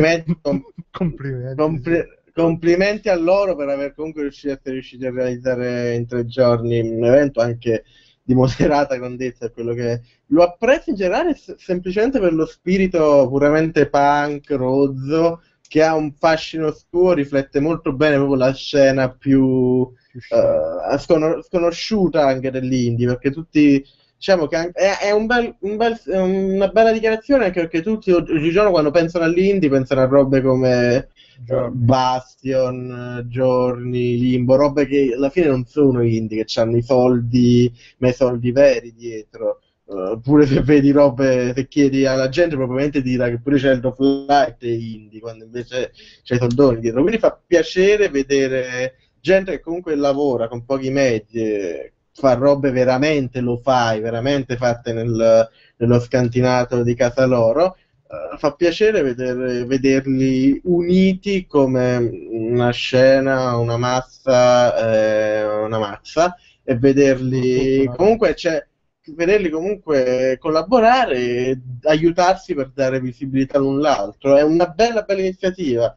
complimenti a loro per aver comunque essere riusciti a realizzare in 3 giorni un evento anche di moderata grandezza. Quello che lo apprezzo in generale semplicemente per lo spirito puramente punk, rozzo, che ha un fascino suo, riflette molto bene proprio la scena più sconosciuta anche dell'indie, perché tutti, diciamo che è una bella dichiarazione, anche perché tutti oggigiorno quando pensano all'indie pensano a robe come Bastion, Journey, Limbo, robe che alla fine non sono indie, che hanno i soldi, ma i soldi veri dietro. Pure se vedi robe, se chiedi alla gente probabilmente dirà che pure c'è il of Light e indie, quando invece c'è i soldoni dietro. Quindi fa piacere vedere gente che comunque lavora con pochi mezzi, fa robe veramente veramente fatte nello scantinato di casa loro. Fa piacere vederli uniti come una scena, una mazza, e vederli comunque collaborare e aiutarsi per dare visibilità l'un l'altro. È una bella iniziativa.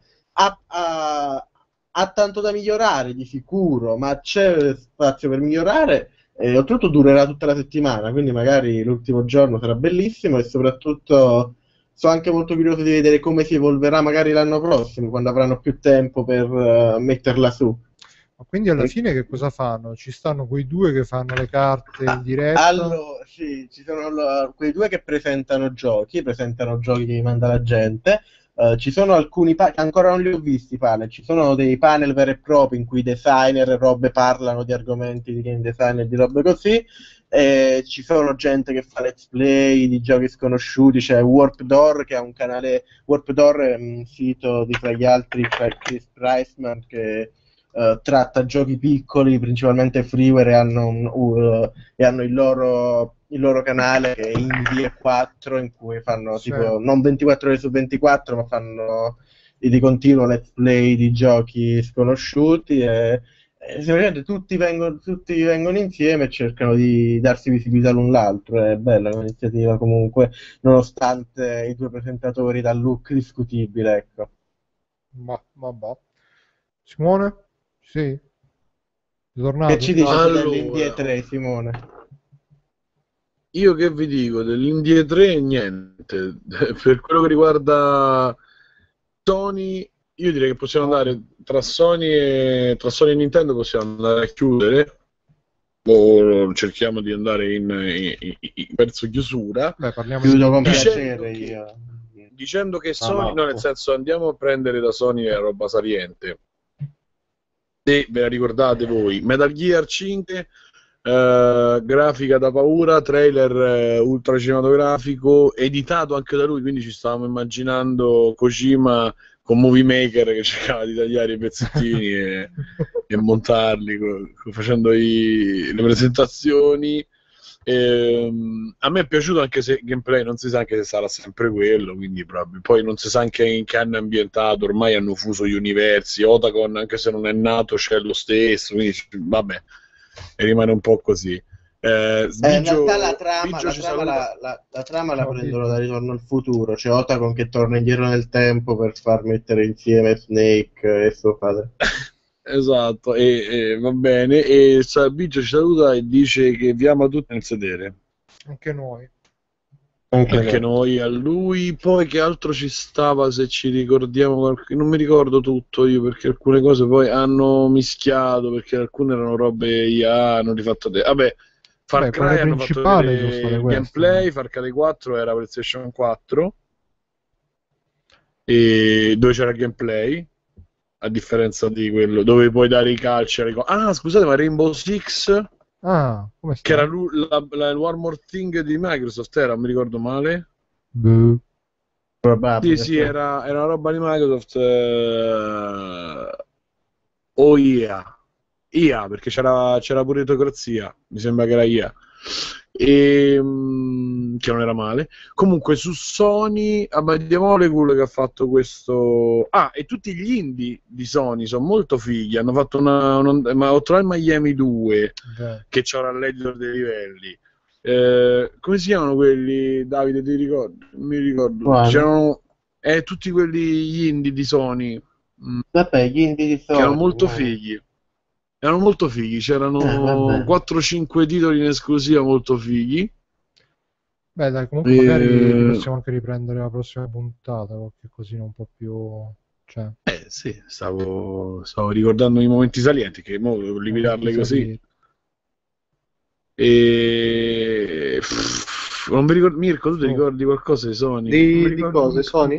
Ha tanto da migliorare di sicuro, ma c'è spazio per migliorare, e oltretutto durerà tutta la settimana, quindi magari l'ultimo giorno sarà bellissimo, e soprattutto sono anche molto curioso di vedere come si evolverà magari l'anno prossimo, quando avranno più tempo per metterla su.
Ma quindi alla fine che cosa fanno? Ci stanno quei due che fanno le carte in diretta?
Allora, sì, ci sono quei due che presentano giochi che manda la gente. Ci sono alcuni che ancora non li ho visti panel, ci sono dei panel veri e propri in cui designer e robe parlano di argomenti di game design e di robe così. Ci sono gente che fa let's play di giochi sconosciuti, c'è Warp Door che ha un canale. Warp Door è un sito di tra gli altri c'è Chris Priceman che tratta giochi piccoli, principalmente freeware, e hanno il loro canale che è Indie 4, in cui fanno tipo non 24 ore su 24, ma fanno di continuo let's play di giochi sconosciuti, e semplicemente tutti vengono insieme e cercano di darsi visibilità l'un l'altro. È bella l'iniziativa comunque, nonostante i due presentatori dal look discutibile, ecco.
Vabbè. Simone? Sì? Tornato?
Che ci dici dell'Indie 3, Simone?
Io che vi dico dell'Indie 3? Niente. Per quello che riguarda Sony, io direi che possiamo andare tra Sony e Nintendo, possiamo andare a chiudere, o cerchiamo di andare verso chiusura.
Chiudo con piacere io.
Dicendo che Sony, no, nel senso, andiamo a prendere da Sony la roba saliente. Se ve la ricordate voi, Metal Gear 5, grafica da paura, trailer ultra cinematografico, editato anche da lui, quindi ci stavamo immaginando Kojima con Movie Maker che cercava di tagliare i pezzettini e montarli facendo le presentazioni. A me è piaciuto, anche se il gameplay non si sa anche se sarà sempre quello, quindi proprio. Poi non si sa anche in che anno è ambientato, ormai hanno fuso gli universi, Otacon anche se non è nato c'è lo stesso, quindi vabbè, e rimane un po' così.
In
Sbiggio,
realtà la trama,
Biggio ci saluta.
la trama la
Ciao,
prendono
Biggio.
da Ritorno al futuro. C'è Otacon che torna indietro nel tempo per far mettere insieme Snake e suo padre.
Esatto, e va bene. E Biggio ci saluta e dice che vi ama tutti nel sedere.
Anche noi.
Anche noi a lui. Poi che altro ci stava, se ci ricordiamo non mi ricordo tutto io, perché alcune cose poi hanno mischiato, perché alcune erano robe IA, hanno rifatto vabbè, Far
Beh,
Cry
quelle
hanno fatto
principali
vedere
sono state
il
queste.
gameplay. Far Cry 4 era PlayStation 4 e dove c'era il gameplay, a differenza di quello dove puoi dare i calci scusate, ma Rainbow Six,
Ah, come
che era
sta?
il One More Thing di Microsoft, era, non mi ricordo male.
Boh.
Sì, sì, era una roba di Microsoft. O IA, perché c'era pure Autocrazia, mi sembra che era IA. Che non era male. Comunque su Sony, Abbiate Molecule che ha fatto questo. E tutti gli indie di Sony sono molto fighi. Hanno fatto ma Hotline Miami 2,
Beh.
che c'era l'editor dei livelli. Come si chiamano quelli, Davide? Ti ricordi? Non mi ricordo.
Quale?
C'erano tutti quelli gli indie di Sony.
Vabbè, gli indie di Sony.
Che erano molto fighi. Erano molto fighi, c'erano
vabbè.
4-5 titoli in esclusiva molto fighi.
Beh, dai, comunque magari li possiamo anche riprendere la prossima puntata, qualche cosina un po' più... Cioè,
Sì, stavo ricordando i momenti salienti, che mo devo limitarle così. E... non mi ricordo, Mirko, tu ti ricordi qualcosa di Sony?
Di cose, Sony?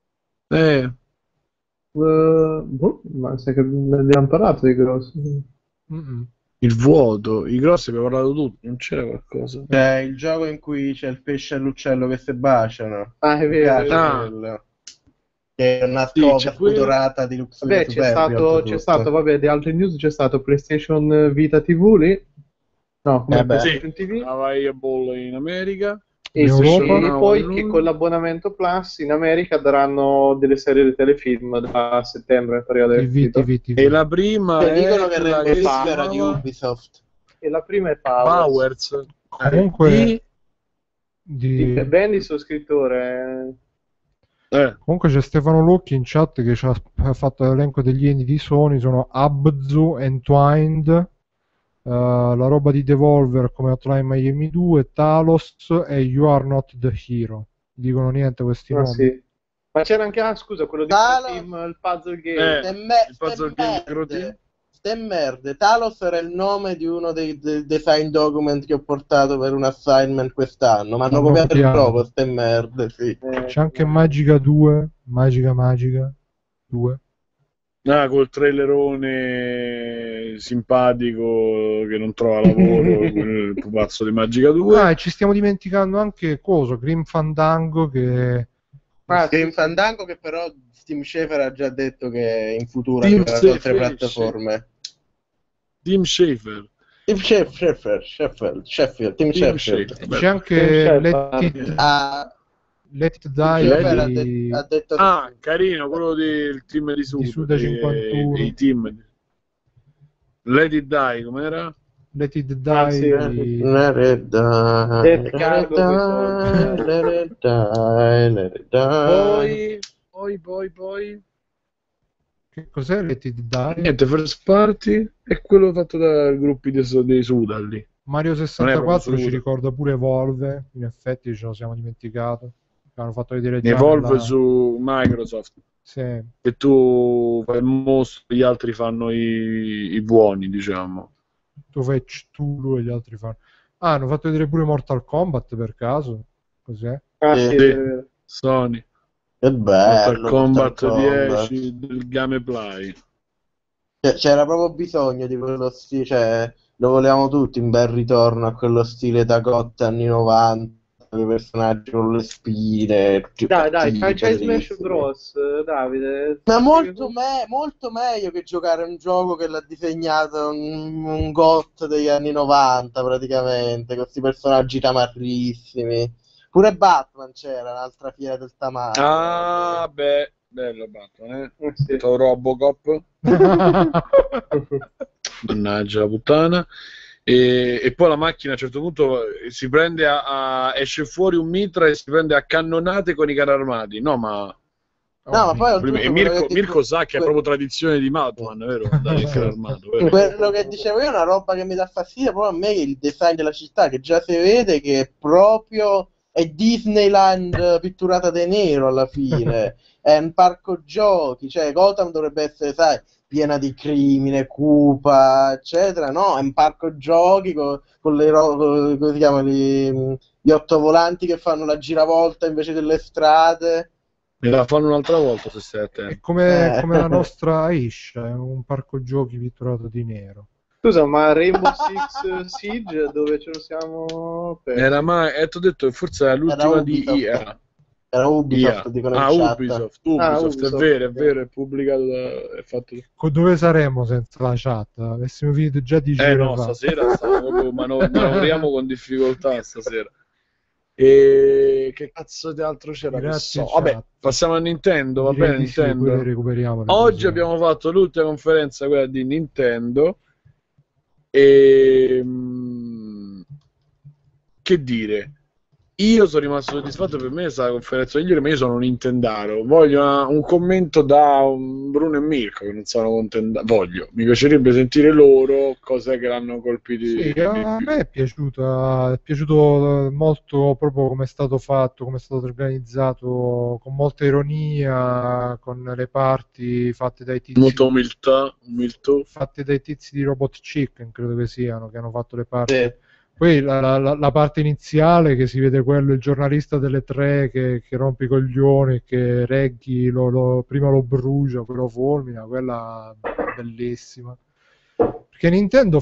Ma sai che ne abbiamo parlato di grossi.
Il vuoto, i grossi abbiamo parlato tutti, non c'era qualcosa.
C'è il gioco in cui c'è il pesce e l'uccello che si baciano.
È vero.
Quello. Che è una
Sì,
copia sputorata di Luxury.
Vabbè, c'è stato, vabbè, di altre news c'è stato PlayStation Vita TV lì. No, come PlayStation TV.
Available in America.
E
Europa?
poi che con l'abbonamento Plus in America daranno delle serie di telefilm da settembre, nel periodo del
TV.
E la prima
dicono che
è
era di Ubisoft.
E la prima è
Powers.
Comunque
di Bendis, scrittore.
Comunque c'è Stefano Lucchi in chat che ci ha fatto l'elenco degli indie di Sony, sono Abzu, Entwined, la roba di Devolver come Hotline Miami 2, Talos e You Are Not the Hero. Dicono niente questi nomi.
Sì. Ma c'era anche, quello di il puzzle game.
Il puzzle game.
Ste merde. Talos era il nome di uno dei design document che ho portato per un assignment quest'anno, ma hanno copiato proprio ste merde, sì.
C'è anche Magica 2, Magica 2.
Col trailerone simpatico che non trova lavoro, il pupazzo di Magica 2.
E ci stiamo dimenticando anche Grim Fandango che...
Grim Fandango che però Tim Schafer ha già detto che in futuro arriverà su altre piattaforme.
Tim Schafer.
Sheffield.
C'è anche Let It Die
ha detto
carino, quello del team di
Suda 51.
Dei team. Let It Die, com'era?
Let It Die
Poi
che cos'è Let It Die?
Niente, First Party è quello fatto dai gruppi dei Suda lì.
Mario 64 ci ricorda pure Evolve, in effetti ce lo siamo dimenticato. Hanno fatto vedere già
Evolve su Microsoft.
Sì.
E tu fai il mostro, gli altri fanno i buoni, diciamo.
Tu fai Cthulhu e gli altri fanno... hanno fatto vedere pure Mortal Kombat per caso? Cos'è?
Sì. Sony.
Che bello,
Mortal Kombat 10 del Gameplay.
C'era proprio bisogno di quello stile, cioè lo volevamo tutti, un bel ritorno a quello stile da cotta anni 90, i personaggi con le spine.
Dai, c'hai Smash Bros, Davide.
Ma molto meglio che giocare un gioco che l'ha disegnato un GOT degli anni 90 praticamente, con questi personaggi tamarrissimi. Pure Batman c'era, un'altra fiera del tamarro.
Beh, bello Batman, sì. Robocop. Mannaggia la puttana. e poi la macchina a un certo punto si prende esce fuori un mitra e si prende a cannonate con i carri armati. No, ma
No, ma poi oltretutto
e Mirko sa che è proprio tradizione di Madman, vero? Andare in carro armato, vero?
Quello che dicevo io è una roba che mi dà fastidio proprio a me, il design della città, che già si vede che è proprio è Disneyland pitturata di nero alla fine. È un parco giochi, cioè Gotham dovrebbe essere, sai, piena di crimine, cupa, eccetera. No, è un parco giochi con le come si chiamano, gli ottovolanti che fanno la giravolta invece delle strade.
Me la fanno un'altra volta se stai
È
attento.
come la nostra Aisha, è un parco giochi pitturato di nero.
Scusa, ma Rainbow Six Siege dove ce lo siamo persi?
Era mai, ti ho detto che forse era l'ultima di EA.
Era Ubisoft, dicono in chat.
Ubisoft, è vero, è pubblicato è fatto.
Dove saremmo senza la chat? Avessimo finito già di
no, stasera stiamo manovriamo con difficoltà stasera. E che cazzo di altro c'era?
Grazie,
vabbè, passiamo a Nintendo, va bene, Nintendo.
Poi recuperiamo
Oggi abbiamo fatto l'ultima conferenza, quella di Nintendo, e che dire, io sono rimasto soddisfatto, per me è stata la conferenza migliore, ma io sono un Nintendaro. Voglio un commento da Bruno e Mirko, che non sono contento. Mi piacerebbe sentire loro cos'è che l'hanno colpito.
Sì, a me è piaciuto molto proprio come è stato fatto, come è stato organizzato, con molta ironia, con le parti fatte dai tizi.
Molta umiltà.
Fatte dai tizi di Robot Chicken, credo che siano, che hanno fatto le parti. Sì. Poi la parte iniziale, che si vede quello, il giornalista delle tre che rompe i coglioni, che Reggie prima lo brucia, poi lo fulmina, quella bellissima. Perché Nintendo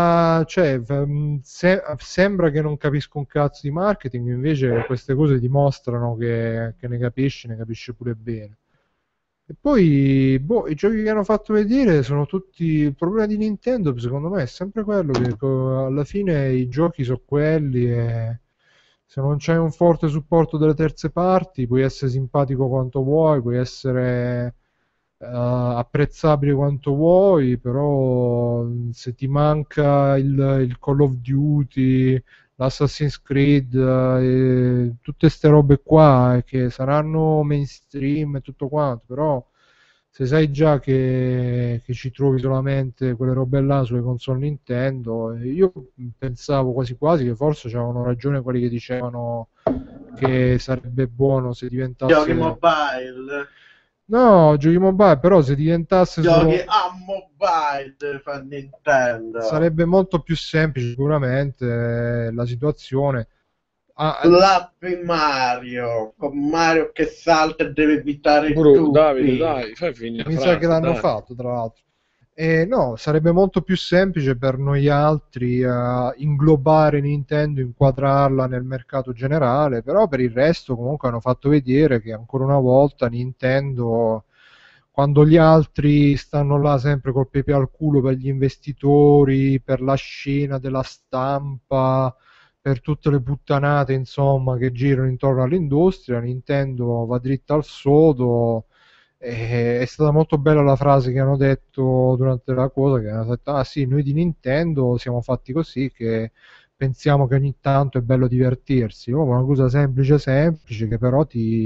sembra che non capisca un cazzo di marketing, invece queste cose dimostrano che ne capisce pure bene. E poi i giochi che hanno fatto vedere sono tutti. Il problema di Nintendo, secondo me, è sempre quello che alla fine i giochi sono quelli, e se non c'è un forte supporto delle terze parti puoi essere simpatico quanto vuoi, puoi essere apprezzabile quanto vuoi, però se ti manca il Call of Duty, l'Assassin's Creed, tutte queste robe qua che saranno mainstream e tutto quanto, però se sai già che ci trovi solamente quelle robe là sulle console Nintendo, io pensavo quasi quasi che forse c'avevano ragione quelli che dicevano che sarebbe buono se diventasse
giochi mobile.
No, giochi mobile, però se diventasse
giochi a mobile per Nintendo
sarebbe molto più semplice sicuramente la situazione.
L'app Mario, con Mario che salta e deve evitare tutti.
Davide, dai, fai finire.
Mi sa che l'hanno fatto, tra l'altro. No, sarebbe molto più semplice per noi altri inglobare Nintendo, inquadrarla nel mercato generale, però per il resto comunque hanno fatto vedere che ancora una volta Nintendo, quando gli altri stanno là sempre col pepe al culo per gli investitori, per la scena della stampa, per tutte le puttanate insomma che girano intorno all'industria, Nintendo va dritta al sodo. È stata molto bella la frase che hanno detto durante la cosa, che hanno detto: ah sì, noi di Nintendo siamo fatti così che pensiamo che ogni tanto è bello divertirsi. Una cosa semplice che però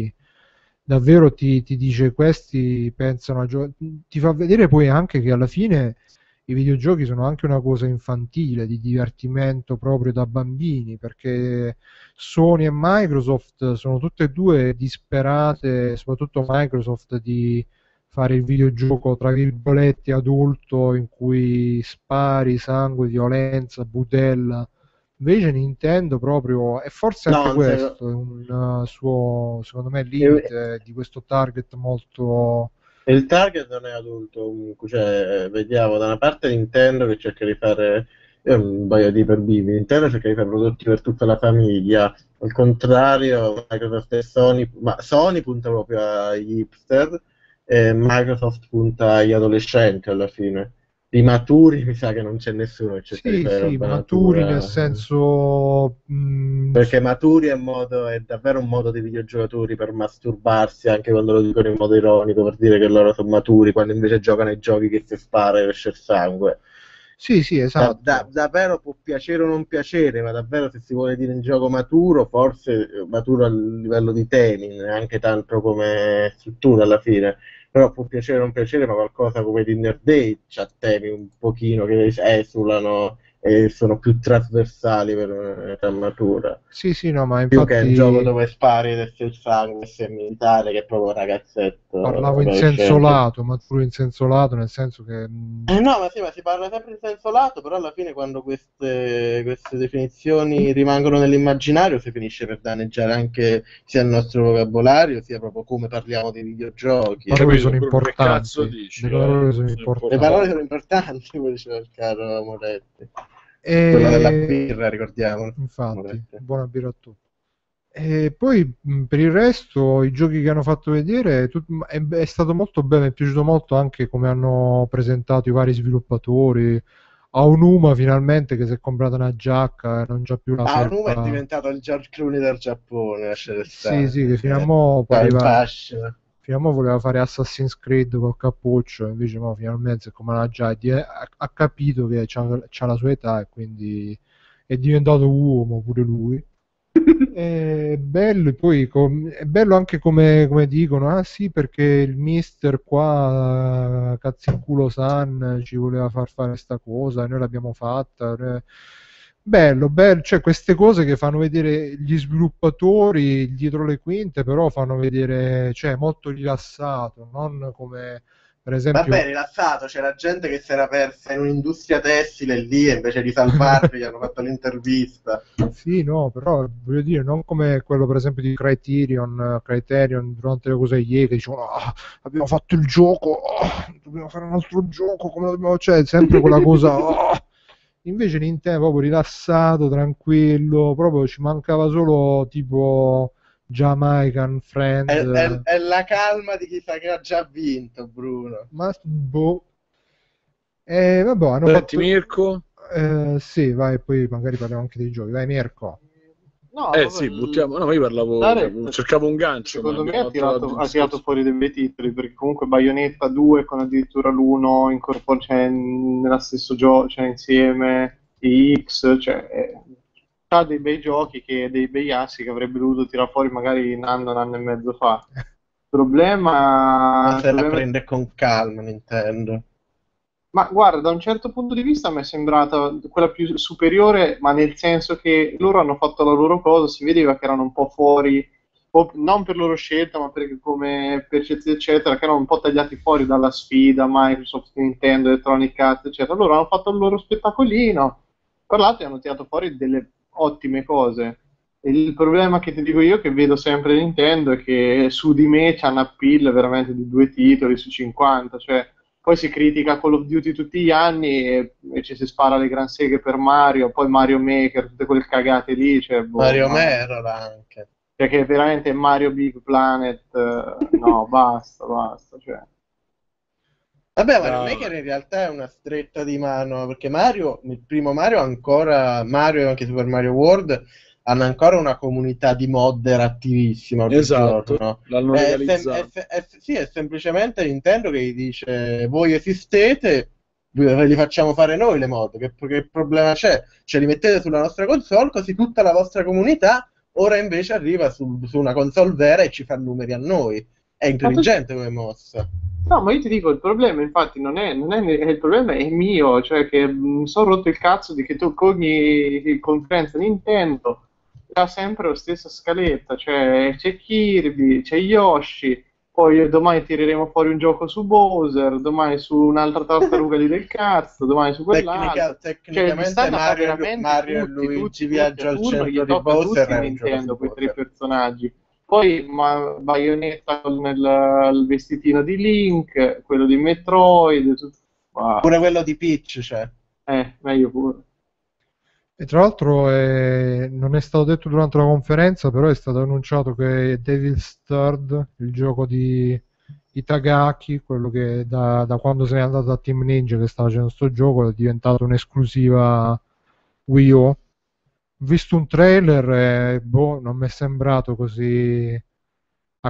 davvero ti dice, questi pensano ti fa vedere poi anche che alla fine i videogiochi sono anche una cosa infantile, di divertimento proprio da bambini, perché Sony e Microsoft sono tutte e due disperate, soprattutto Microsoft, di fare il videogioco tra virgolette adulto in cui spari, sangue, violenza, budella. Invece Nintendo proprio, e forse anche questo è un suo, secondo me, limite di questo target molto...
Il target non è adulto comunque, cioè vediamo da una parte Nintendo che cerca di fare, io non voglio dire per bimbi, Nintendo cerca di fare prodotti per tutta la famiglia, al contrario Microsoft e Sony, ma Sony punta proprio agli hipster e Microsoft punta agli adolescenti alla fine. Di maturi mi sa che non c'è nessuno che cerca di fare roba
maturi
natura.
Nel senso
perché maturi è davvero un modo dei videogiocatori per masturbarsi, anche quando lo dicono in modo ironico, per dire che loro sono maturi, quando invece giocano ai giochi che si spara e esce il sangue.
Sì, esatto.
Davvero può piacere o non piacere, ma davvero se si vuole dire un gioco maturo, forse maturo a livello di temi, neanche tanto come struttura alla fine, però può piacere o non piacere, ma qualcosa come Dinner Date c'ha temi un pochino che esulano e sono più trasversali per un'età matura.
Sì, no, ma
Più che un gioco
infatti
dove spari e il sangue e sei militare, che è proprio un ragazzetto
parlavo in senso
adolescente.
lato, maturo in senso lato, nel senso che
No, ma sì, ma si parla sempre in senso lato, però alla fine quando queste definizioni rimangono nell'immaginario si finisce per danneggiare anche sia il nostro vocabolario, sia proprio come parliamo dei videogiochi.
le parole sono
Bruno, che cazzo
importanti.
dici?
Le parole sono
Sono
Le
importanti.
parole sono importanti, come diceva il caro Moretti. Quella della
E
birra, ricordiamo.
infatti,
Moretti.
buona birra a tutti. E poi per il resto, i giochi che hanno fatto vedere è stato molto bello. Mi è piaciuto molto anche come hanno presentato i vari sviluppatori. A Onuma finalmente che si è comprata una giacca e non c'ha più la
Onuma è
felpa.
diventato il George Clooney del Giappone, lasciate
Sì,
stare.
che fino a mo'
C'ha il
pareva.
fascino.
Fino a mo' voleva fare Assassin's Creed col cappuccio, invece mo finalmente, siccome ha capito che c'ha la sua età e quindi è diventato uomo pure lui. È bello, poi è bello anche come dicono, ah sì, perché il mister qua, Cazzinculo San, ci voleva far fare sta cosa e noi l'abbiamo fatta. Bello, cioè queste cose che fanno vedere gli sviluppatori dietro le quinte, però fanno vedere, cioè, molto rilassato, non come per esempio.
Vabbè, rilassato, c'era gente che si era persa in un'industria tessile lì e invece di salvarli gli hanno fatto l'intervista.
Sì, no, però voglio dire, non come quello per esempio di Criterion durante le cose ieri che dicevano abbiamo fatto il gioco, dobbiamo fare un altro gioco, come lo dobbiamo, cioè sempre quella cosa. Invece Nintendo proprio rilassato, tranquillo, proprio ci mancava solo tipo Jamaican Friend.
È la calma di chi sa che ha già vinto, Bruno.
Ma boh. Vabbè, hanno
Senti,
fatto.
Mirko?
Sì, vai, poi magari parliamo anche dei giochi. Vai, Mirko.
No,
Sì, buttiamo. No, ma io parlavo, cercavo un gancio, ma
secondo me
abbiamo fatto
ha tirato fuori dei bei titoli, perché comunque Bayonetta 2 con addirittura l'1 cioè, nella stesso gioco, cioè insieme, X, cioè ha dei bei giochi, dei bei assi che avrebbe dovuto tirare fuori magari un anno e mezzo fa. Il
Ma se la
problema
prende con calma Nintendo.
Ma guarda, da un certo punto di vista mi è sembrata quella più superiore, ma nel senso che loro hanno fatto la loro cosa, si vedeva che erano un po' fuori, non per loro scelta, ma perché come percezione, eccetera, che erano un po' tagliati fuori dalla sfida Microsoft, Nintendo, Electronic Arts, eccetera. Loro hanno fatto il loro spettacolino, parlato e hanno tirato fuori delle ottime cose. Il problema che ti dico io, che vedo sempre Nintendo, è che su di me c'hanno appeal veramente di 2 titoli su 50, cioè poi si critica Call of Duty tutti gli anni e ci si spara le gran seghe per Mario, poi Mario Maker, tutte quelle cagate lì, cioè,
Mario Meror anche.
Cioè che veramente Mario Big Planet, no, basta, cioè.
Vabbè, Mario Maker in realtà è una stretta di mano, perché il primo Mario ancora, Mario e anche Super Mario World hanno ancora una comunità di modder attivissima oggigiorno.
Esatto, l'hanno legalizzato.
Sì, è semplicemente Nintendo che gli dice voi esistete, ve li facciamo fare noi le mod, che problema c'è? Ce li mettete sulla nostra console, così tutta la vostra comunità ora invece arriva su una console vera e ci fa numeri a noi. È intelligente come mossa.
No, ma io ti dico, il problema infatti non è il problema è mio, cioè che mi sono rotto il cazzo di che tu con ogni conferenza Nintendo ha sempre la stessa scaletta, cioè c'è Kirby, c'è Yoshi, poi domani tireremo fuori un gioco su Bowser, domani su un'altra tartaruga lì del cazzo, domani su quell'altro.
Tecnicamente
cioè,
Mario e Luigi Viaggio al centro di Bowser è un
Nintendo,
gioco
quei
su
3
Bowser.
personaggi. Poi Bayonetta nel vestitino di Link, quello di Metroid,
pure quello di Peach, cioè.
Meglio pure.
E tra l'altro non è stato detto durante la conferenza, però è stato annunciato che Devil's Third, il gioco di Itagaki, quello che da quando se n'è andato da Team Ninja che stava facendo questo gioco, è diventato un'esclusiva Wii U. Ho visto un trailer e non mi è sembrato così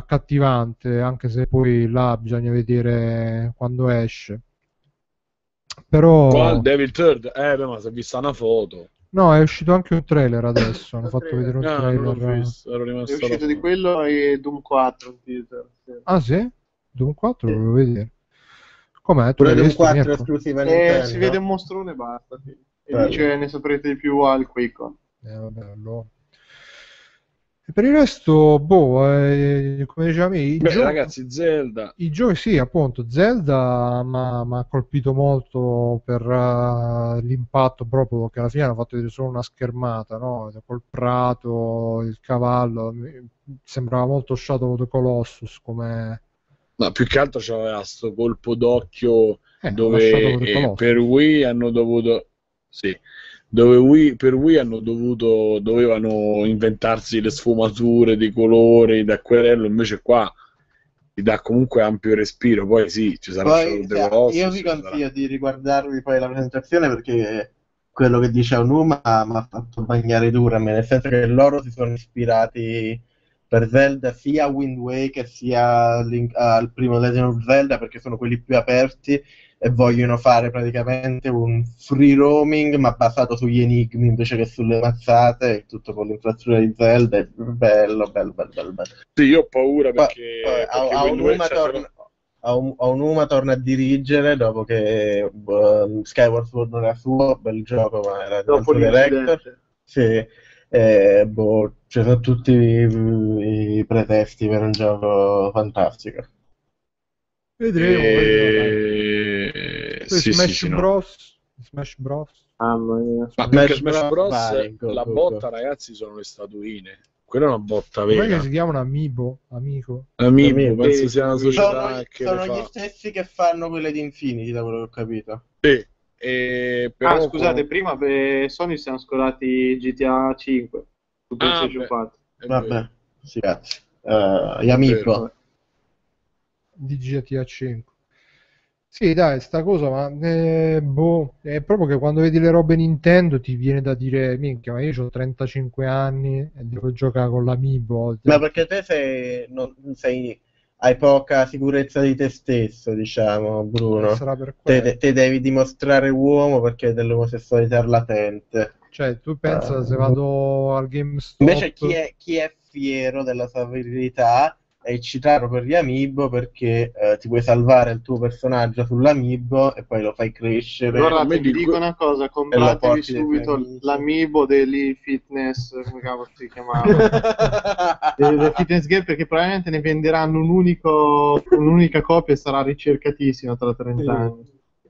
accattivante, anche se poi là bisogna vedere quando esce. Però
Qua Devil Third, beh, ma si è vista una foto.
no, è uscito anche un trailer adesso. Hanno fatto vedere un
Ah, non l'ho
trailer.
visto, ero
È
rimasto alla
uscito di
foto.
quello e Doom 4 un teaser. Sì.
Ah, sì? Doom 4
Sì.
lo volevo vedere. Com'è? Tu
Pure
l'hai
di un
visto,
4
Mirko?
esclusiva Nintendo.
Si vede un mostrone e basta. Sì. E
Bello.
dice ne saprete di più al QuakeCon.
Vabbè, allora. E per il resto, boh, come diceva i
Beh,
giochi.
ragazzi, Zelda.
I giochi, sì, appunto, Zelda mi ha colpito molto per l'impatto proprio che alla fine hanno fatto vedere solo una schermata, no? Col prato, il cavallo, sembrava molto Shadow of the Colossus come...
No, più che altro c'aveva sto colpo d'occhio
la Shadow
dove
of the Colossus.
per Wii hanno dovuto... Sì, per Wii dovevano inventarsi le sfumature di colori d'acquerello, invece qua ti dà comunque ampio respiro. Poi sì, ci sarà Shadow
Poi
of the Colossus,
io vi
ci sarà.
consiglio di riguardarvi poi la presentazione, perché quello che dice Onuma mi ha fatto bagnare dura a me, nel senso che loro si sono ispirati per Zelda sia a Wind Waker sia al primo Legend of Zelda, perché sono quelli più aperti e vogliono fare praticamente un free roaming ma basato sugli enigmi invece che sulle mazzate, e tutto con l'infrastruttura di Zelda. È bello, bello, bello, bello, bello.
Sì, io ho paura
Poi,
perché Wind Waker...
Aonuma torna a dirigere dopo che Skyward Sword non era suo, bel gioco, ma era del
Dopo
suo director.
l'incidente.
Sì, ci sono tutti i pretesti per un gioco fantastico.
Vedremo. Poi
Sì,
Smash
sì, no.
Bros. Smash Bros.
Mamma mia.
Ma più che
Smash
Smash
Bros.
Bros,
vai, go,
la
go,
botta,
go.
ragazzi, sono le statuine. Quella è una botta
Com'è che
vera.
si chiamano Amiibo? Amico?
Amiibo,
Amiibo.
penso
Sì,
sia una
sono
società che le
Sono gli
fa.
stessi che fanno quelle di Infinity, da quello che ho capito.
Sì, però
scusate, prima Sony si sono scordati GTA 5 su PlayStation
beh,
4.
è
Vabbè,
vero,
sì, cazzo. Gli
è
Amiibo.
vero.
Di GTA 5. Sì, dai, sta cosa, ma boh, è proprio che quando vedi le robe Nintendo ti viene da dire, minchia, ma io ho 35 anni e devo giocare con l'Amiibo.
Ma perché te hai poca sicurezza di te stesso, diciamo, Bruno.
Sarà per quello.
Te devi dimostrare uomo perché hai dell'omosessualità latente.
Cioè, tu pensa se vado al GameStop...
Invece chi è fiero della sua virilità è eccitato per gli Amiibo, perché ti puoi salvare il tuo personaggio sull'Amiibo e poi lo fai crescere.
Guardate, vi
dico-
dico una cosa,
E lo
compratevi
porti dai tuoi
subito
amici.
l'Amiibo dell'E Fitness, come cavolo si chiamava? del Fitness Game, perché probabilmente ne venderanno un'unica copia e sarà ricercatissima tra 30 anni.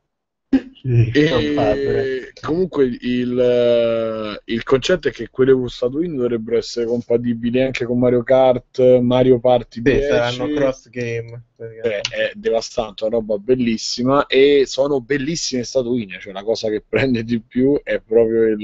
E comunque il concetto è che quelle statuine dovrebbero essere compatibili anche con Mario Kart, Mario Party 10.
Saranno cross game.
È devastante, una roba bellissima, e sono bellissime statuine, cioè la cosa che prende di più è proprio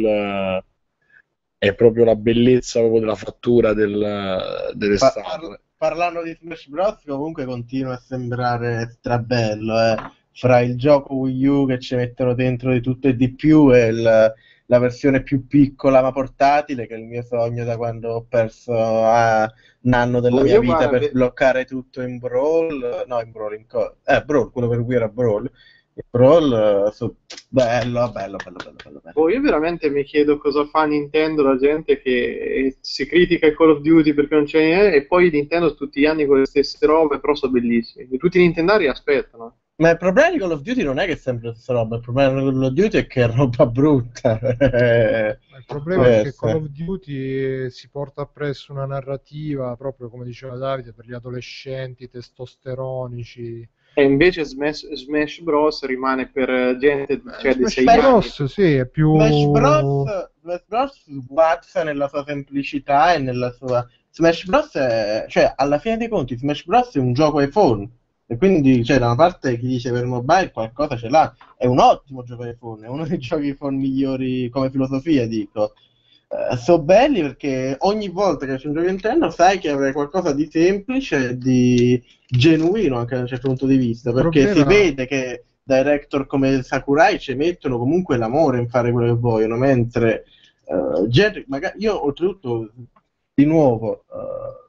la bellezza proprio della fattura delle statue.
Parlando di Smash Bros, comunque continua a sembrare strabello, fra il gioco Wii U che ci mettono dentro di tutto e di più e la versione più piccola ma portatile, che è il mio sogno da quando ho perso un anno della mia vita per sbloccare tutto in Brawl. No, in Brawl, Brawl, quello per cui era Brawl. Brawl, bello.
Io veramente mi chiedo cosa fa Nintendo, la gente che si critica il Call of Duty perché non c'è niente, e poi Nintendo tutti gli anni con le stesse robe, però sono bellissimi. E tutti i nintendari aspettano.
Ma il problema di Call of Duty non è che è sempre la stessa roba, il problema di Call of Duty è che è roba brutta.
Il problema è che Call of Duty si porta appresso una narrativa, proprio come diceva Davide, per gli adolescenti testosteronici.
E invece Smash Bros rimane per gente, cioè di 6
anni.
anni.
Smash Bros, sì, è più...
Smash Bros sguazza nella sua semplicità e nella sua... Smash Bros cioè, alla fine dei conti, Smash Bros è un gioco iPhone. E quindi, cioè, da una parte chi dice per mobile qualcosa ce l'ha. È un ottimo gioco iPhone, è uno dei giochi iPhone migliori come filosofia, dico. Sono belli perché ogni volta che c'è un gioco Nintendo sai che avrai qualcosa di semplice e di genuino anche da un certo punto di vista, perché si vede che director come Sakurai ci mettono comunque l'amore in fare quello che vogliono, mentre magari io oltretutto di nuovo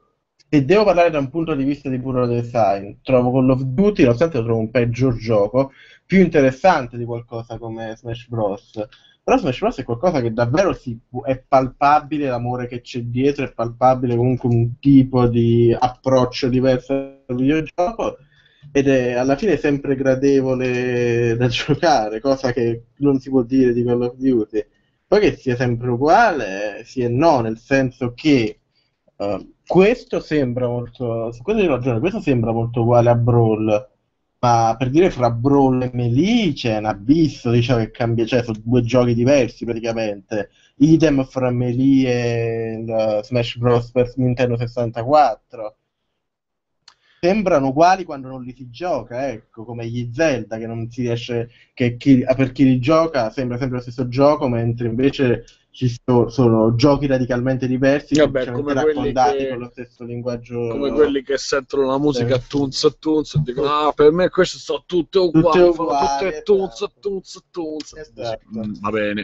Se devo parlare da un punto di vista di puro design, trovo Call of Duty, nonostante lo trovo un peggior gioco, più interessante di qualcosa come Smash Bros. Però Smash Bros è qualcosa che davvero è palpabile, l'amore che c'è dietro, è palpabile comunque un tipo di approccio diverso al videogioco, ed è alla fine sempre gradevole da giocare, cosa che non si può dire di Call of Duty. Poi che sia sempre uguale, sì e no, nel senso che questo sembra molto, su questo hai ragione, questo sembra molto uguale a Brawl, ma per dire fra Brawl e Melee c'è un abisso, diciamo, che cambia, cioè sono due giochi diversi praticamente. Idem fra Melee e Smash Bros. Per Nintendo 64. Sembrano uguali quando non li si gioca, ecco, come gli Zelda, che non si riesce, per chi li gioca sembra sempre lo stesso gioco, mentre invece sono giochi radicalmente diversi,
Vabbè,
semplicemente raccontati con lo stesso linguaggio.
Come quelli che sentono la musica tunz e dicono: ah, per me queste sono tutte uguali, tutte tunz.
Esatto.
Va bene.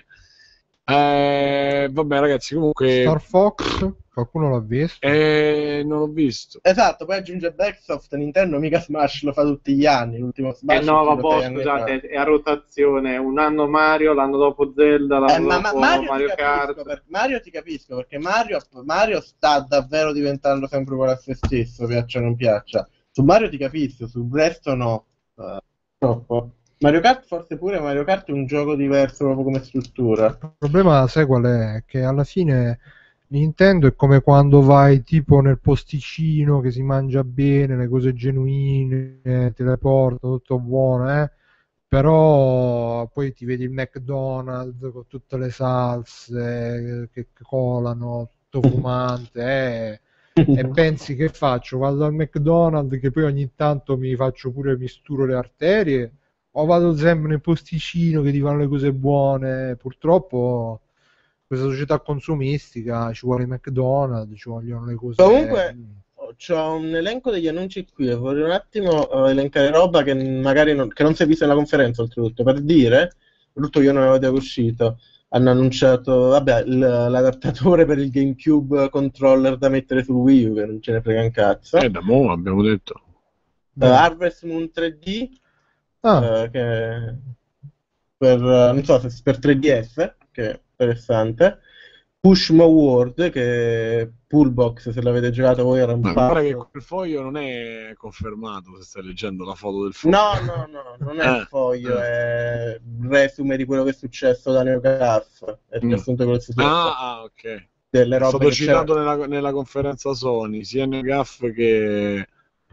Vabbè, ragazzi, comunque
Star Fox, qualcuno l'ha visto?
non l'ho visto.
Esatto, poi aggiunge Backsoft, Nintendo mica Smash lo fa tutti gli anni, l'ultimo Smash
no,
uscito 6
vabbè,
anni
scusate,
fa.
è a rotazione, un anno Mario, l'anno dopo Zelda, l'anno dopo Mario Kart.
Mario ti capisco, perché Mario sta davvero diventando sempre uguale a se stesso, piaccia o non piaccia. Su Mario ti capisco, sul resto no. Troppo. Mario Kart forse pure, Mario Kart è un gioco diverso proprio come struttura.
Il problema, sai qual è? Che alla fine Nintendo è come quando vai tipo nel posticino che si mangia bene, le cose genuine, te le porta, tutto buono, però poi ti vedi il McDonald's con tutte le salse che colano, tutto fumante, e pensi che faccio? Vado al McDonald's che poi ogni tanto mi faccio pure misturo le arterie, o vado sempre nel posticino che ti fanno le cose buone? Purtroppo questa società consumistica ci vuole il McDonald's, ci vogliono le cose.
Comunque c'ho un elenco degli annunci qui e vorrei un attimo elencare roba che magari che non si è vista nella conferenza, oltretutto, per dire, soprattutto io non avevo idea che è uscito. Hanno annunciato, vabbè, l'adattatore per il GameCube controller da mettere sul Wii U, che non ce ne frega un cazzo.
Da mo' abbiamo detto.
Harvest Moon 3D, che non so se per 3DS, che è interessante. Pushmo World, che Poolbox, se l'avete giocato voi, era un
ma guarda che quel foglio non è confermato, se stai leggendo la foto del foglio.
No, non è il foglio, è il resume di quello che è successo da NeoGAF, è riassunto quello che è successo.
Ok.
Delle robe
è stato citato nella conferenza Sony, sia NeoGAF che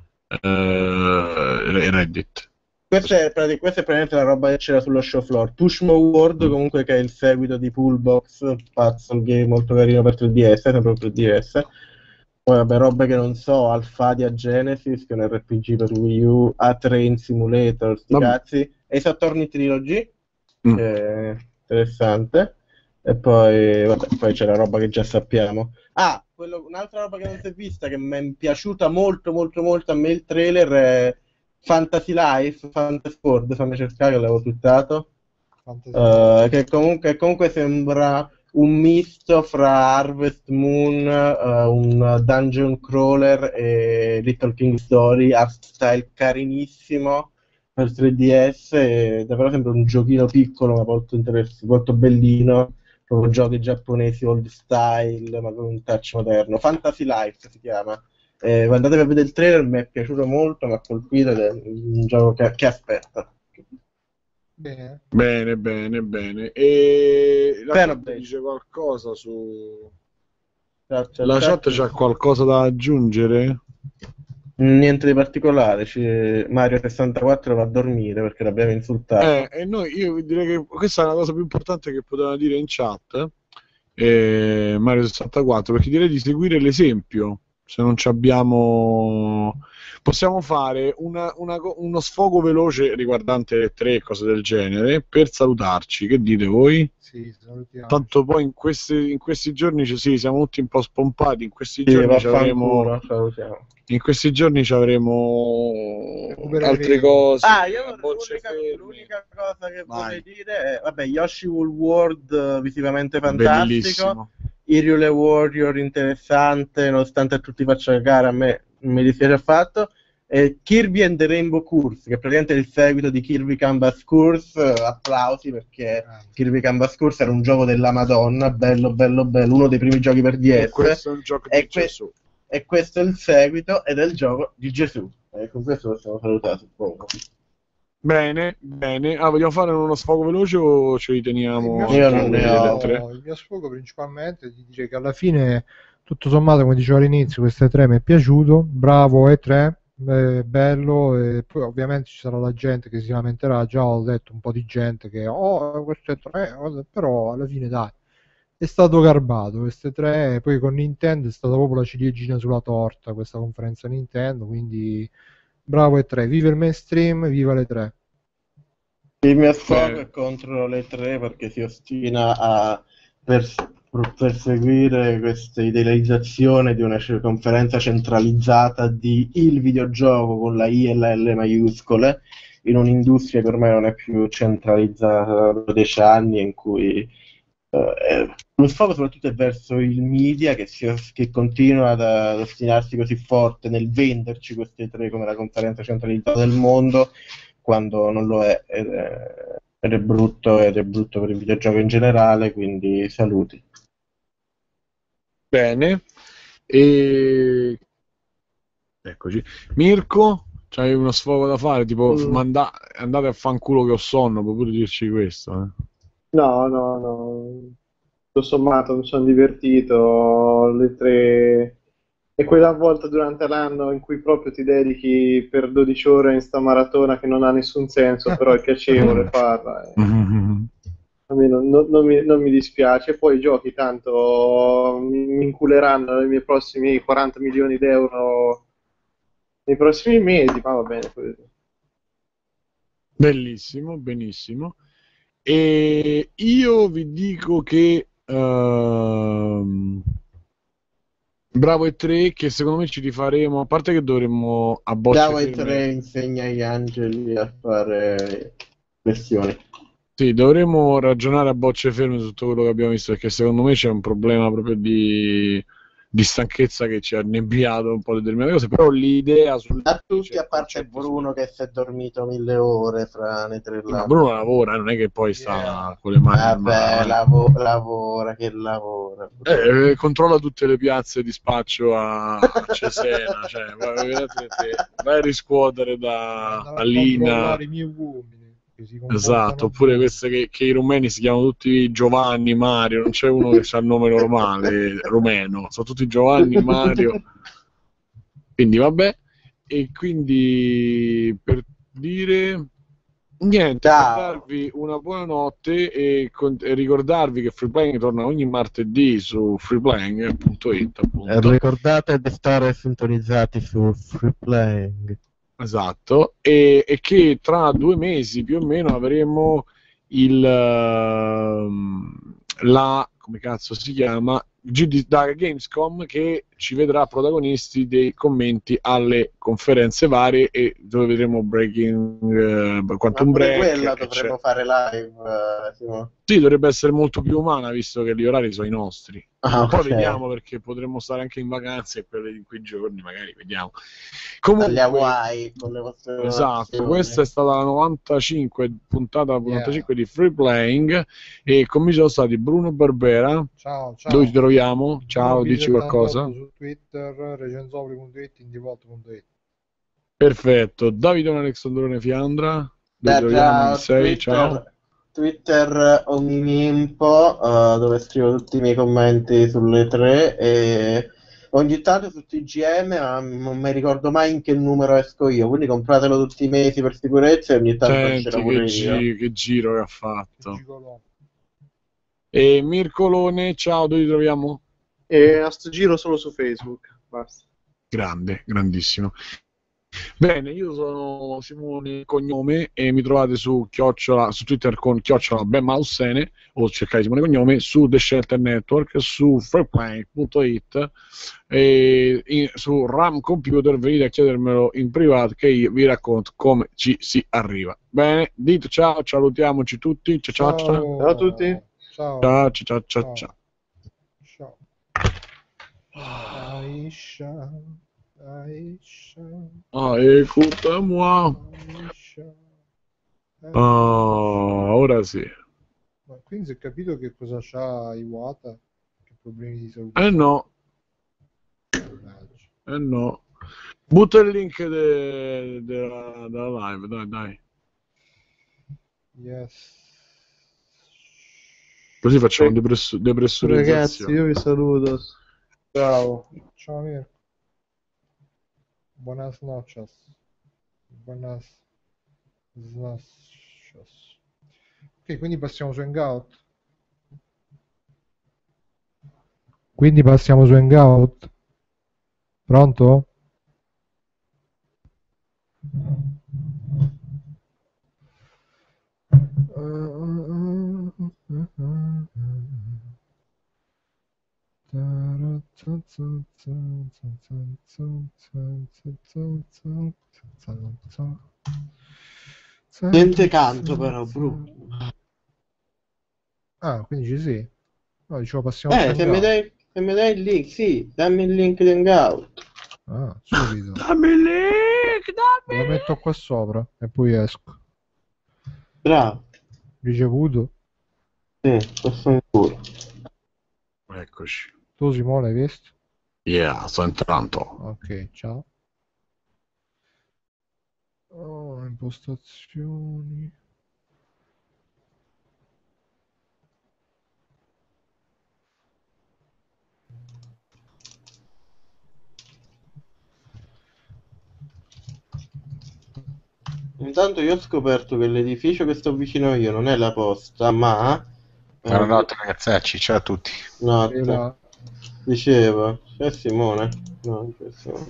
Reddit.
Questa è praticamente la roba che c'era sullo show floor. Pushmo World, comunque, che è il seguito di Poolbox, puzzle game molto carino per 3DS, sempre per 3DS. Poi vabbè, robe che non so, Alphadia Genesis, che è un RPG per Wii U, A-Train Simulator, sti cazzi, Ace Attorney Trilogy, che è interessante. E poi, vabbè, poi c'è la roba che già sappiamo. Un'altra roba che non si è vista, che mi è piaciuta molto a me il trailer, è Fantasy Life, Fantasy World, fammi cercare che l'avevo twittato, che comunque sembra un misto fra Harvest Moon, un dungeon crawler e Little King Story, art style carinissimo per 3DS, e davvero sembra un giochino piccolo ma molto interessante, molto bellino, proprio giochi giapponesi old style ma con un touch moderno. Fantasy Life si chiama. Andatevi a vedere il trailer, mi è piaciuto molto, mi ha colpito ed è un gioco che aspetta.
Bene. E la chat dice qualcosa su... La chat c'ha qualcosa da aggiungere?
Niente di particolare. Mario 64 va a dormire perché l'abbiamo insultato.
Io direi che questa è la cosa più importante che potevano dire in chat, Mario 64, perché direi di seguire l'esempio. Se non ci abbiamo, possiamo fare uno sfogo veloce riguardante le 3 cose del genere per salutarci. Che dite voi?
Sì, salutiamo.
Tanto poi in questi giorni siamo tutti un po' spompati. In questi giorni avremo altre cose.
L'unica cosa che vorrei dire è, vabbè, Yoshi Wool World visivamente fantastico.
Bellissimo.
Hyrule Warrior interessante, nonostante a tutti faccia cagare, a me non mi dispiace affatto. Kirby and the Rainbow Curse, che è praticamente il seguito di Kirby Canvas Curse, applausi perché Kirby Canvas Curse era un gioco della Madonna, bello, uno dei primi giochi per DS.
E questo è un gioco di Gesù.
E questo è il seguito ed è il gioco di Gesù. E con questo possiamo salutare, suppongo.
Bene. Vogliamo fare uno sfogo veloce o ci riteniamo?
Il mio sfogo principalmente è di dire che alla fine, tutto sommato, come dicevo all'inizio, queste 3 mi è piaciuto, bravo E3, bello, e poi ovviamente ci sarà la gente che si lamenterà, già ho letto un po' di gente che queste 3, però alla fine dai, è stato garbato queste 3, poi con Nintendo è stata proprio la ciliegina sulla torta questa conferenza Nintendo, quindi bravo E3, viva il mainstream, viva le 3.
Il mio sfogo è contro le 3 perché si ostina a perseguire questa idealizzazione di una conferenza centralizzata di il videogioco con la I e la L maiuscole in un'industria che ormai non è più centralizzata da 10 anni, in cui lo sfogo soprattutto è verso il media che continua ad ostinarsi così forte nel venderci queste 3 come la conferenza centralizzata del mondo, quando non lo è, ed è brutto per il videogioco in generale, quindi saluti.
Bene, e eccoci. Mirko, c'hai uno sfogo da fare? Tipo, andate a fanculo che ho sonno, puoi pure dirci questo.
No. Tutto sommato mi sono divertito. Le 3 è quella volta durante l'anno in cui proprio ti dedichi per 12 ore in sta maratona che non ha nessun senso, però è piacevole farla. A me non mi dispiace. Poi i giochi tanto mi inculeranno nei miei prossimi 40 milioni d'euro nei prossimi mesi, ma va bene così.
Benissimo. E io vi dico che bravo E3, che secondo me ci rifaremo, a parte che dovremmo a bocce
Bravo E3 insegna agli angeli a fare lezioni.
Sì, dovremmo ragionare a bocce ferme su tutto quello che abbiamo visto, perché secondo me c'è un problema proprio di stanchezza che ci ha nebbiato un po' determinate cose, però l'idea
a tutti, a parte Bruno che si è dormito 1000 ore fra le 3
ma Bruno lavora, non è che poi sta con le mani
lavora
controlla tutte le piazze di spaccio a Cesena, cioè vai a riscuotere da Lina,
i miei uomini.
Esatto, oppure queste che i rumeni si chiamano tutti Giovanni, Mario, non c'è uno che ha il nome normale rumeno, sono tutti Giovanni, Mario, quindi vabbè. E quindi per dire niente, per darvi una buona notte e ricordarvi che Freeplaying torna ogni martedì su freeplaying.it, appunto.
Ricordate di stare sintonizzati su Freeplaying.
Esatto, e che tra 2 mesi più o meno avremo come cazzo si chiama, da Gamescom, che ci vedrà protagonisti dei commenti alle conferenze varie e dove vedremo Quantum Break.
Quella dovremmo fare live,
sì, dovrebbe essere molto più umana visto che gli orari sono i nostri. Poi vediamo, perché potremmo stare anche in vacanza e in quei giorni magari vediamo. Comunque,
Hawaii, con le vostre
esatto, questa è stata la 95 puntata 95 di Free Playing e con me ci sono stati Bruno Barbera.
Ciao.
Dove ci troviamo? Ciao, dici qualcosa.
Su Twitter, recensopoli.it, indivolt.it.
Perfetto. Davide Alessandrone Fiandra. Dove troviamo? Ciao.
Twitter Ominimpo, dove scrivo tutti i miei commenti sulle 3 e ogni tanto su TGM, ma non mi ricordo mai in che numero esco io, quindi compratelo tutti i mesi per sicurezza e ogni tanto esce pure io.
Che giro che ha fatto. E Mircolone, ciao, dove ti troviamo?
E a sto giro solo su Facebook, basta.
Grandissimo. Bene, io sono Simone Cognome e mi trovate su Twitter con @benmaussene o cercate Simone Cognome, su The Shelter Network, su freeplank.it e su RAM Computer. Venite a chiedermelo in privato che io vi racconto come ci si arriva. Bene, dite ciao, salutiamoci tutti. Ciao a tutti.
Ciao. Ciao. Aisha. Aisha.
Ah, écoute-moi.
Aisha.
Ah, ora sì.
Ma quindi si è capito che cosa c'ha Iwata? Che problemi di salute?
Eh no,
Mannaggia.
eh no. Butta il link della live, dai.
Yes.
Così facciamo
Ragazzi,
depressurizzazione.
io vi saluto.
Ciao. Ciao Mirko. Buenas noches. Buenas noches. Ok, quindi passiamo su Hangout. Pronto?
Niente canto però, brutto.
Ah, quindi ci sei? No, dicevo passiamo su
Se mi
Hangout.
dai il link, sì, dammi il link di Hangout.
Ah, subito.
Dammi il link,
Me lo metto qua sopra e poi esco.
Bravo.
Ricevuto?
Sì, questo è pure.
Eccoci.
Tu Simone hai visto?
Yeah, sto entrando.
Ok, ciao. Oh, impostazioni.
Intanto io ho scoperto che l'edificio che sto vicino io non è la posta, ma...
Buonanotte ragazzacci, ciao a tutti.
Notte.
E là.
Diceva, c'è Simone? No, non c'è Simone.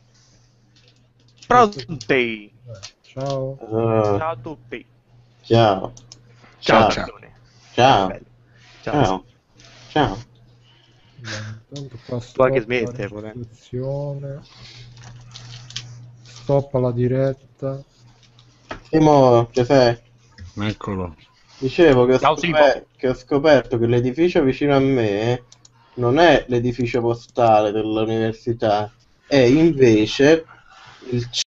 Pronti?
Ciao.
Ah,
Ciao a tutti.
ciao.
Ciao,
Ciao.
ciao.
Simone.
Ciao.
Bello. Ciao.
Ciao. Ciao.
Intanto qua
Puoi anche
stop la
smettere, pure.
registrazione. Stop alla diretta.
Simo, che sei?
Eccolo.
Dicevo che
Ciao,
ho scoperto che l'edificio vicino a me non è l'edificio postale dell'università, è invece il